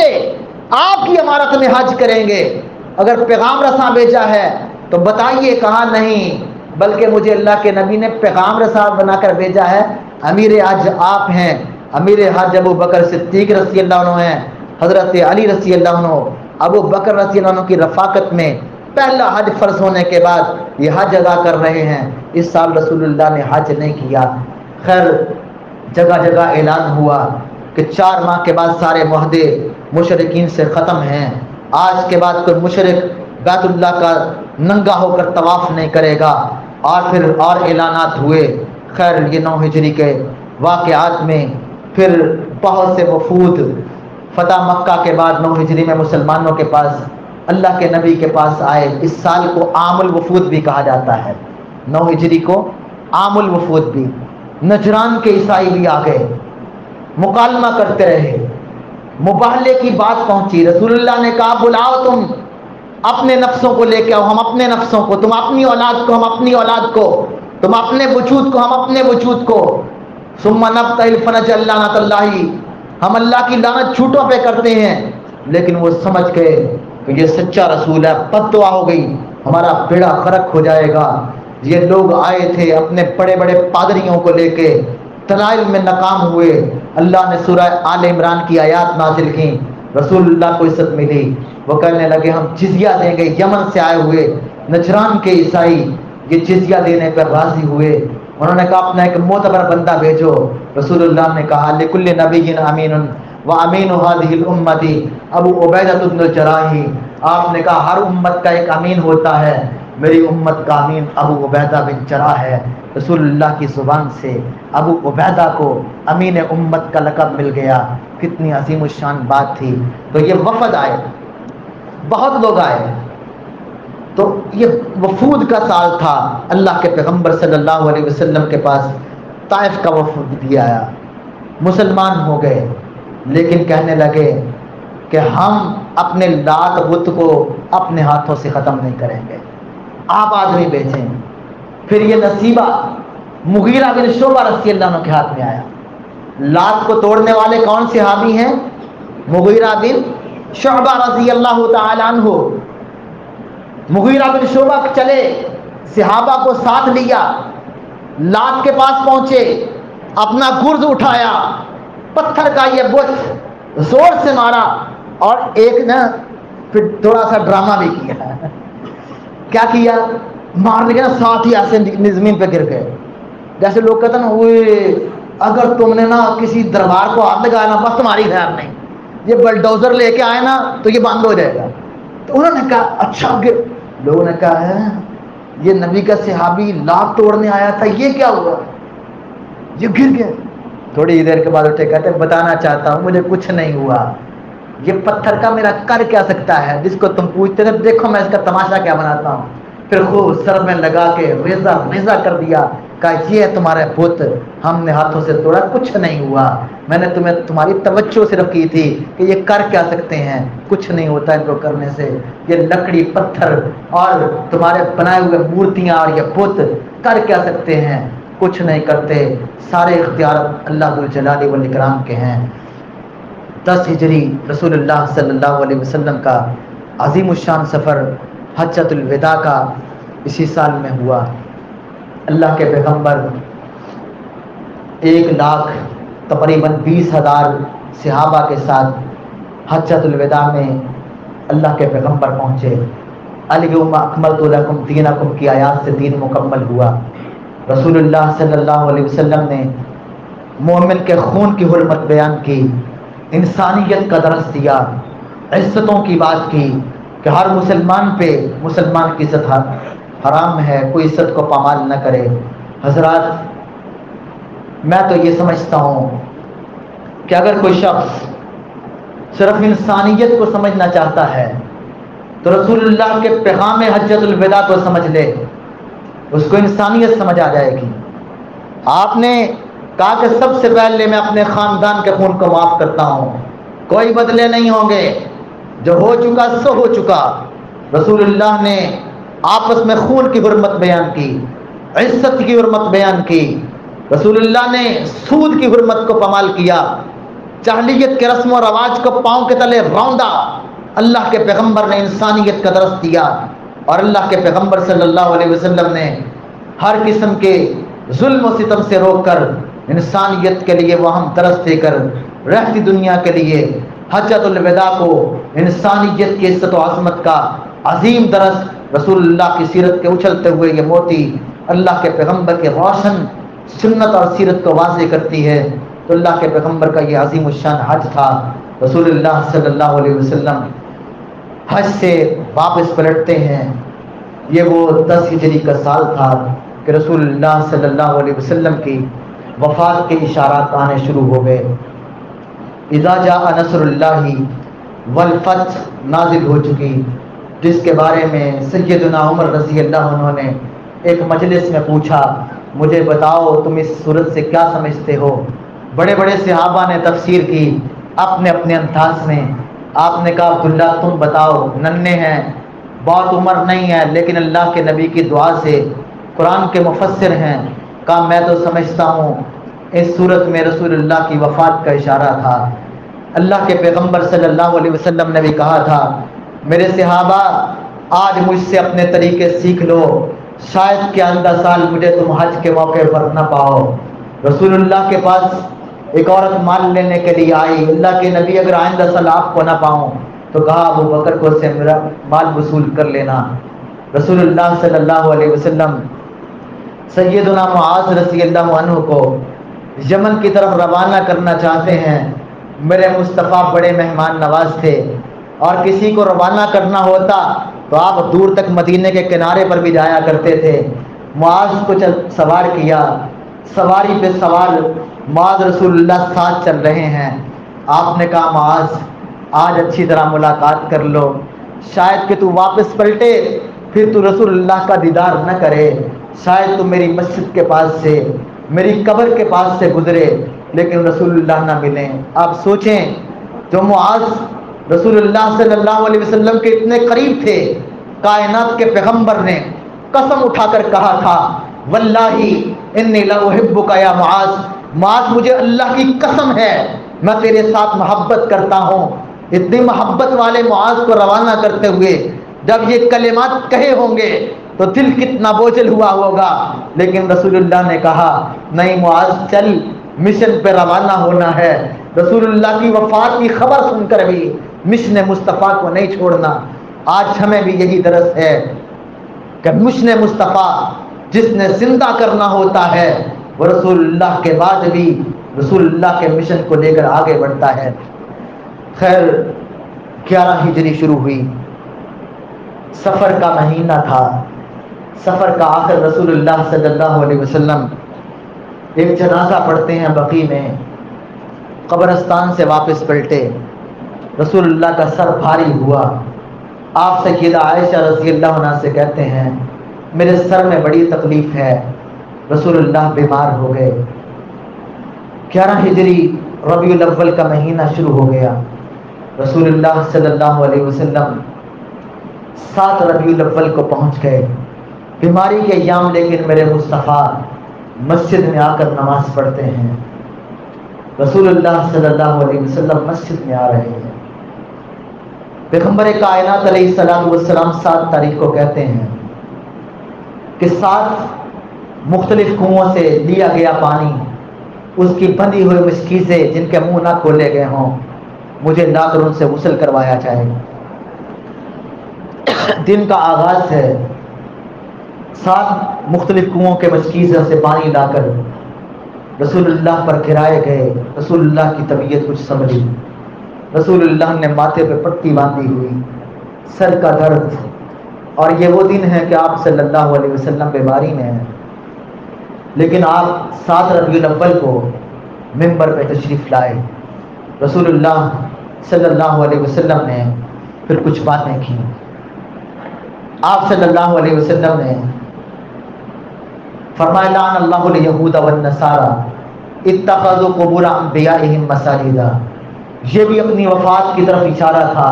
آپ کی عمارت میں حج کریں گے. اگر پیغام رساں بھیجا ہے تو بتائیے. کہا نہیں, بلکہ مجھے اللہ کے نبی نے پیغام رساں بنا کر بھیجا ہے. امیر حج آپ ہیں, امیر حج ابو بکر صدیق رضی اللہ عنہ ہیں. حضرت علی رضی اللہ عنہ ابو بکر رضی اللہ عنہ کی رفاقت میں پہلا حج فرض ہونے کے بعد یہ حج ادا کر رہے ہیں. اس سال رسول اللہ نے حج نہیں کیا. خیر, جگہ جگہ اعلان ہوا کہ چار ماہ کے بعد سارے معاہدے مشرکین سے ختم ہیں. آج کے بعد کوئی مشرک بیت اللہ کا ننگا ہو کر طواف نہیں کرے گا. اور پھر اور اعلانات ہوئے. خیر, یہ نو ہجری کے واقعات میں پھر بہت سے وفود فتح مکہ کے بعد نو ہجری میں مسلمانوں کے پاس اللہ کے نبی کے پاس آئے. اس سال کو عام الوفود بھی کہا جاتا ہے. نو ہجری کو عام الوفود بھی. نجران کے عیسائی بھی آ گئے, مکالمہ کرتے رہے. مباہلے کی بات پہنچی. رسول اللہ نے کہا بلاؤ تم اپنے نفسوں کو لے کے آؤ, ہم اپنے نفسوں کو, تم اپنی اولاد کو ہم اپنی اولاد کو, تم اپنے وجود کو ہم اپنے وجود کو. ثم نبتہل فنجعل لعنۃ اللہ, ہم اللہ کی لعنت جھوٹوں پہ کرتے ہیں. لیکن وہ سمجھ گئے کہ یہ سچا رسول ہے, بد دعا ہو گئی, ہمارا بیڑا غرق ہو جائے گا. یہ لوگ آئے تھے اپنے بڑے بڑے پادریوں کو لے کے, دلائل میں ناکام ہوئے. اللہ نے سورہ آل عمران کی آیات نازل کی, رسول اللہ کو عزت ملی. وہ کہنے لگے ہم جزیہ دیں گے. یمن سے آئے ہوئے نجران کے عیسائی یہ جزیہ دینے پر راضی ہوئے. انہوں نے کہا اپنا ایک معتبر بندہ بھیجو. رسول اللہ نے کہا لکل نبی امین و امین هذه الامت ابو عبیدہ بن الجراح. آپ نے کہا ہر امت کا ایک امین ہوتا ہے, میری امت کا امین ابو عبیدہ بن جراح ہے. رسول اللہ کی زبان سے ابو عبیدہ کو امین امت کا لقب مل گیا. کتنی عظیم الشان بات تھی. تو یہ وفد آئے, بہت لوگ آئے. تو یہ وفود کا سال تھا. اللہ کے پیغمبر صلی اللہ علیہ وسلم کے پاس طائف کا وفود بھی آیا. مسلمان ہو گئے, لیکن کہنے لگے کہ ہم اپنے لات بت کو اپنے ہاتھوں سے ختم نہیں کریں گے, آپ آدمی بیچیں. پھر یہ نصیبہ مغیرہ بن شعبہ رضی اللہ عنہ کے ہاتھ میں آیا. لات کو توڑنے والے کون صحابی ہیں؟ مغیرہ بن شعبہ رضی اللہ تعالی عنہ. مغیرہ بن شعبہ چلے, صحابہ کو ساتھ لیا, لات کے پاس پہنچے, اپنا گرز اٹھایا, پتھر کا یہ بت زور سے مارا, اور ایک نا پھر تھوڑا سا ڈرامہ بھی کیا. کیا کیا؟ مارنے کے نا ساتھ ہی ایسے زمین پہ گر گئے. جیسے لوگ کہتے ہیں نا اوئے اگر تم نے نا کسی دربار کو ہاتھ لگایا نا بس تمہاری خیر نہیں, یہ بلڈوزر لے کے آئے نا تو یہ بند ہو جائے گا. تو انہوں نے کہا اچھا گر. لوگوں نے کہا ہے یہ نبی کا صحابی لات توڑنے آیا تھا, یہ کیا ہوا؟ یہ گر گیا. تھوڑی دیر کے بعد اٹھے کہتے ہیں بتانا چاہتا ہوں مجھے کچھ نہیں ہوا, یہ پتھر کا میرا کر کیا سکتا ہے جس کو تم پوچھتے تھے، دیکھو میں اس کا تماشا کیا بناتا ہوں۔ پھر خوب سر میں لگا کے ریزہ ریزہ کر دیا، کہا یہ ہے تمہارے بت، ہم نے ہاتھوں سے توڑا، کچھ نہیں ہوا، میں نے تمہیں تمہاری توجہ صرف کی تھی کہ یہ کر کیا سکتے ہیں، کچھ نہیں ہوتا ان کو کرنے سے، یہ لکڑی پتھر اور تمہارے بنائے ہوئے مورتیاں اور یہ بت کر کیا سکتے ہیں، کچھ نہیں کرتے، سارے اختیار اللہ ذو الجلال والاکرام کے ہیں۔ دس ہجری رسول اللہ صلی اللہ علیہ وسلم کا عظیم الشان سفر حجۃ الوداع کا اسی سال میں ہوا۔ اللہ کے پیغمبر ایک لاکھ تقریباً بیس ہزار صحابہ کے ساتھ حجۃ الوداع میں اللہ کے پیغمبر پہنچے۔ الیوم اکملت لکم دینکم کی آیات سے دین مکمل ہوا۔ رسول اللہ صلی اللہ علیہ وسلم نے مومن کے خون کی حرمت بیان کی، انسانیت کا درس دیا، عزتوں کی بات کی کہ ہر مسلمان پہ مسلمان کی عزت حرام ہے، کوئی عزت کو پامال نہ کرے۔ حضرات میں تو یہ سمجھتا ہوں کہ اگر کوئی شخص صرف انسانیت کو سمجھنا چاہتا ہے تو رسول اللہ کے پیغام حجۃ الوداع کو سمجھ لے، اس کو انسانیت سمجھ آ جائے گی۔ آپ نے کہا کہ سب سے پہلے میں اپنے خاندان کے خون کو معاف کرتا ہوں، کوئی بدلے نہیں ہوں گے، جو ہو چکا سو ہو چکا۔ رسول اللہ نے آپس میں خون کی حرمت بیان کی، عزت کی حرمت بیان کی، رسول اللہ نے سود کی حرمت کو پامال کیا، جاہلیت کے رسم و رواج کو پاؤں کے تلے روندا۔ اللہ کے پیغمبر نے انسانیت کا درس دیا، اور اللہ کے پیغمبر صلی اللہ علیہ وسلم نے ہر قسم کے ظلم و ستم سے روک کر انسانیت کے لیے وہ ہم درس دے کر رہتی دنیا کے لیے حجۃ الوداع کو انسانیت کی عزت و عظمت کا عظیم درس، رسول اللہ کی سیرت کے اچھلتے ہوئے یہ موتی اللہ کے پیغمبر کے روشن سنت اور سیرت کو واضح کرتی ہے۔ تو اللہ کے پیغمبر کا یہ عظیم الشان حج تھا۔ رسول اللہ صلی اللہ علیہ وسلم حج سے واپس پلٹتے ہیں، یہ وہ دس ہجری کا سال تھا کہ رسول اللہ صلی اللہ علیہ وسلم کی وفات کے اشارات آنے شروع ہو گئے۔ اذا جاء نصر اللہ والفتح نازل ہو چکی، جس کے بارے میں سیدنا عمر رضی اللہ عنہ نے ایک مجلس میں پوچھا، مجھے بتاؤ تم اس صورت سے کیا سمجھتے ہو؟ بڑے بڑے صحابہ نے تفسیر کی اپنے اپنے انداز میں۔ آپ نے کہا عبداللہ تم بتاؤ، ننھے ہیں، بہت عمر نہیں ہے، لیکن اللہ کے نبی کی دعا سے قرآن کے مفسر ہیں۔ کہا میں تو سمجھتا ہوں اس صورت میں رسول اللہ کی وفات کا اشارہ تھا۔ اللہ کے پیغمبر صلی اللہ علیہ وسلم نے بھی کہا تھا، میرے صحابہ آج مجھ سے اپنے طریقے سیکھ لو، شاید کہ آئندہ سال مجھے تم حج کے موقع پر نہ پاؤ۔ رسول اللہ کے پاس ایک عورت مال لینے کے لیے آئی، اللہ کے نبی اگر آئندہ سال آپ کو نہ پاؤں تو کہا ابو بکر کو سے میرا مال وصول کر لینا۔ رسول اللہ صلی اللہ علیہ وسلم سیدنا معاذ رضی اللہ عنہ کو یمن کی طرف روانہ کرنا چاہتے ہیں۔ میرے مصطفیٰ بڑے مہمان نواز تھے، اور کسی کو روانہ کرنا ہوتا تو آپ دور تک مدینے کے کنارے پر بھی جایا کرتے تھے۔ معاذ کو چل سوار کیا، سواری پہ سوار معاذ رسول اللہ ساتھ چل رہے ہیں۔ آپ نے کہا معاذ آج اچھی طرح ملاقات کر لو، شاید کہ تو واپس پلٹے پھر تو رسول اللہ کا دیدار نہ کرے، شاید تو میری مسجد کے پاس سے میری قبر کے پاس سے گزرے لیکن رسول اللہ نہ ملیں۔ آپ سوچیں، جو معاذ رسول اللہ صلی اللہ علیہ وسلم کے اتنے قریب تھے، کائنات کے پیغمبر نے قسم اٹھا کر کہا تھا واللہ انی لاحبک یا معاذ، معاذ مجھے اللہ کی قسم ہے میں تیرے ساتھ محبت کرتا ہوں۔ اتنی محبت والے معاذ کو روانہ کرتے ہوئے جب یہ کلمات کہے ہوں گے تو دل کتنا بوجھل ہوا ہوگا، لیکن رسول اللہ نے کہا نہیں معاذ چل، مشن پہ روانہ ہونا ہے۔ رسول اللہ کی وفات کی خبر سن کر بھی مشن مصطفیٰ کو نہیں چھوڑنا۔ آج ہمیں بھی یہی درس ہے کہ مشن مصطفیٰ جس نے زندہ کرنا ہوتا ہے وہ رسول اللہ کے بعد بھی رسول اللہ کے مشن کو لے کر آگے بڑھتا ہے۔ خیر گیارہ ہجری شروع ہوئی، سفر کا مہینہ تھا، سفر کا آخر رسول اللہ صلی اللہ علیہ وسلم ایک جنازہ پڑھتے ہیں بقیع میں، قبرستان سے واپس پلٹے، رسول اللہ کا سر بھاری ہوا. آپ سیدہ عائشہ رضی اللہ عنہا سے کہتے ہیں میرے سر میں بڑی تکلیف ہے. رسول اللہ بیمار ہو گئے. گیارہ ہجری ربیع الاول کا مہینہ شروع ہو گیا. رسول اللہ صلی اللہ علیہ وسلم سات ربیع الاول کو پہنچ گئے. بیماری کے ایام لیکن میرے مصطفیٰ مسجد میں آ کر نماز پڑھتے ہیں. رسول اللہ صلی اللہ علیہ وسلم مسجد میں آ رہے ہیں. پیغمبر کائنات علیہ السلام والسلام سات تاریخ کو کہتے ہیں کہ سات مختلف کنووں سے لیا گیا پانی، اس کی بندھی ہوئی مشکیزیں جن کے منہ نہ کھولے گئے ہوں، مجھے لا کر ان سے غسل کروایا جائے. دن کا آغاز ہے. سات مختلف کنووں کے مشکیزوں سے پانی لا کر رسول اللہ پر گرائے گئے. رسول اللہ کی طبیعت کچھ سنبھلی. رسول اللہ نے ماتھے پہ پٹی باندھی ہوئی، سر کا درد. اور یہ وہ دن ہے کہ آپ صلی اللہ علیہ وسلم بیماری میں ہیں، لیکن آپ سات ربیع الاول کو منبر پہ تشریف لائے. رسول اللہ صلی اللہ علیہ وسلم نے پھر کچھ باتیں کی. آپ صلی اللہ علیہ وسلم نے فرمایا لعن اللہ الیہود والنصارى اتخذوا قبور انبیائہم مساجدا. یہ بھی اپنی وفات کی طرف اشارہ تھا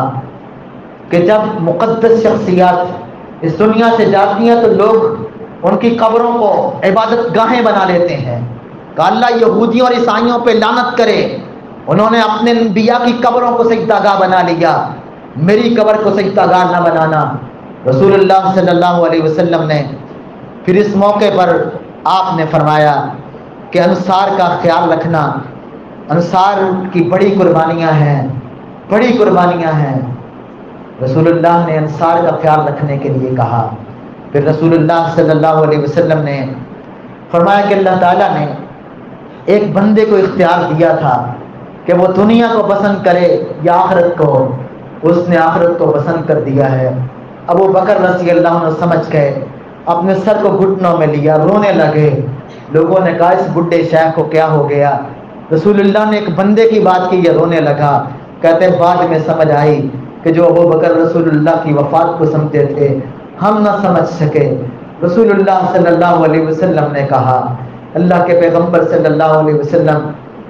کہ جب مقدس شخصیات اس دنیا سے جاتی ہیں تو لوگ ان کی قبروں کو عبادت گاہیں بنا لیتے ہیں. کہ اللہ یہودیوں اور عیسائیوں پہ لعنت کرے، انہوں نے اپنے انبیاء کی قبروں کو سجدہ گاہ بنا لیا، میری قبر کو سجدہ گاہ نہ بنانا. رسول اللہ صلی اللہ علیہ وسلم نے پھر اس موقع پر آپ نے فرمایا کہ انصار کا خیال رکھنا. انصار کی بڑی قربانیاں ہیں، بڑی قربانیاں ہیں. رسول اللہ نے انصار کا خیال رکھنے کے لیے کہا. پھر رسول اللہ صلی اللہ علیہ وسلم نے فرمایا کہ اللہ تعالیٰ نے ایک بندے کو اختیار دیا تھا کہ وہ دنیا کو پسند کرے یا آخرت کو. اس نے آخرت کو پسند کر دیا ہے. ابو بکر رضی اللہ عنہ سمجھ گئے، اپنے سر کو گھٹنوں میں لیا، رونے لگے. لوگوں نے کہا اس بڈھے شیخ کو کیا ہو گیا؟ رسول اللہ نے ایک بندے کی بات کی، یہ رونے لگا. کہتے ہیں بعد میں سمجھ آئی کہ جو ابو بکر رسول اللہ کی وفات کو سمجھتے تھے ہم نہ سمجھ سکے. رسول اللہ صلی اللہ علیہ وسلم نے کہا، اللہ کے پیغمبر صلی اللہ علیہ وسلم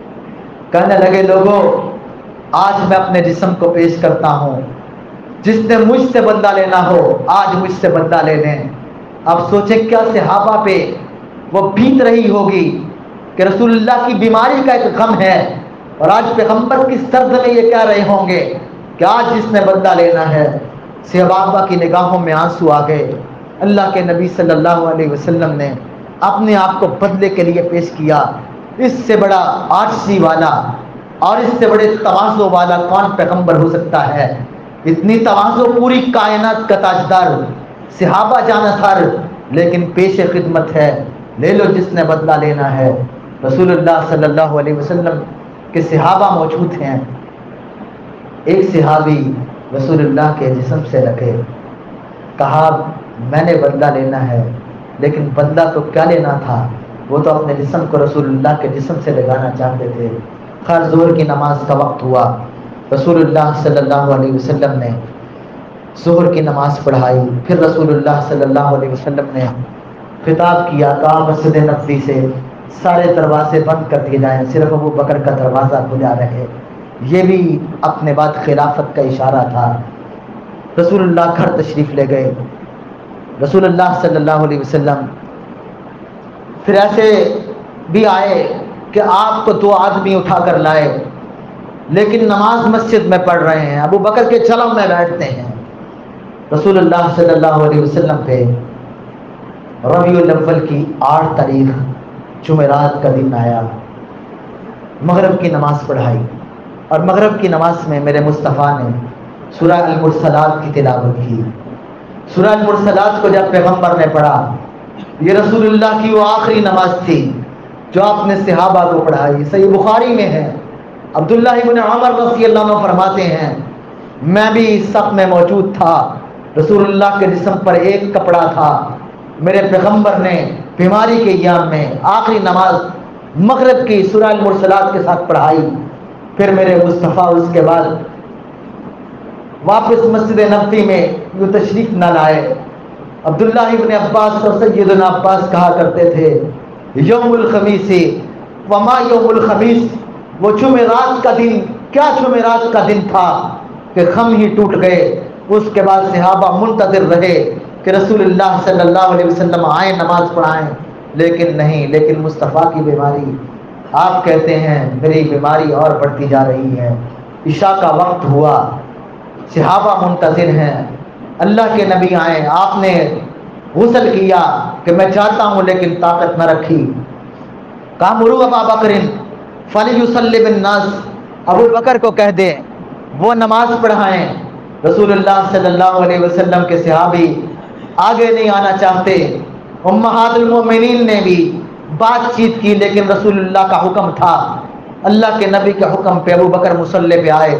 کہنے لگے لوگوں آج میں اپنے جسم کو پیش کرتا ہوں، جس نے مجھ سے بدلہ لینا ہو آج مجھ سے بدلہ لے لیں. اب سوچیں کیا صحابہ پہ وہ بیت رہی ہوگی کہ رسول اللہ کی بیماری کا ایک غم ہے، اور آج پیغمبر کی سرد میں یہ کہہ رہے ہوں گے کہ آج جس نے بدلہ لینا ہے. صحابہ کی نگاہوں میں آنسو آ گئے. اللہ کے نبی صلی اللہ علیہ وسلم نے اپنے آپ کو بدلے کے لیے پیش کیا. اس سے بڑا عاجزی والا اور اس سے بڑے تواضع والا کون پیغمبر ہو سکتا ہے؟ اتنی تواضع پوری کائنات کا تاجدار صحابہ جانثار، لیکن پیش خدمت ہے لے لو جس نے بدلہ لینا ہے. رسول اللہ صلی اللہ علیہ وسلم کے صحابہ موجود ہیں. ایک صحابی رسول اللہ کے جسم سے لگے، کہا میں نے بدلہ لینا ہے، لیکن بدلہ تو کیا لینا تھا، وہ تو اپنے جسم کو رسول اللہ کے جسم سے لگانا چاہتے تھے. خیر ظہر کی نماز کا وقت ہوا. رسول اللہ صلی اللہ علیہ وسلم نے ظہر کی نماز پڑھائی. پھر رسول اللہ صلی اللہ علیہ وسلم نے خطاب کیا، کہا مسجد نبوی سے سارے دروازے بند کر دیے جائیں، صرف ابو بکر کا دروازہ کھلا رہے. یہ بھی اپنے بعد خلافت کا اشارہ تھا. رسول اللہ گھر تشریف لے گئے. رسول اللہ صلی اللہ علیہ وسلم پھر ایسے بھی آئے کہ آپ کو دو آدمی اٹھا کر لائے، لیکن نماز مسجد میں پڑھ رہے ہیں، ابو بکر کے چلو میں بیٹھتے ہیں. رسول اللہ صلی اللہ علیہ وسلم پہ ربیع الاول کی آٹھ تاریخ جمعرات کا دن آیا. مغرب کی نماز پڑھائی، اور مغرب کی نماز میں میرے مصطفیٰ نے سورہ المرسلات کی تلاوت کی. سورہ المرسلات کو جب پیغمبر نے پڑھا، یہ رسول اللہ کی وہ آخری نماز تھی جو آپ نے صحابہ کو پڑھائی. صحیح بخاری میں ہے، عبداللہ ابن عمر رضی اللہ عنہ فرماتے ہیں میں بھی صف میں موجود تھا. رسول اللہ کے جسم پر ایک کپڑا تھا. میرے پیغمبر نے بیماری کے ایام میں آخری نماز مغرب کی سورہ المرسلات کے ساتھ پڑھائی. پھر میرے مصطفیٰ اس کے بعد واپس مسجد نبوی میں یوں تشریف نہ لائے۔ عبداللہ ابن عباس اور سیدنا عباس کہا کرتے تھے یوم الخمیس وما یوم الخمیس، وہ جمعرات کا دن کیا جمعرات کا دن تھا کہ خم ہی ٹوٹ گئے۔ اس کے بعد صحابہ منتظر رہے کہ رسول اللہ صلی اللہ علیہ وسلم آئیں نماز پڑھائیں، لیکن نہیں، لیکن مصطفیٰ کی بیماری، آپ کہتے ہیں میری بیماری اور بڑھتی جا رہی ہے۔ عشاء کا وقت ہوا، صحابہ منتظر ہیں اللہ کے نبی آئیں، آپ نے غسل کیا کہ میں چاہتا ہوں لیکن طاقت نہ رکھی، کہا مرو ابا بکر فلیصلی بالناس، ابو بکر کو کہہ دے وہ نماز پڑھائیں۔ رسول اللہ صلی اللہ علیہ وسلم کے صحابی آگے نہیں آنا چاہتے، امہات المومنین نے بھی بات چیت کی، لیکن رسول اللہ کا حکم تھا، اللہ کے نبی کے حکم پہ ابو بکر مصلی پہ آئے۔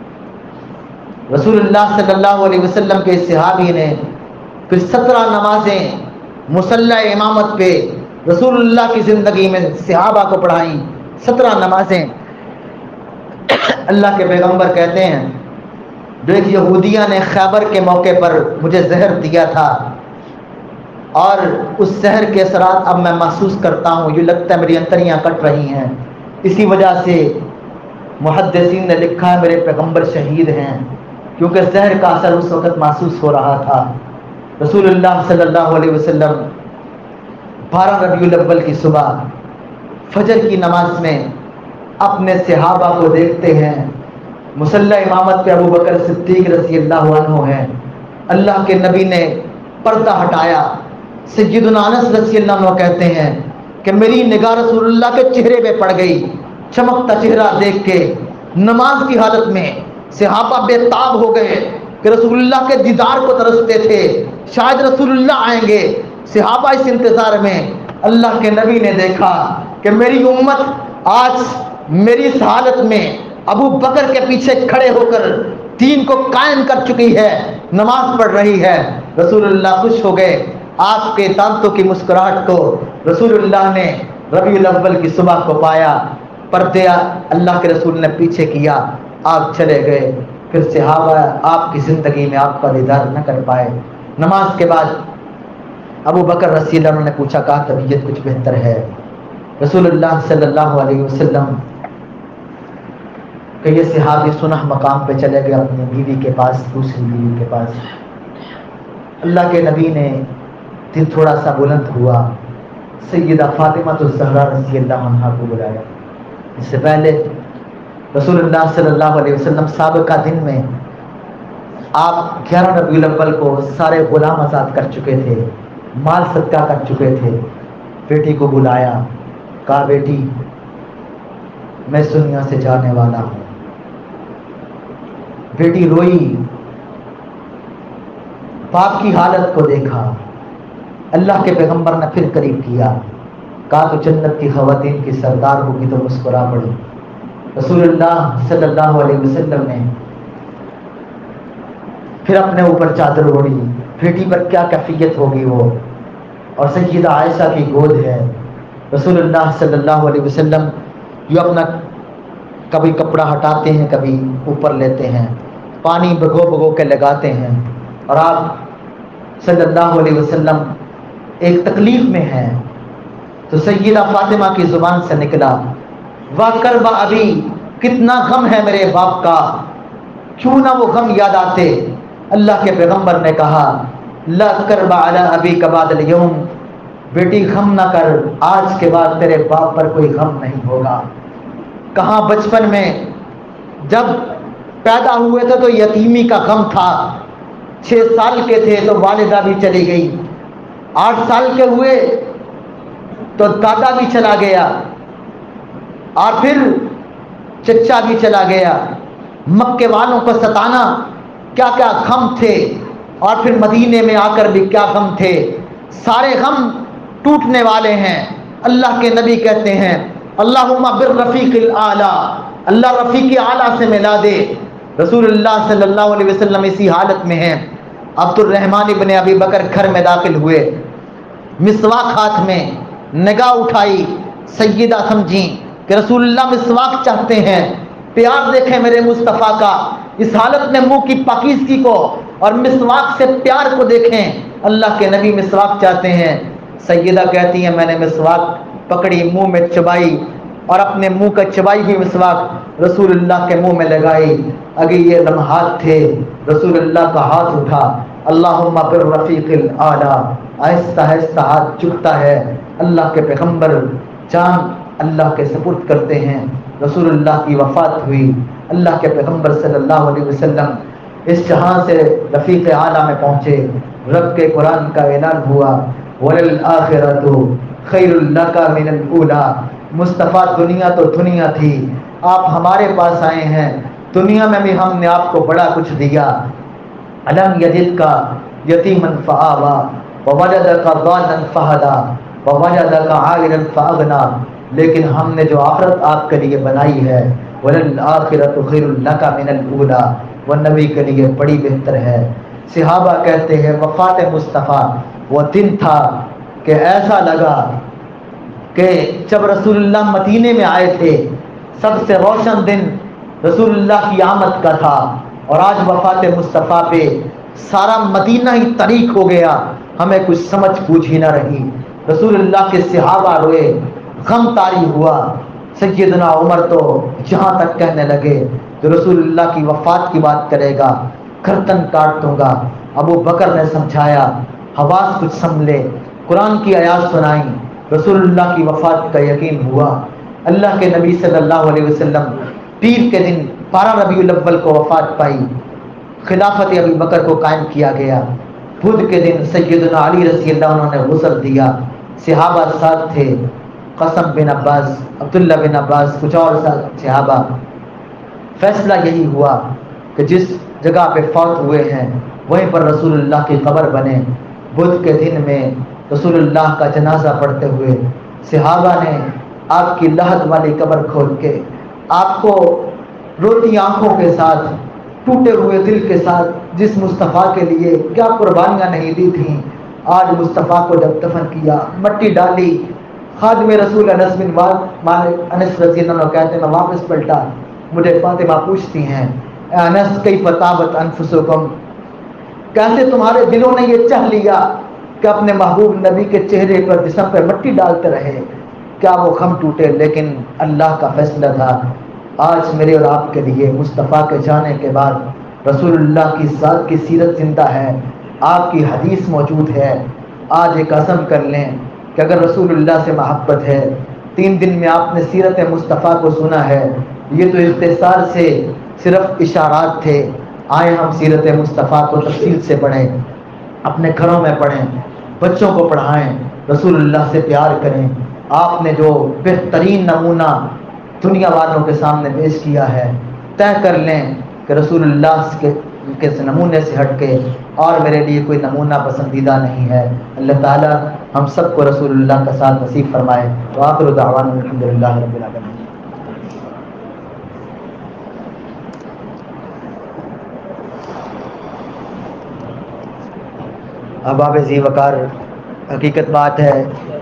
رسول اللہ صلی اللہ علیہ وسلم کے صحابی نے پھر سترہ نمازیں مصلی امامت پہ رسول اللہ کی زندگی میں صحابہ کو پڑھائیں، سترہ نمازیں۔ اللہ کے پیغمبر کہتے ہیں جو ایک یہودیہ نے خیبر کے موقع پر مجھے زہر دیا تھا اور اس زہر کے اثرات اب میں محسوس کرتا ہوں، یہ لگتا ہے میری انتڑیاں کٹ رہی ہیں، اسی وجہ سے محدثین نے لکھا ہے میرے پیغمبر شہید ہیں، کیونکہ زہر کا اثر اس وقت محسوس ہو رہا تھا۔ رسول اللہ صلی اللہ علیہ وسلم بارہ ربیع الاول کی صبح فجر کی نماز میں اپنے صحابہ کو دیکھتے ہیں، مصلی امامت پہ ابو بکر صدیق رضی اللہ عنہ ہیں۔ اللہ کے نبی نے پردہ ہٹایا، سیدنا انس رضی اللہ عنہ کہتے ہیں کہ میری نگاہ رسول اللہ کے چہرے پہ پڑ گئی، چمکتا چہرہ دیکھ کے نماز کی حالت میں صحابہ بے تاب ہو گئے کہ رسول اللہ کے دیدار کو ترستے تھے، شاید رسول اللہ آئیں گے۔ صحابہ اس انتظار میں، اللہ کے نبی نے دیکھا کہ میری امت آج میری اس حالت میں ابو بکر کے پیچھے کھڑے ہو کر دین کو قائم کر چکی ہے، نماز پڑھ رہی ہے۔ رسول اللہ خوش ہو گئے، آپ کے دانتوں کی مسکراہٹ کو رسول اللہ نے ربیع الاول کی صبح کو پایا، پردے اللہ کے رسول نے پیچھے کیا، آپ چلے گئے۔ پھر صحابہ آپ کی زندگی میں آپ کا دیدار نہ کر پائے۔ نماز کے بعد ابو بکر رضی اللہ عنہ نے پوچھا، کہا طبیعت کچھ بہتر ہے؟ رسول اللہ صلی اللہ علیہ وسلم کہ یہ صحابی سنہ مقام پہ چلے گئے اپنی بیوی کے پاس، دوسری بیوی کے پاس۔ اللہ کے نبی نے دل تھوڑا سا بلند ہوا، سیدہ فاطمہ الزہرا رضی اللہ عنہا کو بلایا۔ اس سے پہلے رسول اللہ صلی اللہ علیہ وسلم سابقہ دن میں آپ گیارہ ربیع الاول کو سارے غلام آزاد کر چکے تھے، مال صدقہ کر چکے تھے۔ بیٹی کو بلایا، کہا بیٹی میں اس دنیا سے جانے والا ہوں۔ بیٹی روئی، باپ کی حالت کو دیکھا، اللہ کے پیغمبر نے پھر قریب کیا، کہا تو جنت کی خواتین کی سردار ہوگی، تو مسکرا پڑی۔ رسول اللہ صلی اللہ علیہ وسلم نے پھر اپنے اوپر چادر اوڑھی، بیٹی پر کیا کیفیت ہوگی وہ، اور سیدہ عائشہ کی گود ہے۔ رسول اللہ صلی اللہ علیہ وسلم یہ اپنا کبھی کپڑا ہٹاتے ہیں، کبھی اوپر لیتے ہیں، پانی بھگو بھگو کے لگاتے ہیں، اور آپ صلی اللہ علیہ وسلم ایک تکلیف میں ہیں۔ تو سیدہ فاطمہ کی زبان سے نکلا، واہ کربا ابھی، کتنا غم ہے میرے باپ کا، کیوں نہ وہ غم یاد آتے۔ اللہ کے پیغمبر نے کہا لا کربا علی ابیک بعد الیوم، بیٹی غم نہ کر، آج کے بعد تیرے باپ پر کوئی غم نہیں ہوگا۔ کہاں بچپن میں جب پیدا ہوئے تھے تو یتیمی کا غم تھا، چھ سال کے تھے تو والدہ بھی چلی گئی، آٹھ سال کے ہوئے تو دادا بھی چلا گیا، اور پھر چچا بھی چلا گیا۔ مکے والوں کو ستانا کیا کیا غم تھے، اور پھر مدینے میں آ کر بھی کیا غم تھے، سارے غم ٹوٹنے والے ہیں۔ اللہ کے نبی کہتے ہیں اللہم بالرفیق الاعلی، اللہ رفیق اعلیٰ سے ملا دے۔ رسول اللہ صلی اللہ علیہ وسلم اسی حالت میں ہیں۔ عبد الرحمن ابن ابی بکر گھر میں داخل ہوئے، مسواک ہاتھ میں، نگاہ اٹھائی، سیدہ سمجھی کہ رسول اللہ مسواک چاہتے ہیں، پیار دیکھیں میرے مصطفیٰ کا، اس حالت میں منہ کی پاکیزگی کو اور مسواک سے پیار کو دیکھیں۔ اللہ کے نبی مسواک چاہتے ہیں، سیدہ کہتی ہیں میں نے مسواک پکڑی، منہ میں چبائی اور اپنے منہ کا چبائی ہوئی مسواک رسول اللہ کے منہ میں لگائی۔ اگر یہ لمحات تھے، رسول اللہ کا ہاتھ اٹھا، اللہم بالرفیق الاعلی، آہستہ آہستہ ہاتھ جھکتا ہے، اللہ کے پیغمبر جان اللہ کے سپرد کرتے ہیں۔ رسول اللہ کی وفات ہوئی، اللہ کے پیغمبر صلی اللہ علیہ وسلم اس جہاں سے رفیق اعلیٰ میں پہنچے۔ رب کے قرآن کا اعلان ہوا، وَلَلْآخِرَةُ خَيْرٌ لَكَ مِنَ الْأُولَىٰ۔ مصطفیٰ دنیا تو دنیا تھی، آپ ہمارے پاس آئے ہیں، دنیا میں بھی ہم نے آپ کو بڑا کچھ دیا۔ أَلَمْ يَجِدْكَ يَتِيمًا فَآوَىٰ وَوَجَدَكَ ضَالًّا فَهَدَىٰ وَوَجَدَكَ عَائِلًا فَأَغْنَىٰ۔ لیکن ہم نے جو آخرت آپ کے لیے بنائی ہے، وَلَلْآخِرَةُ خَيْرٌ لَكَ مِنَ الْأُولَىٰ، وہ نبی کے لیے بڑی بہتر ہے۔ صحابہ کہتے ہیں وفات مصطفیٰ وہ دن تھا کہ ایسا لگا کہ جب رسول اللہ مدینے میں آئے تھے، سب سے روشن دن رسول اللہ کی آمد کا تھا، اور آج وفات مصطفیٰ پہ سارا مدینہ ہی طریق ہو گیا، ہمیں کچھ سمجھ بوجھ ہی نہ رہی۔ رسول اللہ کے صحابہ روئے، غم طاری ہوا۔ سیدنا عمر تو جہاں تک کہنے لگے جو رسول اللہ کی وفات کی بات کرے گا گردن کاٹ دوں گا۔ ابو بکر نے سمجھایا، حواس کچھ سنبھلے، قرآن کی آیات سنائیں، رسول اللہ کی وفات کا یقین ہوا۔ اللہ کے نبی صلی اللہ علیہ وسلم پیر کے دن بارہ ربیع الاول کو وفات پائی، خلافت ابی بکر کو قائم کیا گیا۔ بدھ کے دن سیدنا علی رضی اللہ عنہ نے غسل دیا، صحابہ ساتھ تھے، قاسم بن عباس، عبداللہ بن عباس، کچھ اور صحابہ۔ فیصلہ یہی ہوا کہ جس جگہ پہ فوت ہوئے ہیں وہیں پر رسول اللہ کی قبر بنے۔ بدھ کے دن میں رسول اللہ کا جنازہ پڑھتے ہوئے صحابہ نے آپ کی لحد والی قبر کھول کے آپ کو روتی آنکھوں کے ساتھ، ٹوٹے ہوئے دل کے ساتھ، جس مصطفیٰ کے لیے کیا قربانیاں نہیں دی تھیں، آج مصطفیٰ کو جب دفن کیا، مٹی ڈالی، خادم رسول انس بن مالک انس رضی اللہ عنہ کہتے ہیں میں واپس پلٹا، مجھے فاطمہ پوچھتی ہیں اے انس کیف طابت انفسکم، کیسے تمہارے دلوں نے یہ چاہ لیا کہ اپنے محبوب نبی کے چہرے پر جسم پر مٹی ڈالتے رہے، کیا وہ غم ٹوٹے؟ لیکن اللہ کا فیصلہ تھا۔ آج میرے اور آپ کے لیے مصطفیٰ کے جانے کے بعد رسول اللہ کی ذات کی سیرت زندہ ہے، آپ کی حدیث موجود ہے۔ آج ایک عزم کر لیں کہ اگر رسول اللہ سے محبت ہے، تین دن میں آپ نے سیرت مصطفیٰ کو سنا ہے، یہ تو اختصار سے صرف اشارات تھے، آئیں ہم سیرت مصطفیٰ کو تفصیل سے پڑھیں، اپنے گھروں میں پڑھیں، بچوں کو پڑھائیں، رسول اللہ سے پیار کریں۔ آپ نے جو بہترین نمونہ دنیا والوں کے سامنے پیش کیا ہے، طے کر لیں کہ رسول اللہ کے کے نمونے سے ہٹ کے اور میرے لیے کوئی نمونہ پسندیدہ نہیں ہے۔ اللہ تعالی ہم سب کو رسول اللہ کا ساتھ نصیب فرمائے۔ وآخر دعوانا الحمدللہ رب العالمین۔ اب آپ ذی وقار حقیقت بات ہے